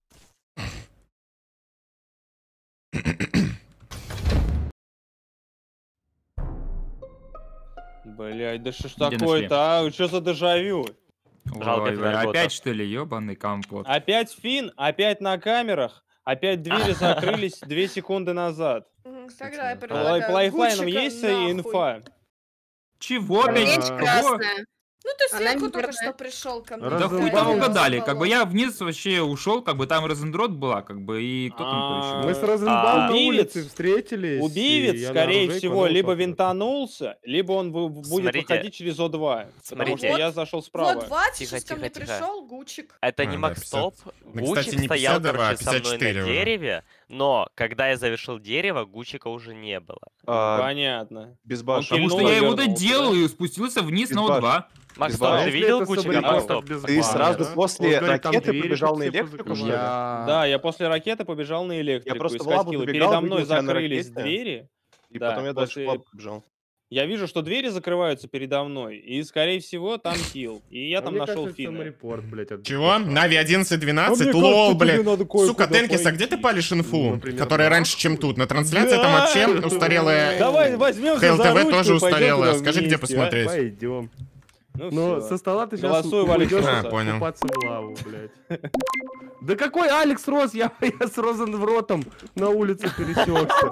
Блять, да что ж Где такое-то, а? Что за дежавю? Ой, вы опять что ли, ёбаный компот? Опять фин, опять на камерах, опять двери закрылись 2 секунды назад. Тогда я По предлагаю лайфлайнам Гучика есть нахуй. инфа? Чего, Там блядь? есть Кого? красная. Ну ты Она сверху только мирная. что пришел ко мне. Да Разом хуй там там я угадали, как бы я вниз вообще ушел, как бы там Розендрот была, как бы, и кто там еще? Мы с Розенбаум на Убивец- улице встретились. и Убивец, я на скорее оружейку, всего, она либо ушла куда-то. винтанулся, либо он будет Смотрите. выходить через О2. Потому Смотрите. что я зашел справа. Вот Вать Тихо, сейчас ко тихо, мне тихо. пришел, Гучик. Это А, не да, Макстоп. 50. Ну, кстати, Гучик не стоял, 52, а короче, со мной 54 на уже. дереве, но когда я завершил дерево, Гучика уже не было. Понятно. Безбаш. Потому что я его доделал и спустился вниз на Безбаш. О2. Макстоп, Безбаш. ты видел Гучика? Макстоп? Ты сразу после Он говорит, там ракеты двери побежал тут на все электрику, что ли? Да, я после ракеты побежал на электрику. просто искать в лабу киллы. добегал, Передо видел мной тебя на закрылись ракете, двери. И Да, потом я дальше в после- лабу побежал. Я вижу, что двери закрываются передо мной, и, скорее всего, там килл. И я А там мне нашел кажется, это Фина. саморепорт, блядь, от Чего? Безбаша. Нави А 11-12? мне Лол, кажется, тебе блядь. надо кое-куда Сука, Тенкис, а пойти. где ты палишь инфу? Ну, например, Которая да. раньше, чем тут. На трансляции там вообще устарелая. Давай возьмемся Хейл за ТВ ручку тоже и пойдем устарелая. туда Скажи, где вместе, а? посмотреть. Пойдем. Ну, Но всё. со стола ты сейчас Голосую в Алекс уйдешь Росса. понял. купаться в лаву, блядь. Да какой Алекс Рос? Я с Розенвротом на улице пересекся.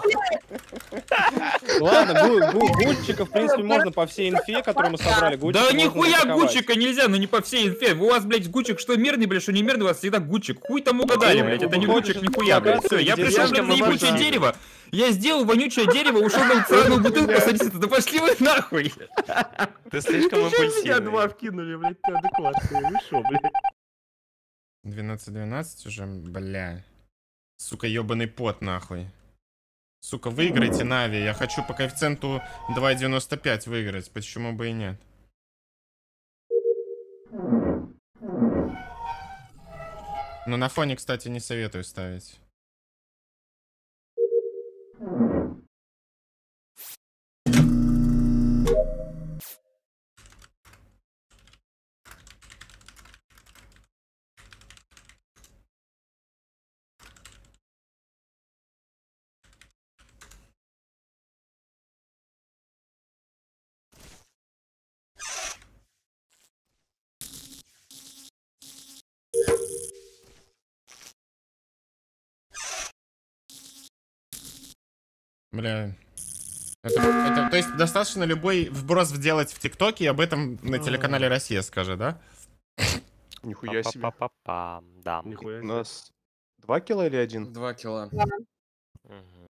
Ладно, Гучика, в принципе, можно по всей инфе, которую мы собрали. Гучика Да можно нихуя атаковать. Гучика нельзя, ну не по всей инфе. У вас, блядь, Гучик что мирный, блядь, что не мирный, у вас всегда Гучик. Хуй там угадали, блядь, это не Хочешь Гучик нихуя, блядь. Все, я где пришел, слишком блядь, на мы ебучее базарим. дерево. Я сделал вонючее дерево, ушел на сраную бутылку садиться. Да пошли вы нахуй. Ты слишком Ты чё меня импульсивный. два вкинули, блядь, ты адекватные? Вы шо, блядь? 12-12 уже, бля. Сука, ёбаный пот, нахуй. Сука, выиграйте, Нави. Я хочу по коэффициенту 2,95 выиграть. Почему бы и нет? Но на фоне, кстати, не советую ставить. Бля. То есть достаточно любой вброс делать в ТикТоке и об этом на телеканале Россия скажет, да? Нихуя себе. Па-па-па-пам, да. Нихуя У себе. нас 2 кило или 1? 2 кило. Мгм.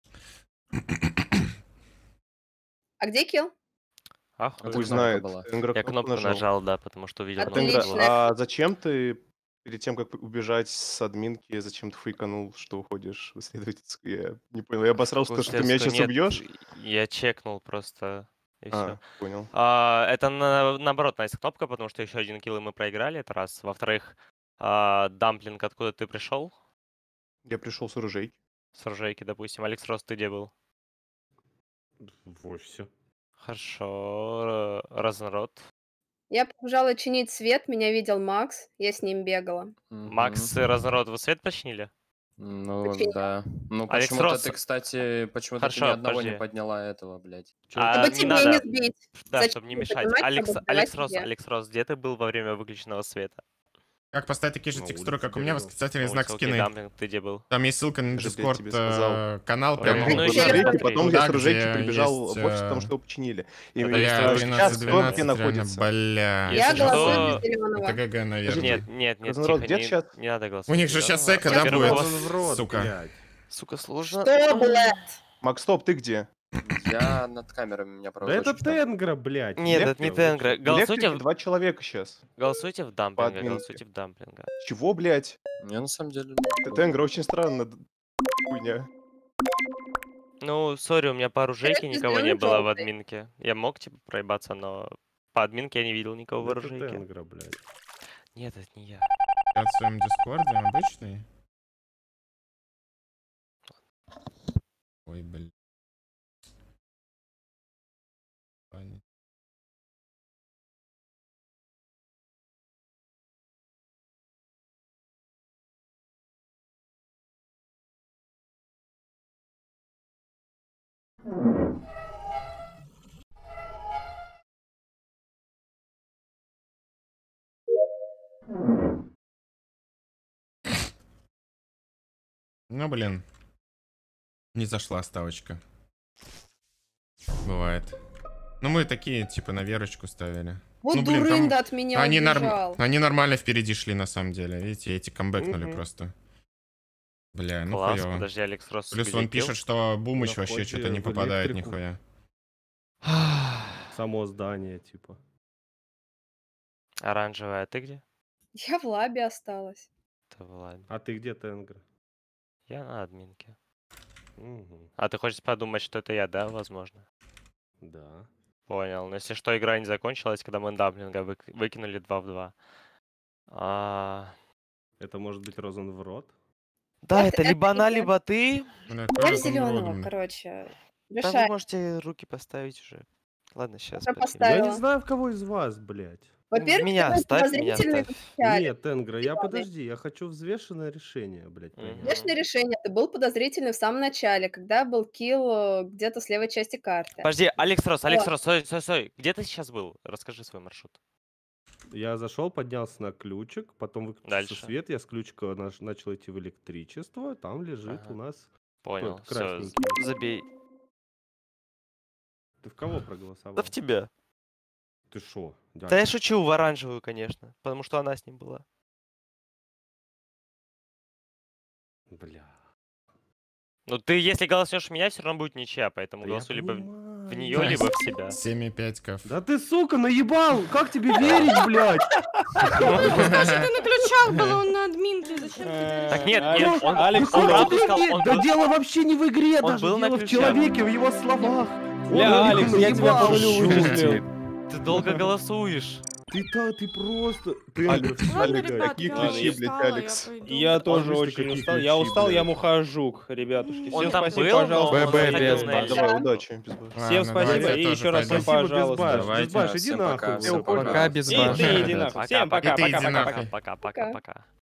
А где килл? А Это хуй Хуй кнопка знает. была. Я кнопку нажал, да, потому что увидел Отлично. много Тенгра, было. а зачем ты перед тем, как убежать с админки, зачем ты фейканул, что уходишь в исследовательскую? Я не понял. Я обосрался, что ты меня сейчас Нет, убьешь? я чекнул просто, и все. А, понял. Это наоборот, nice кнопка, потому что еще один килл и мы проиграли, это раз. Во-вторых, Дамплинг, откуда ты пришел? Я пришел с оружейки. С оружейки, допустим. Алекс Рос, ты где был? В офисе. Хорошо. Розенрод. Я побежала чинить свет, меня видел Макс, я с ним бегала. Макс и Розенрод, вы свет починили? Ну, Почему? да. Ну, Алекс почему-то Росс- ты, кстати, почему-то ты Хорошо, ни одного подожди. не подняла этого, блядь. Чтобы не тебе надо. не сбить. Да, Зачем чтобы не мне мешать. поднимать, Алекс, чтобы Алекс сбивать Рос, тебя? Алекс Рос, где ты был во время выключенного света? Как поставить такие же На текстуры, улице как у меня, бегал. восклицательный Ну, знак окей, скины. Дамплинг, ты где был? Там есть ссылка на Я же, блядь, Дискорд тебе сказал. канал. Я Прям Я Ну, был еще с оружейки, смотри. потом туда, я с оружейки где прибежал в есть, офис, потому что его починили. И Это меня есть Бля, сейчас 12-12 кнопки реально, находятся. бля. Я Если голосую что- за зеленого. Это ГГ, наверное. Нет, Разнород, тихо, где не, сейчас? не надо У голосовать. них же за сейчас зеленого. эко, да, Во-первых, будет? у вас- Розенврот, Сука. блядь. Сука, сложно. Что, блядь? Макс, стоп, ты где? Я над камерами, у меня Да это проводочек там. Тенгра, блядь. Нет, это не Электрик. Тенгра. В Голосуйте, электрике 2 человека сейчас. голосуйте в По Дамплинга, админке. голосуйте в Дамплинга. Чего, блядь? Не, на самом деле... Тенгра очень странно. Хуйня. Ну, сори, у меня по оружейке Короче, никого не зелёный, было в жёлтый. админке. Я мог, типа, проебаться, но по админке я не видел никого в Это оружейке. Тенгра, блядь. Нет, это не я. Я в своем дискорде обычный. Ой, блин. Ну, блин. Не зашла ставочка. Бывает. Ну, мы такие, типа, на верочку ставили. Вот ну, блин, дурында от меня убежал. Они нормально впереди шли, на самом деле. Видите, эти камбэкнули просто. Бля, ну Класс, хуёво. подожди, Алекс Росс. Плюс он пишет, что Бумыч вообще что-то не попадает нихуя. Само здание, типа. Оранжевая, а ты где? Я в лабе осталась. Ты в лабе. А ты где, Тенгра? Я на админке. Угу. А ты хочешь подумать, что это я, да, возможно? Да. Понял. Но если что, игра не закончилась, когда мы даблинга выкинули 2 в 2. Это может быть Розен в рот? Да, это либо она, либо ты. Давай зеленого, короче. Да Решай. вы можете руки поставить уже. Ладно, сейчас. Я Я поставила. не знаю, в кого из вас, блядь. Во-первых, Меня ты был ставь, меня подозрительный ставь. в начале. Нет, Тенгра, я Зелёный. подожди, я хочу взвешенное решение, блядь, принять. Конечно, решение. Ты был подозрительный в самом начале, когда был килл где-то с левой части карты. Подожди, Алекс Росс, Вот. стой. Где ты сейчас был? Расскажи свой маршрут. Я зашел, поднялся на ключик, потом выключился Дальше. свет, я с ключика начал идти в электричество, там лежит Ага. у нас Понял. тот Все, красненький. забей. Ты в кого проголосовал? Да в тебя. Ты шо? Да я шучу, в оранжевую, конечно. Потому что она с ним была. Бля. Ну ты, если голосуешь в меня, все равно будет ничья, поэтому Да я голосуй либо понимаю. в нее, либо в себя. 7,5 каф. Да ты, сука, наебал! Как тебе верить, блядь? Скажи, ты наключал был он на админке, зачем ты Так нет, доверяешь? нет, он, Алекс, он как правду тебе сказал, верить? он Да был- дело вообще не в игре он даже, был на дело в ключе. человеке, в его словах. Бля, Он Алекс, я тебя наебал. по нулю вычислил. Ты долго голосуешь. Ты просто... Ладно, ребят, какие я ключи, блядь, устала, я Алекс? пойду. Я тоже быстро очень какие устал. Я ключи, устал, я блядь. мухожук, ребятушки. Он Всем там спасибо, был, но пожалуйста. он ББ заходил без на баш. это. Давай, удачи. Всем спасибо и еще раз всем пожалуйста. Без баш, иди Всем нахуй. пока. всем Пока, без И баш. ты иди нахуй. Всем пока, И ты иди пока, пока, нахуй. пока. Пока.